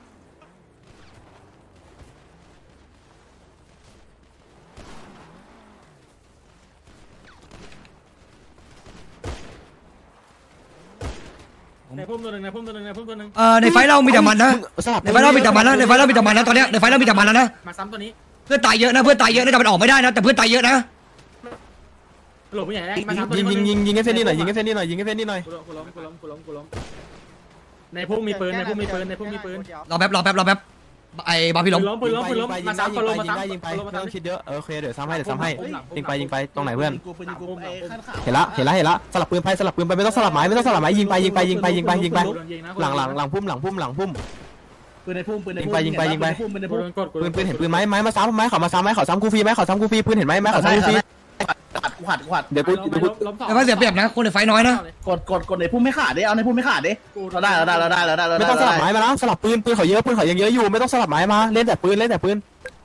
ในพุ่มตัวหนึ่งในพุ่มตัวหนึ่งในพุ่มตัวหนึ่งเอ่อในไฟเรามีแต่มันนะในไฟเรามีแต่มันนะในไฟเรามีแต่มันนะตอนเนี้ยในไฟเรามีแต่มันแล้วนะมาซ้ำตัวนี้เพื่อนตายเยอะนะเพื่อนตายเยอะนะแต่มันออกไม่ได้นะแต่เพื่อนตายเยอะนะหลบผู้ใหญ่ได้มาซ้ำตัวยินี้งยิงยิงยิงให้เส้นนี้หน่อยยิงให้เส้นนี้หน่อยยิงให้เส้นนี้หน่อยกูล้มกูล้มกูล้มกูล้มกูล้มในพุ่มมีปืนในพุ่มมีปืนในพุ่มมีปืนรอแป๊บรอแป๊บรอแป๊บไอ้บาพี่ล้มล้มปืนล้มปืนล้มมาซ้ำปืนล้มมาซ้ำยิงไปปืนล้มไม่มาต้องซ้ำคิดเยอะโอเคเดี๋ยวซ้ำให้เดี๋ยวซ้ำให้ยิงไปยิงไปตรงไหนเพื่อนกูปืนกูไอ้ขั้นขาเห็นละเห็นละเห็นละสลับปืนไปสลับปืนไปไม่ต้องสลับไม้ไม่ต้องสลับไม้ยิงไปยิงไปยิงไปยิงไปยิงไปหลังหลังหลังพุ่มหลังพุ่มหลังพุ่มปืนในพุ่มปืนในยิงพุ่มไปยิงไปยิงไปปืนในพุ่มปืนปืนปืนเห็นปืนไหมไม้มาซ้ำไม้ขอมาซ้ำไม้ขอซ้ำกูฟรีไม้ขอซ้ำกูฟรีปืนเห็นไหมไม้ขอซ้ำกูฟรีขัดกูขัดกูขัดเดี๋ยวกูเดี๋ยวกูในไฟเสียเปรียบนะคนในไฟน้อยนะกดกดกดในพุ่มไม่ขาดดิเอาในพุ่มไม่ขาดดิเราได้เราได้เราได้เราได้เราได้ไม่ต้องสลับไม้มานะสลับปืนปืนเขาเยอะปืนเขายังเยอะอยู่ไม่ต้องสลับไม้มาเล่นแต่ปืนเล่นแต่ปืน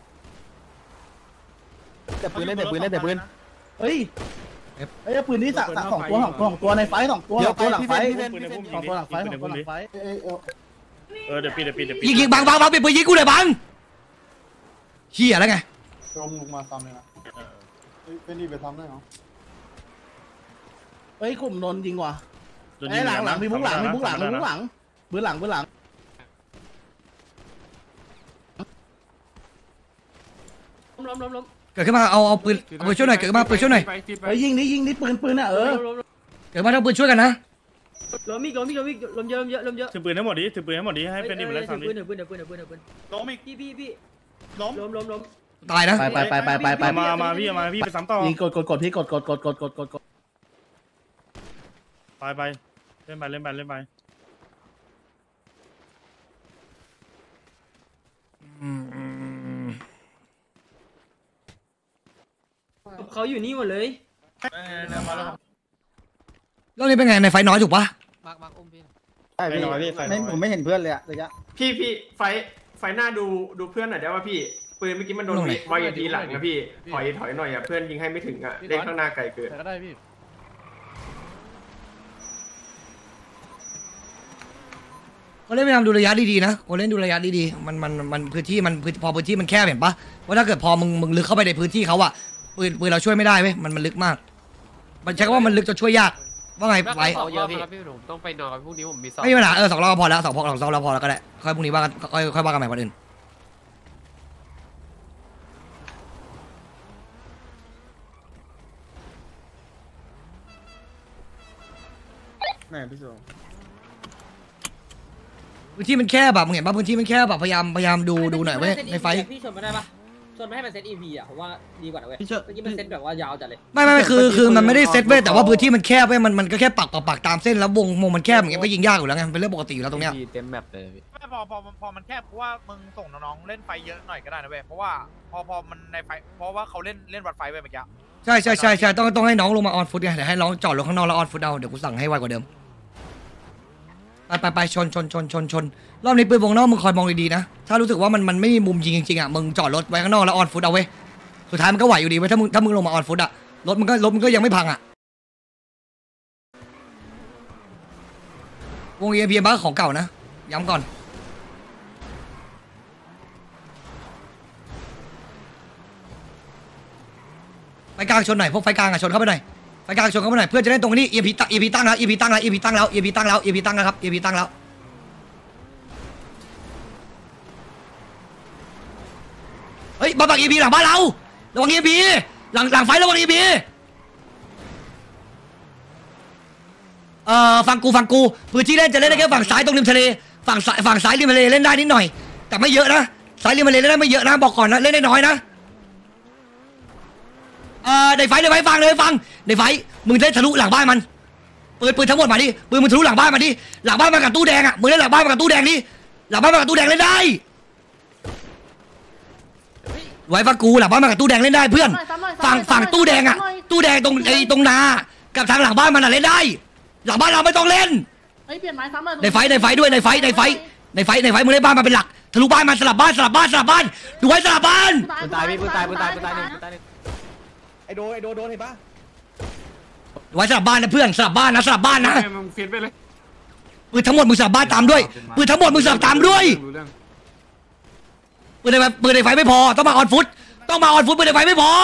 แต่ปืนเล่นแต่ปืนเล่นแต่ปืนเฮ้ยเฮ้ยปืนนี่สสองตัวสองตัวสองตัวในไฟสองตัวสองตัวหลังไฟสองตัวหลังไฟสองตัวหลังไฟเออเดี๋ยวปีเดี๋ยวปีเดี๋ยวปียิงยิงบังบังบังปิดปืนยิงกูเลยบังเฮียแล้วไงลงลงมาซ้ำเลยนะเป็นดีไปซ้ำได้เหรอเฮ้ยกลุ่มนนยิงว่ะไอ้หลังหลังมีบุ้งหลังมีบุ้งหลังมีบุ้งหลังบื้อหลังบื้อหลังล้มล้มล้มเกิดขึ้นมาเอาเอาปืนเอาปืนช่วยหน่อยเกิดขึ้นมาปืนช่วยหน่อยเฮ้ยยิงนี่ยิงนี่ปืนปืนอ่ะเออเกิดมาทั้งปืนช่วยกันนะล้มอีกล้มอีกล้มอีกล้มเยอะล้มเยอะล้มเยอะถือปืนให้หมดดิถือปืนให้หมดดิให้เป็นดิบแล้วถืสามอดิปืนถือปืนถือปืนถือปืนถือปืนล้มอีกพี่พี่พี่ล้มล้มล้มล้มตายนะไปไปไปไปไปไปมามาพี่มาพี่ไปซ้ำต่อยิงกดกดกดพี่กดกดกดกดกดกดกดไปไปเล่นไปเล่นไปเล่นไปเขาอยู่นี่หมดเลยเรื่องนี้เป็นไงในไฟน้อยถูกปะมากมากอุ้มพี่ใช่พี่ไม่ผมไม่เห็นเพื่อนเลยอะระยะพี่พี่ไฟไฟหน้าดูดูเพื่อนหน่อยได้ป่ะพี่ปืนเมื่อกี้มันโดนวายทีหลังนะพี่ถอยถอยหน่อยอ่ะเพื่อนยิงให้ไม่ถึงอ่ะเด้งข้างหน้าไกลเกินก็ได้พี่คนเล่นพยายามดูระยะดีๆนะคนเล่นดูระยะดีๆมันมันมันพื้นที่มันพอพื้นที่มันแคบเห็นปะว่าถ้าเกิดพอมึงมึงลึกเข้าไปในพื้นที่เขาอะปืนปืนเราช่วยไม่ได้เว้ยมันมันลึกมากมันใช้คำว่ามันลึกจนช่วยยากว่าไงไว้เอาเยอะพี่พี่ผมต้องไปนอนพรุ่งนี้ผมมีสอบไม่มีปัญหาเออสองรอบพอแล้วสองพอสองรอบพอแล้วก็ได้ค่อยพรุ่งนี้ว่ากันค่อยค่อยว่ากันใหม่วันอื่นไหนพี่โซพื้นที่มันแคบแบบมึงเห็นป่ะพื้นที่มันแคบแบบพยายามพยายามดูดูหน่อยเว้ยในไฟพี่ชนมาได้ปะชนมาให้มันเซตอีพีอ่ะผมว่าดีกว่านะเว้ยเมื่อกี้มันเซตแบบว่ายาวจัดเลยไม่ไม่ไม่คือคือมันไม่ได้เซตเว้ยแต่ว่าพื้นที่มันแคบเว้ยมันมันก็แค่ปักปักปักตามเส้นแล้ววงวงมันแคบอย่างเงี้ยก็ยิงยากอยู่แล้วไงเป็นเรื่องปกติอยู่แล้วตรงเนี้ยเต็มแมปเลยพี่พอพอพอมันแคบเพราะว่ามึงส่งน้องๆเล่นไฟเยอะหน่อยก็ได้นะเว้ยเพราะว่าพอพอมันในไฟเพราะว่าเขาเล่นเล่นวัดไฟไปเมื่อกี้ใช่ใช่ใช่ใช่ต้องต้องให้น้องลงมาออนฟุตไงเดี๋ยวให้น้องจอดลงข้างนอกแล้วออนฟุตเอาเดี๋ยวกูสั่งให้ไวกว่าเดิมไปไปไปชนชนชนชนชนรอบนี้ปืนวงนอกมึงคอยมองดีๆนะถ้ารู้สึกว่ามันมันไม่มีมุมยิงจริงๆอ่ะมึงจอดรถไว้ข้างนอกแล้วออนฟุตเอาเว้ยสุดท้ายมันก็ไหวอยู่ดีเว้ยถ้ามึงถ้ามึงลงมาออนฟุตอ่ะรถมันก็รถมันก็ยังไม่พังอ่ะวงเอพีบ้าของเก่านะย้ำก่อนไฟกลางชนหน่อยพวกไฟกลางอะชนเข้าไปหน่อยไฟกลางชนเข้าไปหน่อยเพื่อจะได้ตรงนี้ เอ็ม พี ตั้ง เอ็ม พี ตั้งแล้ว เอ็ม พี ตั้งแล้ว เอ็ม พี ตั้งแล้ว เอ็ม พี ตั้งแล้ว เอ็ม พี ตั้งแล้วครับ เอ็ม พี ตั้งแล้วเฮ้ยมาบัง เอ็ม พี หลังบ้านเราระวัง เอ็ม พี หลังหลังไฟระวัง เอ็ม พี เอ่อฟังกูฟังกูพื้นที่เล่นจะเล่นได้แค่ฝั่งซ้ายตรงริมทะเลฝั่งซ้ายฝั่งซ้ายริมทะเลเล่นได้นิดหน่อยแต่ไม่เยอะนะซ้ายริมทะเลเล่นได้ไม่เยอะนะบอกก่อนนะเล่นได้น้อยนะเอ่อในไฟในไฟฟังเลยฟังในไฟมึงเล่นทะลุหลังบ้านมันปืนปืนทั้งหมดมาดิปืนมึงทะลุหลังบ้านมาดิหลังบ้านมากับตู้แดงอ่ะมึงเล่นหลังบ้านมากับตู้แดงดิหลังบ้านมากับตู้แดงเล่นได้ไว้ฟังกูหลังบ้านมากับตู้แดงเล่นได้เพื่อนฝั่งฝั่งตู้แดงอ่ะตู้แดงตรงไอ้ตรงนากับทางหลังบ้านมันอ่ะเล่นได้หลังบ้านเราไม่ต้องเล่นเฮ้ยเปลี่ยนไม้ซ้ำเลยในไฟในไฟด้วยในไฟในไฟในไฟในไฟมึงเล่นบ้านมาเป็นหลักทะลุบ้านมาสลับบ้านสลับบ้านสลับบ้านดูไว้สลับบ้านปืนตายพี่ปืนตายปืนตายปืนตายหนึ่งปืนตายหนึ่งไอโดไอโดโดนเห็นปะดูไว้สลับบ้านนะเพื่อนสลับบ้านนะสลับบ้านนะมึงเฟียนไปเลยปืนทั้งหมดมึงสลับบ้านตามด้วยปืนทั้งหมดมึงสลับตามด้วยปืนในไฟปืนในไฟไม่พอต้องมาออนฟุตต้องมาออนฟุตปืนในไฟไม่พอ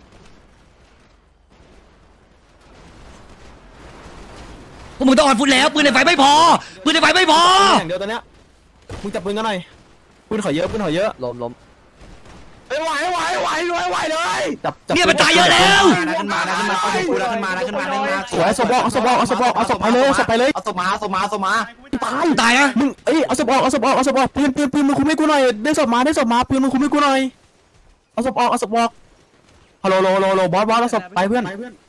พวกมึงต้องออนฟุตแล้วปืนในไฟไม่พอปืนในไฟไม่พออย่างเดียวตอนเนี้ยมึงจับปืนกันหน่อยปืนขอเยอะปืนขอเยอะล้มล้มไหวไหวไหวไหวไหวเลยจับเนี่ยมันตายเยอะแล้วขึ้นมาขึ้นมาขึ้นมาขึ้นมาขึ้นมาขึ้นมาสวยเอาศพออกเอาศพออกเอาศพออกเอาศพไปเลยเอาศพไปเลยเอาศพมาเอาศพมาเอาศพมาตายตายนะมึงเอ้ยเอาศพออกเอาศพออกเอาศพออกปืนปืนปืนมึงคุมให้กูหน่อยได้ศพมาได้ศพมาปืนมึงคุมให้กูหน่อยเอาศพออกเอาศพออกฮัลโหลโลโลโลบอสบอสเอาศพไปเพื่อน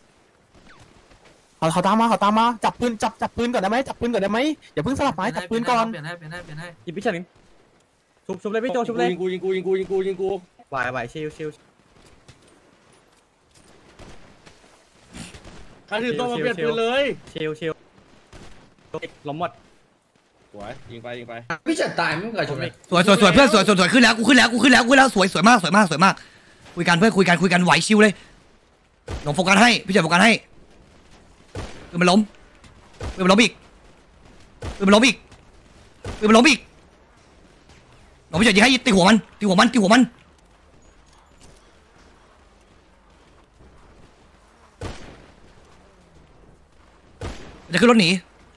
เขาเขาตามมาเขาตามมาจับปืนจับจับปืนก่อนได้ไหมจับปืนก่อนได้ไหมอย่าเพิ่งสลับไม้จับปืนก่อนเปลี่ยนให้เปลี่ยนให้เปลี่ยนให้หยิบพี่เฉินชุบชุบเลยพี่โจชุบเลยยิงกูยิงกูยิงกูยิงกูยิงกูไหวไหวชิวชิวใครถือตัวมาเปลี่ยนปืนเลยชิวชิวล้มหมดสวยยิงไปยิงไปพี่จะตายไม่เกิดชมเลยสวยสวยสวยเพื่อนสวยสวยสวยขึ้นแล้วกูขึ้นแล้วกูขึ้นแล้วกูขึ้นแล้วสวยสวยมากสวยมากสวยมากคุยกันเพื่อนคุยกันคุยกันไหวชิวเลยหลงโฟกัสให้พี่จะโฟกัสให้ปืนมันล้มปืนมันล้มอีกปืนมันล้มอีกปืนมันล้มอีกหลงพี่จะยิงให้ตีหัวมันตีหัวมันตีหัวมันจะขึ้นรถหนี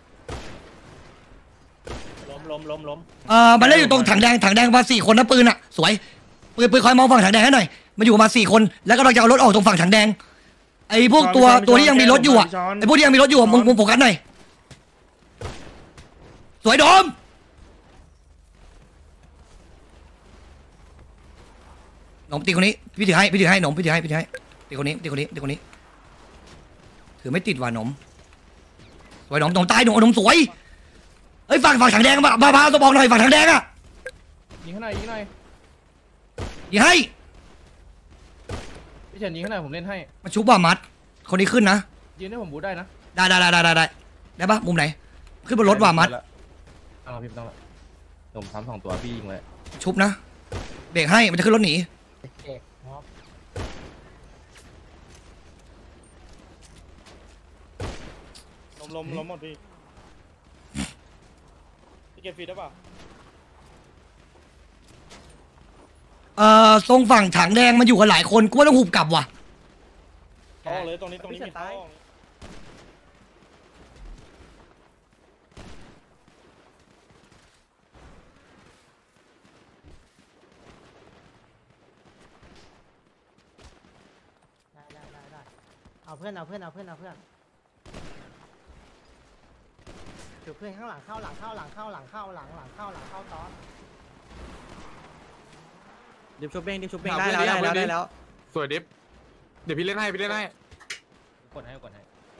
ล้มล้มล้มล้มเอ่อมันเล่นอยู่ตรงถังแดงถังแดงมาสี่คนนะปืนอ่ะสวยปืนปืนคอยมองฝั่งถังแดงให้หน่อยมันอยู่มาสี่คนแล้วก็เราจะเอารถออกตรงฝั่งถังแดงไอ้พวกตัวตัวที่ยังมีรถอยู่อ่ะไอ้พวกที่ยังมีรถอยู่มึงมึงโฟกัสหน่อยสวยโดมหนมตีคนนี้พี่ถือให้พี่ถือให้หนมพี่ถือให้พี่ถือให้ตีคนนี้ตีคนนี้ตีคนนี้ถือไม่ติดว่ะหนมสวยหนมหนมตายหนมหนมสวยเฮ้ยฝั่งฝั่งถังแดงมามามาตัวบอกหน่อยฝั่งถังแดงอ่ะยิงให้หน่อยยิงหน่อยยิงให้พี่เฉินยิงให้หน่อยผมเล่นให้มาชุบว่ามัดคนนี้ขึ้นนะยืนให้ผมบูทได้นะได้ได้ได้ได้ได้ได้ได้ปะมุมไหนขึ้นบนรถว่ามัดต้องพี่ต้องผมซ้ำสองตัวพี่ยิงเลยชุบนะเบรกให้มันจะขึ้นรถหนีล้มล้มล้มหมดพี่พี่เก็บฟีดได้ป่ะเอ่อตรงฝั่งถังแดงมันอยู่กันหลายคนกูว่าต้องหุบกลับว่ะท้องเลยตรงนี้ตรงนี้มีท้องเอาเพื่อนเอาเพื่อนเอาเพื่อนเอาเพื่อนถือเพื่อนข้างหลังเข้าหลังเข้าหลังเข้าหลังเข้าหลังหลังเข้าหลังเข้าตอนดิบชุบเบ้งดิบชุบเบ้งได้แล้วได้แล้วได้แล้วสวยดิบเดี๋ยวพี่เล่นให้พี่เล่นให้กดให้กดให้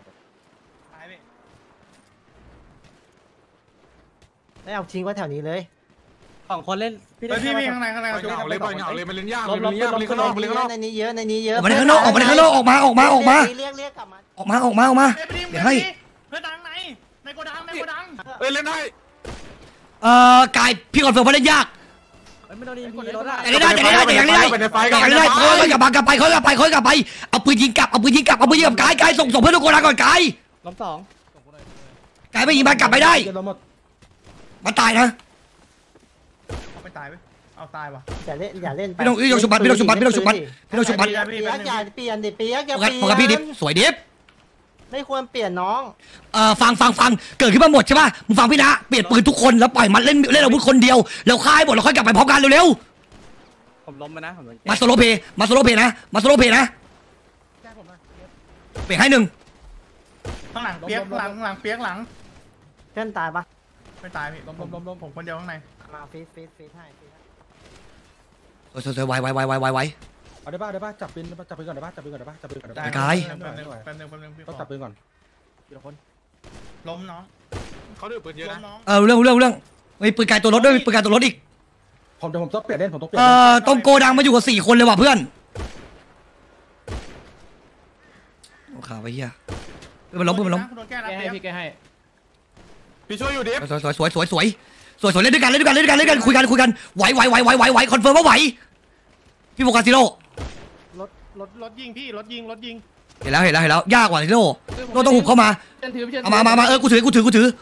ได้เอาทิ้งไว้แถวนี้เลยสองคนเล่นพี่พี่มีข้างในข้างในเขาเหงาเลยเหงาเลยมันเล่นยากมันเล่นยากเล่นข้างนอกเล่นข้างนอกในนี้เยอะในนี้เยอะออกมาข้างนอกออกมาข้างนอกออกมาออกมาออกมาเรียกเรียกกลับมาออกมาออกมาออกมาเดี๋ยวให้เพื่อนดังไหนในโกดังในโกดังเอ้ยเล่นได้เอ่อกายพี่คอนเฟิร์มว่าเล่นยากไม่โดนยิงรถอะแต่ได้แต่ได้แต่ยังได้แต่ยังได้เขากลับมากลับไปเขากลับไปเขากลับไปเอาปืนยิงกลับเอาปืนยิงกลับเอาปืนยิงกลับกายกายส่งส่งเพื่อนทุกคนก่อนกายล้มสองกายไม่ยิงมันกลับไปได้มันตายนะไม่ตายไหมเอาตายวะอย่าเล่นอย่าเล่นพี่ต้องพี่ต้องชุบบัตรพี่ต้องชุบบัตรพี่ต้องชุบบัตรพี่ต้องชุบบัตรเปียกอย่าเปลี่ยนดิเปียกอย่าโฟเปกัสลี่ยนโฟกัสพี่ดิฟสวยดิฟไม่ควรเปลี่ยนน้องเอ่อฟังฟังฟังเกิดขึ้นมาหมดใช่ป่ะมึงฟังพี่นะเปลี่ยนปืนทุกคนแล้วปล่อยมันเล่นเล่นอาวุธคนเดียวแล้วฆ่าให้หมดแล้วค่อยกลับไปพร้อมกันเร็วผมล้มไปนะผมๆมาโซโลเพย์มาโซโลเพย์นะมาโซโลเพย์นะเปลี่ยนให้หนึ่งข้างหลังเปียกหลังหลังเปียกหลังเพื่อนตายปะไม่ตายพี่ล้มล้มล้มล้มผมคนเดียวข้างในมาฟีดฟีดฟีดให้ฟีดให้สวยๆไวไวไวไวไวไวเอาได้ป่ะได้ป่ะจับปืนจับปืนก่อนได้ป่ะจับปืนก่อนได้ป่ะจับปืนก่อนได้ป่ะไอ้กายแป๊บนึงแป๊บนึงแป๊บนึงพี่ต้องจับปืนก่อนทีละคนล้มน้องเขาดื้อปืนเยอะนะเออเรื่องเรื่องเรื่องมีปืนไกลตัวรถด้วยมีปืนไกลตัวรถอีกผมเดี๋ยวผมต้องเปลี่ยนเล่นผมต้องเปลี่ยเอ่นอตรงโกดังมาอยู่กับสี่คนเลยว่ะเพื่อนโอ้ข่าวไปเฮียเพื่อนมันล้มเพื่อนมันล้มโดนแก้นะแก้ให้เปียกพี่แก้ให้พี่ช่วยอยู่ดิสวยสวยสวยสวยสวยสวยสวยเล่นด้วยกันเล่นด้วยกันเล่นด้วยกันเล่นด้วยกันคุยกันคุยกันไหวไหวไหวไหวไหวไหวคอนเฟิร์มว่าไหวพี่โฟกัสซิโร่รถรถรถยิงพี่รถยิงรถยิงเห็นแล้วเห็นแล้วเห็นแล้วยากกว่าซิโร่โน่ต้องหุบเข้ามาเชิญถือพี่เชิญเอามามามาเออกูถือกูถือกูถือ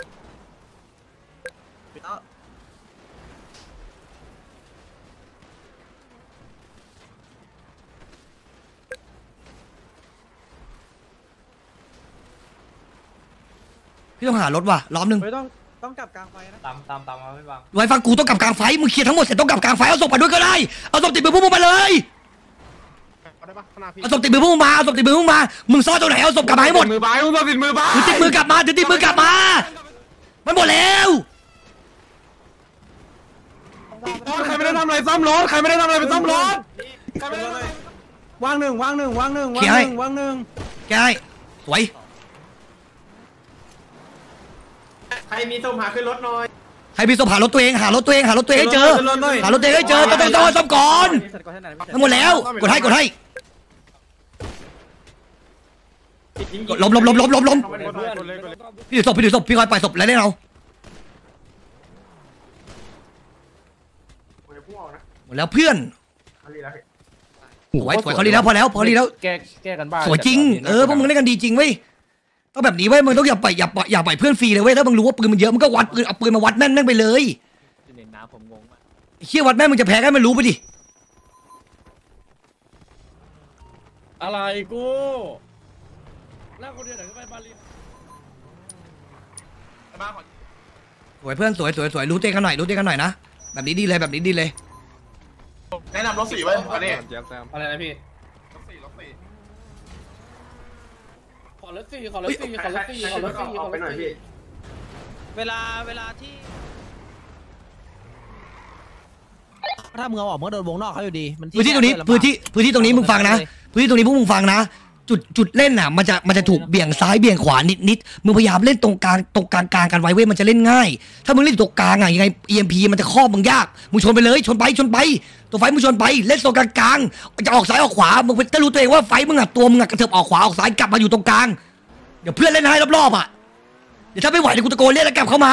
พี่ต้องหารถว่ะล้อมหนึ่งไม่ต้องต้องกลับกลางไฟนะตามตามตามมาไม่บังไว้ฟังกูต้องกลับกลางไฟมึงเคลียร์ทั้งหมดเสร็จต้องกลับกลางไฟเอาศพไปด้วยก็ได้เอาศพติดมือพวกมึงมาเลยเอาได้ปะขนาดพี่เอาศพติดมือพวกมึงมาเอาศพติดมือพวกมึงมามึงซ่อนตรงไหนเอาศพกลับมาให้หมดมือบ้ายมึงต้องติดมือบ้าถือติดมือกลับมาถือติดมือกลับมามันหมดแล้วใครไม่ได้ทำอะไรซ่อมรถใครไม่ได้ทำอะไรไปซ่อมรถวางหนึ่งวางหนึ่งวางหนึ่งวางหนึ่งวางหนึ่งแกให้สวยใครมีส้มหาขึ้นรถหน่อยใครมีศพหารถตัวเองหารถตัวเองหารถตัวเองให้เจอหารถตัวเองให้เจอต้องต้องต้องซ่อมก่อนมันหมดแล้วกดให้กดให้กดล้มล้มล้มล้มล้มล้มพี่ถือศพพี่ถือศพพี่คอยปล่อยศพแล้วเล่นเอาหมดแล้วเพื่อนสวยสวยเขาดีแล้วพอแล้วพอดีแล้วแก้แก้กันบ้างสวยจริงเออพวกมึงเล่นกันดีจริงเว้ยต้องแบบนี้เว้ยมึงต้องอย่าปล่อยอย่าปล่อยอย่าปล่อยเพื่อนฟรีเลยเว้ยถ้ามึงรู้ว่าปืนมันเยอะมึงก็วัดปืนเอาปืนมาวัดแม่นแม่งไปเลยเล่นน้ำผมงงไอ้เชี่ยวัดแม่นมึงจะแพ้กันมันรู้ไปดิอะไรกูแล้วคนเดียวไหนก็ไปบาลีสวยเพื่อนสวยสวยสวยรู้เต้กันหน่อยรู้เต้กันหน่อยนะแบบนี้ดีเลยแบบนี้ดีเลยแนะนำรถสี่ไว้อันนี้อะไรนะพี่รถสี่รถสี่ขอรถสี่ขอรถสี่ขอรถสี่ขอรถสี่ขอรถสี่เวลาเวลาที่ถ้ามึงเอาออกมึงก็โดนวงนอกเขาอยู่ดีมันพื้นที่ตรงนี้พื้นที่พื้นที่ตรงนี้มึงฟังนะพื้นที่ตรงนี้พวกมึงฟังนะจุดจุดเล่นน่ะมันจะมันจะถูกเบี่ยงซ้ายเบี่ยงขวานิดนิดมึงพยายามเล่นตรงกลางตรงกลางกลางกันไว้เว้ยมันจะเล่นง่าย ถ้ามึงเล่นตรงกลางอ่ะยังไง อี เอ็ม พี มันจะครอบมึงยากมึงชนไปเลยชนไปชนไปตัวไฟมึงชนไปเล่นตรงกลางกลางจะออกซ้ายออกขวามึงจะรู้ตัวเองว่าไฟมึงอ่ะตัวมึงอ่ะกระเถิบออกขวาออกซ้ายกลับมาอยู่ตรงกลางเดี๋ยวเพื่อนเล่นให้รอบๆอ่ะเดี๋ยวถ้าไม่ไหวเดี๋ยวกูตะโกนเรียกแล้วกลับเข้ามา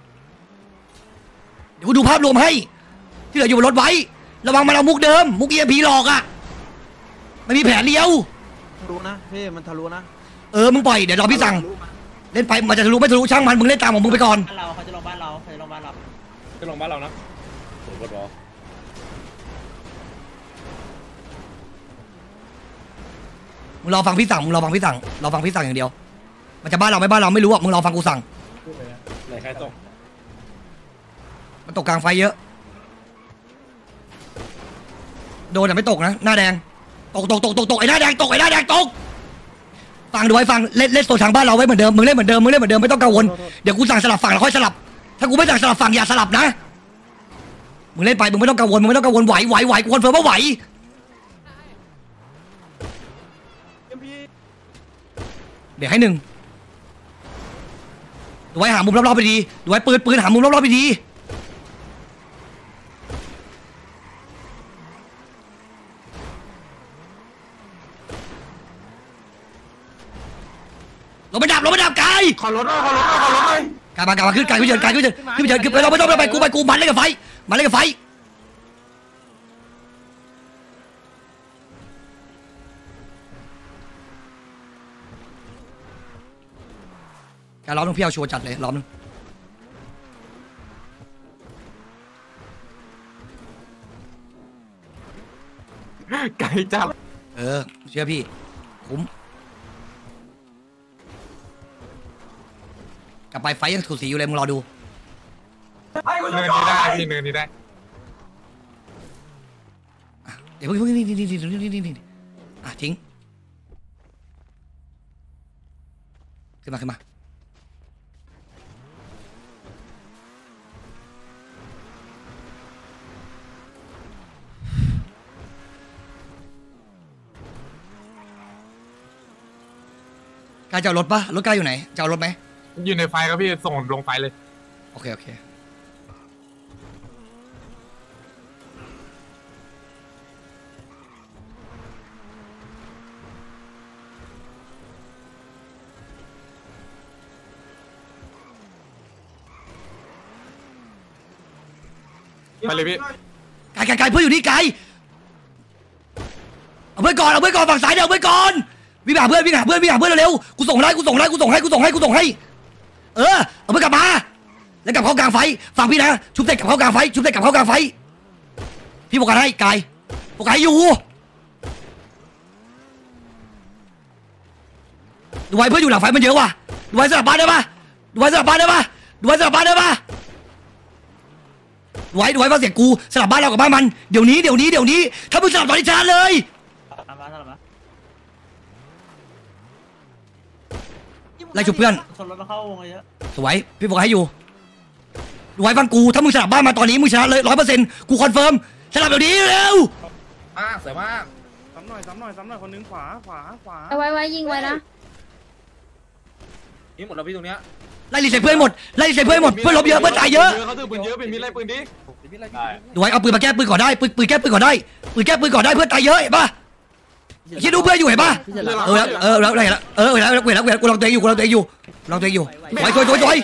เดี๋ยวกูดูภาพรวมให้ที่เหลืออยู่บนรถไว้ระวังมันเอามุกเดิมมุก อี เอ็ม พี หลอกอ่ะมันมีแผนเดียวรู้นะพี่มันทะลุนะเออมึงปล่อยเดี๋ยวรอพี่สั่งเล่นไปมันจะทะลุไม่ทะลุช่างมันมึงเล่นตามของมึงไปก่อนบ้านเราเขาจะลงบ้านเราเขาจะลงบ้านเราจะลงบ้านเรานะโอ้โหรอมึงรอฟังพี่สั่งมึงรอฟังพี่สั่งรอฟังพี่สั่งอย่างเดียวมันจะบ้านเราไม่บ้านเราไม่รู้อ่ะมึงรอฟังกูสั่งไหนใครตกมันตกกลางไฟเยอะโดนแต่ไม่ตกนะหน้าแดงตกตกตกตกตกไอ้หน้าแดงตกไอ้หน้าแดงตกฟังดูไว้ฟังเล่นเล่นโซนทางบ้านเราไว้เหมือนเดิมมึงเล่นเหมือนเดิมมึงเล่นเหมือนเดิมไม่ต้องกังวลเดี๋ยวกูสั่งสลับฝั่งแล้วค่อยสลับถ้ากูไม่สั่งสลับฝั่งอย่าสลับนะมึงเล่นไปมึงไม่ต้องกังวลมึงไม่ต้องกังวลไหวไหวไหวกูคอนเฟิร์มว่าไหวเดี๋ยวให้หนึ่งดูไว้หามุมรอบๆไปดีดูไว้ปืนปืนหามุมรอบๆไปดีลงไปดับลงไปดับไกลขอรถหน่อยขอรถหน่อยขอรถหน่อยกลับมากลับมาขึ้นไกลขึ้นเฉินไกลขึ้นเฉินขึ้นเฉินขึ้นไปเราไม่ต้องไปกูไปกูมันเล่นกับไฟมันเล่นกับไฟการล้อมนึงพี่เอาชัวร์จัดเลยล้อมนึงไกลจับเออเชื่อพี่คุ้มกลับไปไฟยังถูสีอยู่เลยมึงรอดูเนินนี้ได้พี่เนินนี้ได้เดี๋ยวเพิ่งนี่นี่นี่นี่นี่นี่อ่ะทิ้งขึ้นมาขึ้นมาการจะเอารถปะรถกายอยู่ไหนจะเอารถไหมอยู่ในไฟครับพี่ส่งลงไฟเลยโอเคโอเคไปเลยพี่ไกลไกลไกลเพื่อนอยู่นี่ไกลเอาเพื่อนก่อนเอาเพื่อนก่อนฝั่งซ้ายเดี๋ยวเอาเพื่อนก่อนวิ่งหาเพื่อนวิ่งหาเพื่อนวิ่งหาเพื่อนเร็วๆกูส่งให้กูส่งให้กูส่งให้กูส่งให้กูส่งให้เออเอาเพื่อนกลับมาแล้วกลับเข้ากลางไฟฟังพี่นะชุบเตะกลับเข้ากลางไฟชุบเตะกลับเข้ากลางไฟพี่บอกกันให้ไกลบอกกันให้อยู่ดูไว้เพื่อนอยู่หลังไฟมันเยอะว่ะดูไว้สลับบ้านได้ปะดูไว้สลับบ้านได้ปะดูไว้สลับบ้านได้ปะดูไว้ดูไว้ฟังเสียงกูสลับบ้านเรากับบ้านมันเดี๋ยวนี้เดี๋ยวนี้เดี๋ยวนี้ถ้ามึงสลับตอนนี้ชนะเลยไล่ชุบเพื่อนชนรถมาเข้าวงเยอะสวยพี่บอกให้อยู่ดูไว้ฟังกูถ้ามึงสลับบ้านมาตอนนี้มึงชนะเลยร้อยเปอร์เซ็นต์กูคอนเฟิร์มสลับเดี๋ยวนี้เร็วมากสวยมากซ้ำหน่อยซ้ำหน่อยซ้ำหน่อยคนนึงขวาขวาขวาเอาไว้ไว้ยิงไว้นะนี่หมดแล้วพี่ตรงเนี้ยไล่รีเซ็ตเพื่อนหมดไล่รีเซ็ตเพื่อนหมดเพื่อนลบเยอะเพื่อนตายเยอะเขาถือปืนเยอะเป็นมีดไล่ปืนดิดูไว้เอาปืนมาแก้ปืนก่อนได้ปืนปืนแก้ปืนก่อนได้ปืนแก้ปืนก่อนได้เพื่อนตายเยอะเห็นปะคิดดูเพื่อนอยู่เห็นปะเออเออแล้วแล้วเออแล้วแล้วแล้วแล้วกูลองตัวเองอยู่กูลองตัวเองอยู่ลองตัวเองอยู่สวยสวยสวยสวย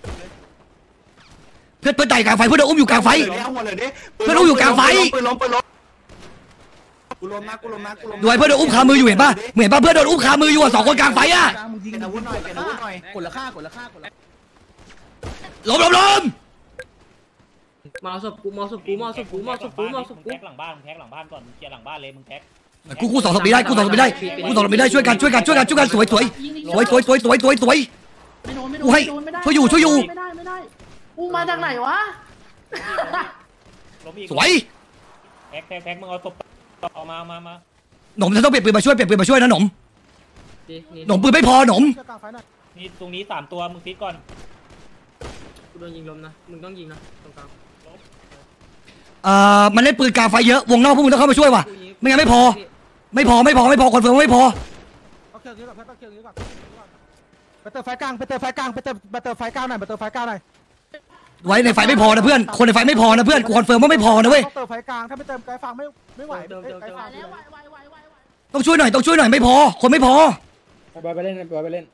เพื่อนเพื่อนตายกลางไฟเพื่อนโดนอุ้มอยู่กลางไฟเพื่อนอุ้มอยู่กลางไฟปืนล้มปืนล้มกูล้มนะกูล้มนะกูล้มดูไว้เพื่อนโดนอุ้มคามืออยู่เห็นปะเห็นปะเพื่อนโดนอุ้มคามืออยู่สองคนกลางไฟอ่ะมึงยิงอาวุธหน่อยเป็นอาวุธหน่อยกดละฆ่ากดละฆ่ากดละล้มล้มล้มมาเอาศพกูมาเอาศพกูมาเอาศพกูมาเอาศพกูมาเอาศพกูแท็กหลังบ้านมึงแท็กหลังบ้านก่อนมึงเคลียร์หลังบ้านเลยมึงแท็กกูกูสองศพไม่ได้กูสองศพไม่ได้กูสองศพไม่ได้ช่วยกันช่วยกันช่วยกันช่วยกันสวยสวยสวยสวยสวยสวยสวยสวยไม่โดนไม่โดกูนให้ไม่โดนไม่ได้ช่วยอยู่ช่วยอยู่ไม่ได้ไม่ได้กูมาจากไหนวะล้มอีกสวยแท็กแท็กแท็กมึงเอาศพเอามามามาหนมจะต้องเปลี่ยนปืนมาช่วยเปลี่ยนปืนมาช่วยนะหนมหนมปืนไม่พอหนมนี่ตรงนี้สามตัวมึงฟิตก่อนกูโดนยิงล้มนะมึงต้องยิงนะตรงกลางเอ่อมันเล่นปืนกลางไฟเยอะวงนอกพวกมึงต้องเข้ามาช่วยว่ะไม่งั้นไม่พอไม่พอไม่พอไม่พอคอนเฟิร์มไม่พอเอาเครื่องนี้ก่อนเอาเครื่องนี้ก่อนไปเติมไฟกลางไปเติมไฟกลางไปเติมไปเติมไฟกลางหน่อยไปเติมไฟกลางหน่อยไว้ในไฟไม่พอนะเพื่อนคนในไฟไม่พอนะเพื่อนกูคอนเฟิร์มว่าไม่พอนะเว้ยต้องเติมไฟกลางถ้าไม่เติมไกด์ฟังไม่ไม่ไหวไกด์ฟังต้องช่วยหน่อยต้องช่วยหน่อยไม่พอคนไม่พอไปไปเล่นไปไปเล่น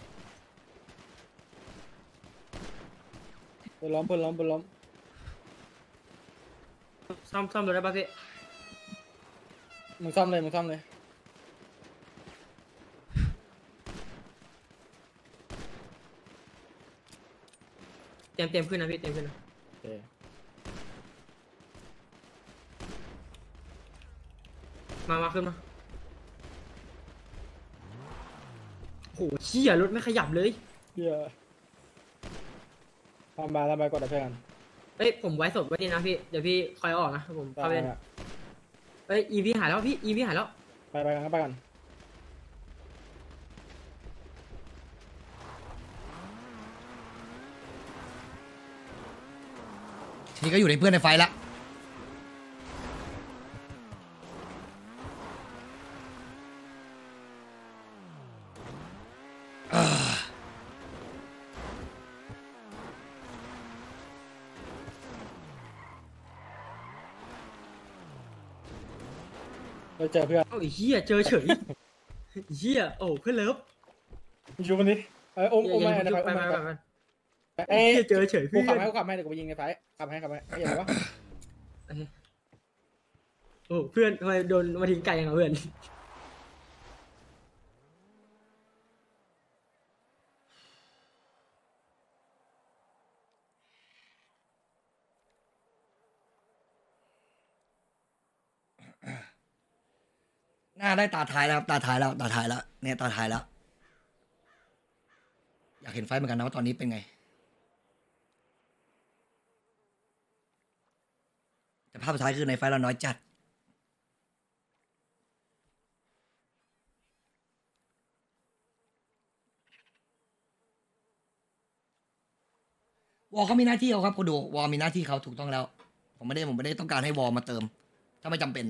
ไปล้อมไปล้อมไปล้อมซ่อมซ่อมรถได้ป่ะพี่มึงซ่อมเลยมึงซ่อมเลยเตรียมเตรียมขึ้นนะพี่เตรียมขึ้นนะมามาขึ้นมาโหเชี่ยรถไม่ขยับเลยเหี้ยทำบาทำบาก่อนนะเพื่อนเอ้ยผมไว้ศพไว้ดีนะพี่เดี๋ยวพี่คอยออกนะผมเข้าไปเล่นเอ้ยอีวีหายแล้วพี่อีวีหายแล้วไปไปกันไปกันทีนี้ก็อยู่ในเพื่อนในไฟละเราเจอเพื่อนเอ้าไอ้เหี้ยเจอเฉยเหี้ยโอ้เพื่อนเลิฟชูมันดิเอ้ยโอ้โอ้ไม่นะไปไปไปเอ้ยเจอเฉยกูเพื่อนขับให้กูขับให้เดี๋ยวกูไปยิงในไฟขับให้ขับให้ไอ้ยังไงวะโอ้เพื่อนทำไมโดนมาทิ้งไกลอย่างเพื่อนน่าได้ตาท้ายแล้วครับตาท้ายแล้วตาท้ายแล้วเนี่ยตาท้ายแล้วอยากเห็นไฟเหมือนกันนะว่าตอนนี้เป็นไงแต่ภาพสุดท้ายคือในไฟเราน้อยจัดวอลเขามีหน้าที่เขาครับคุณดูวอลมีหน้าที่เขาถูกต้องแล้วผมไม่ได้ผมไม่ได้ต้องการให้วอลมาเติมถ้าไม่จำเป็น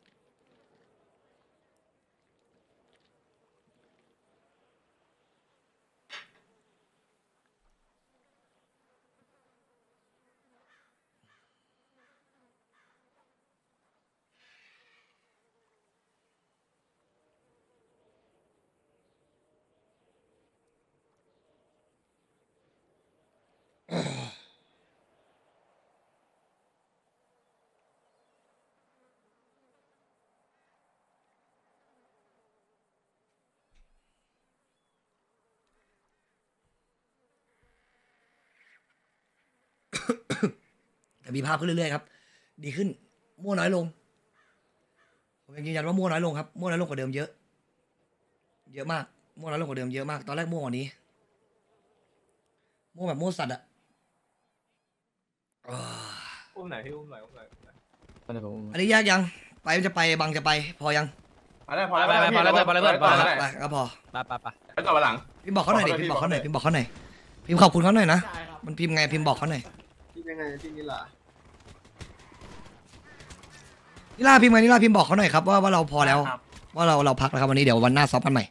แต่มีภาพขึ้นเรื่อยๆครับดีขึ้นมั่วน้อยลงผมยังยืนยันว่ามั่วน้อยลงครับมั่วน้อยลงกว่าเดิมเยอะเยอะมากมั่วน้อยลงกว่าเดิมเยอะมากตอนแรกมั่วกว่านี้มั่วแบบมั่วสัตว์อะอุ้มไหนพี่อุ้มไหนอุ้มไหนอันนี้ยากยังไปมันจะไปบังจะไปพอยังพอแล้วพอแล้วไปไปพอแล้วเพื่อนพอแล้วเพื่อนพอแล้วไปก็พอไปไปไปไปต่อวันหลังพิมพ์บอกเขาหน่อยดิพิมพ์บอกเขาหน่อยพิมพ์บอกเขาหน่อยพิมพ์ขอบคุณเขาหน่อยนะมันพิมพ์ไงพิมพ์บอกเขาหน่อยที่ยังไงที่นี่ล่ะนิลาพิมพ์ไงนิลาพิมพ์บอกเขาหน่อยครับว่าว่าเราพอแล้วว่าเราเราพักแล้วครับวันนี้เดี๋ยววันหน้าซ้อมกันใหม่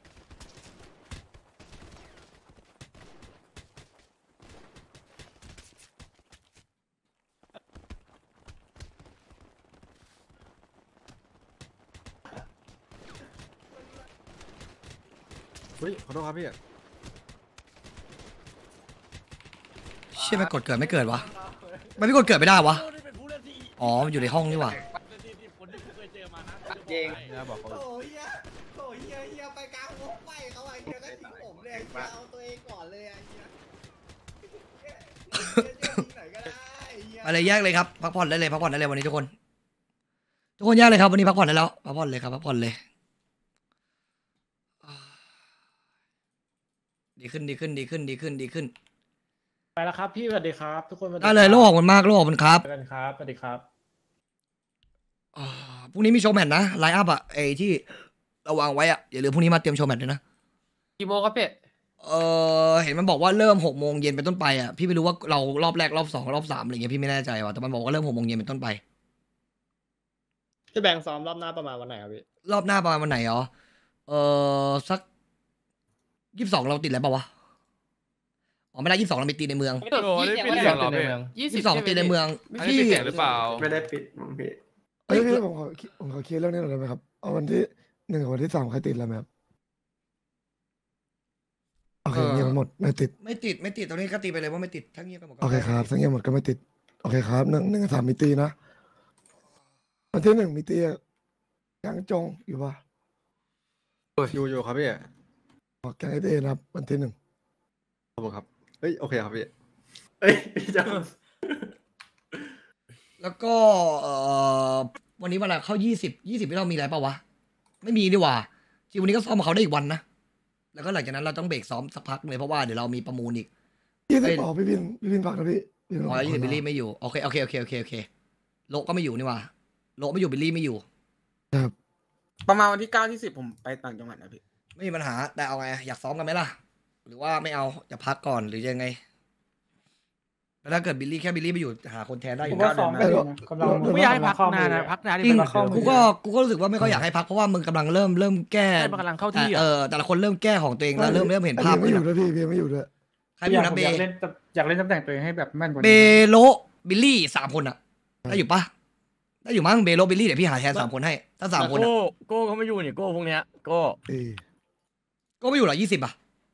เฮ้ยขอโทษครับพี่เชื่อไหมกดเกิดไม่เกิดวะมันไม่กดเกิดไม่ได้วะอ๋อมันอยู่ในห้องนี่หว่าเก่งบอกเขาโอ้ยโอ้ยเฮียเฮียไปกลางวงไปเขาไอ้เฮียก็ทิ้งผมเลยเอาตัวเองก่อนเลยไอ้เฮียไหนก็ได้อะไรแยกเลยครับพักผ่อนได้เลยพักผ่อนได้เลยวันนี้ทุกคนทุกคนแยกเลยครับวันนี้พักผ่อนได้แล้วพักผ่อนเลยครับพักผ่อนเลยดีขึ้นดีขึ้นดีขึ้นดีขึ้นดีขึ้นไปแล้วครับพี่สวัสดีครับทุกคนได้เลยโลกมันมากโลกมันครับสวัสดีครับสวัสดีครับพรุ่งนี้มีโชว์แมตช์นะไลน์อัพอะไอที่เราวางไว้อะอย่าลืมพรุ่งนี้มาเตรียมโชว์แมตช์ด้วยนะกี่โมงครับพี่เออเห็นมันบอกว่าเริ่มหกโมงเย็นเป็นต้นไปอะพี่ไม่รู้ว่าเรารอบแรกรอบสองรอบสามอะไรเงี้ยพี่ไม่แน่ใจว่ะแต่มันบอกว่าเริ่มหกโมงเย็นเป็นต้นไปพี่แบ่งซ้อมรอบหน้าประมาณวันไหนครับพี่รอบหน้าประมาณวันไหนอ๋อเออสักยี่สิบสองเราติดอะไรเปล่าวะอ๋อไม่ได้ยี่สิบสองเราไปตีในเมืองไม่ได้ปิดเสียงหรอพี่ยี่ยี่สิสิบบสองตีในเมืองอันนี้ปิดเสียงหรือเปล่าไม่ได้ปิดมั้งพี่เฮ้ยพี่ผมขอผมขอเคลียร์เรื่องนี้หน่อยได้ไหมครับเอาวันที่หนึ่งกับวันที่สามใครติดแล้วไหมครับโอเคเงียบหมดไม่ติดไม่ติดไม่ติดตรงนี้ก็ตีไปเลยว่าไม่ติดทั้งเงียบกันหมดโอเคครับทั้งเงียบหมดก็ไม่ติดโอเคครับหนึ่งหนึ่งกับสามมีตีนะวันที่หนึ่งมีตีแกงจงอยู่ปะอยู่อยู่ครับพี่บอกแกงไอเดนะครับวันที่หนึ่งขอบคุณครับเฮ้ยโอเคครับพี่เอ้ยพี่จังแล้วก็เออวันนี้วันอะไรเข้ายี่สิบยี่สิบที่เรามีอะไรเปล่าวะไม่มีดีกว่าที่วันนี้ก็ซ้อมกับเขาได้อีกวันนะแล้วก็หลังจากนั้นเราต้องเบรกซ้อมสักพักเลยเพราะว่าเดี๋ยวเรามีประมูลอีกยี่สิบออกพี่พินพี่พินฝากนะพี่พี่พินอ๋อยี่สิบบิลลี่ไม่อยู่โอเคโอเคโอเคโอเคโอเคโลก็ไม่อยู่นี่ว่าโลไม่อยู่บิลลี่ไม่อยู่ประมาณวันที่เก้าที่สิบผมไปต่างจังหวัดนะพี่ไม่มีปัญหาแต่เอาไงอยากซ้อมกันไหมล่ะหรือว่าไม่เอาจะพักก่อนหรือยังไงแล้วถ้าเกิดบิลลี่แค่บิลลี่ไปอยู่หาคนแทนได้อยู่ผมว่าซ้อมได้อยู่นะกำลังไม่อยากให้พักนานนะพักนานจริงมันเข้ากูก็กูก็รู้สึกว่าไม่ค่อยอยากให้พักเพราะว่ามึงกำลังเริ่มเริ่มแก้มันกำลังเข้าที่เออแต่ละคนเริ่มแก้ของตัวเองแล้วเริ่มเริ่มเห็นภาพไม่อยู่ด้วยพี่พี่ไม่อยู่ด้วยใครอยู่นะเบอยากเล่นอยากเล่นตำแหน่งตัวเองให้แบบแม่นกว่าเบนี้โลบิลลี่สามคนอะได้อยู่ปะได้อยู่มั้งเบโลบิลลี่เดี๋ยวพี่หาแทนสามคนให้ถ้าสามคนอะโก้โก้เขาไม่อยู่นี่โก้พวกเนี้ยโก้ก็ไม่อยู่หรอยี่สิบอะ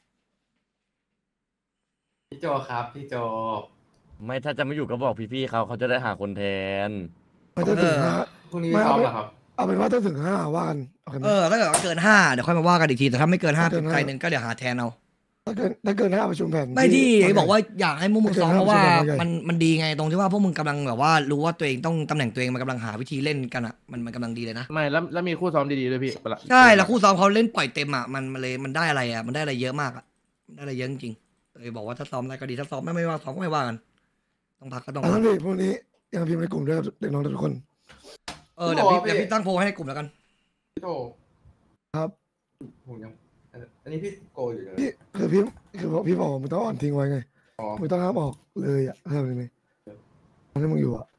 พี่โจครับพี่โจไม่ถ้าจะไม่อยู่ก็บอกพี่ๆเขาเขาจะได้หาคนแทนไม่ต้องถึงห้าพรุ่งนี้ไม่ซ้อเอามเหรอครับเอาเป็นว่าต้องถึงห้าว่ากันโอเคไหมเออถ้าเกิดว่าเกินห้าเดี๋ยวค่อยมาว่ากันอีกทีแต่ถ้าไม่เกินห้าเกินห้าใครหนึ่งก็เดี๋ยวหาแทนเอาโถ้าเกินถ้าเกินห้าประชุมแผนไม่ที่ที่บอกว่าอยากให้พวกมึงซ้อมเพราะว่าไม่เกินห้าประชุมมันมันดีไงตรงที่ว่าพวกมึงกำลังแบบว่ารู้ว่าตัวเองต้องตำแหน่งตัวเองมันกำลังหาวิธีเล่นกันอ่ะมันมันกำลังดีเลยนะไม่แล้วแล้วมีคู่ซ้อมดีๆด้วยพี่ใช่แล้วคู่ซ้อมเขาเล่นปล่อยเต็มอ่ะมันมันเลยมันได้อะไรอ่ะมันได้อะไรเยอะมากอ่ะมันได้อะไรเยอะจริงๆเลยบอกว่าถ้าซ้อมได้ก็ดีถ้าซ้อมไม่ไม่ว่าซ้อมก็ไม่ว่ากันต้องพักก็ต้องอ่ะพัท่าก นพี่พวกนี้ยังพิมพ์ในกลุ่มด้วยครับเด็กน้องทุกคนเออเดี๋ยวพี่เดี๋ยวพี่ตั้งโพลให้ในกลุ่มแล้วกันพี่โตครับผมยังอันนี้พี่โกอยู่เลยพี่คือพี่คือพี่บอกว่ามึงต้องอ่อนทิ้งไว้ไงอ๋อมึงต้องห้ามออกเลยอ่ะเท่านี้ไหมตอนที่มึงอยู่อ่ะ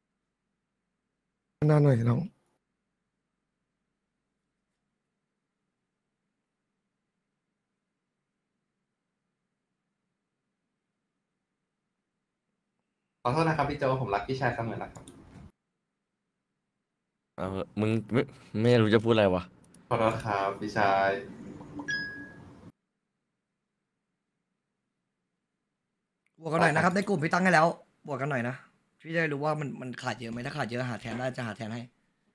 นานหน่อยน้องขอโทษนะครับพี่โจผมรักพี่ชายเสมอนะครับเอาเถอะมึงไม่ไม่รู้จะพูดอะไรวะขอโทษครับพี่ชายบวกกันหน่อยนะครับในกลุ่มพี่ตั้งให้แล้วบวกกันหน่อยนะพี่จะได้รู้ว่ามันมันขาดเยอะไหมถ้าขาดเยอะหาแทนได้จะหาแทนให้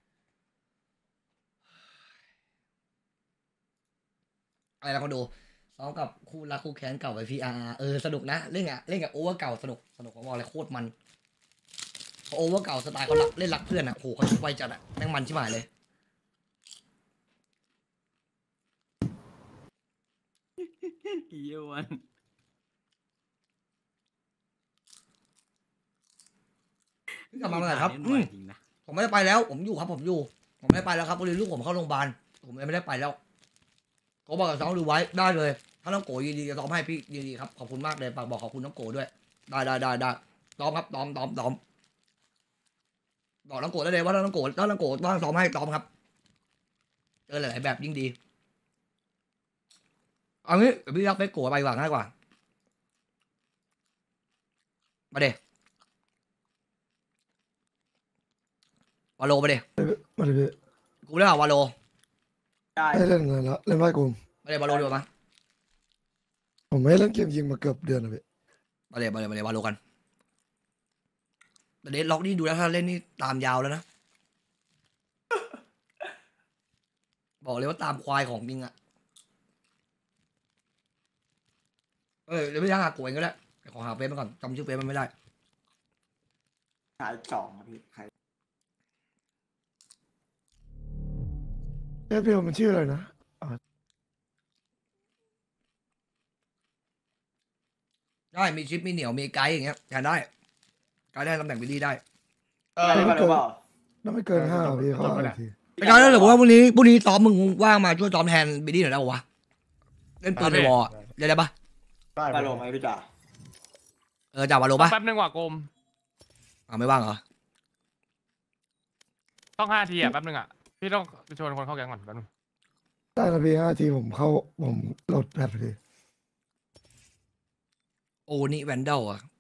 อะไรนะคนดูซ้อมกับคู่รักคู่แค้นเก่าไปพีอาร์เออสนุกนะเล่นอะเล่นกับโอเวอร์เก่าสนุกสนุกผมบอกเลยโคตรมันพอโอเวอร์เก่าสไตล์เขารักเล่นรักเพื่อนอะโหเขาชุบไวจัดอะแม่งมันชิบหายเลยอีเอวันกลับมาเมื่อไหร่ครับอืมผมไม่ได้ไปแล้วผมอยู่ครับผมอยู่ผมไม่ได้ไปแล้วครับพอดีลูกผมเข้าโรงพยาบาลผมเลยไม่ได้ไปแล้วเขาบอกกับซ้อมดูไว้ได้เลยถ้าน้องโกยินดีจะซ้อมให้พี่ยินดีครับขอบคุณมากเลยฝากบอกขอบคุณน้องโกด้วยได้ได้ได้ได้ซ้อมครับซ้อมซ้อมซ้อมบอกน้องโกได้เลยว่าถ้าน้องโกถ้าน้องโกว่างซ้อมให้ซ้อมครับเจอหลายๆแบบยิ่งดีเอางี้เดี๋ยวพี่รักไปโกไปวางง่ายกว่ามาเดวาโลไปเดมาเลยพี่กูเล่นวาโลไม่เล่นเลยแล้วเล่นไพ่กลุ่มมาเดวาโลดีกว่ามั้ยผมไม่เล่นเกมยิงมาเกือบเดือนแล้วพี่มาเดมาเดมาเดวาโลกันแต่เดดล็อกนี่ดูแล้วถ้าเล่นนี่ตามยาวแล้วนะ บอกเลยว่าตามควายของจริงอะเออเดี๋ยวพี่ยังหาโกยก็ได้ขอหาเฟซมาก่อนจำชื่อเฟซมันไม่ได้ขายสองครับพี่ขายเอ๊ะพี่ผมมันชื่ออะไรนะได้มีชิปมีเหนียวมีไกด์อย่างเงี้ยแทนได้ไกด์ได้ตำแหน่งวิดีได้เออไม่เกินต้องไม่เกินห้าพี่เขาเอาทีไอ้การแล้วหรือว่าพรุ่งนี้พรุ่งนี้ซ้อมมึงว่างมาช่วยซ้อมแทนบิดดี้หน่อยได้ปะวะเล่นปืนในวอลอะได้ได้ปะได้ลงไหมพี่จ๋าเออจ่าวาโลปะแป๊บนึงว่ะโกมอ่าไม่ว่างเหรอต้องห้าทีอ่ะแป๊บนึงอ่ะพี่ต้องไปชวนคนเข้าแก๊งก่อนแป๊บนึงได้นะพี่ห้าทีผมเข้าผมโหลดแพทพอดีโอนี่แวนเดลอะ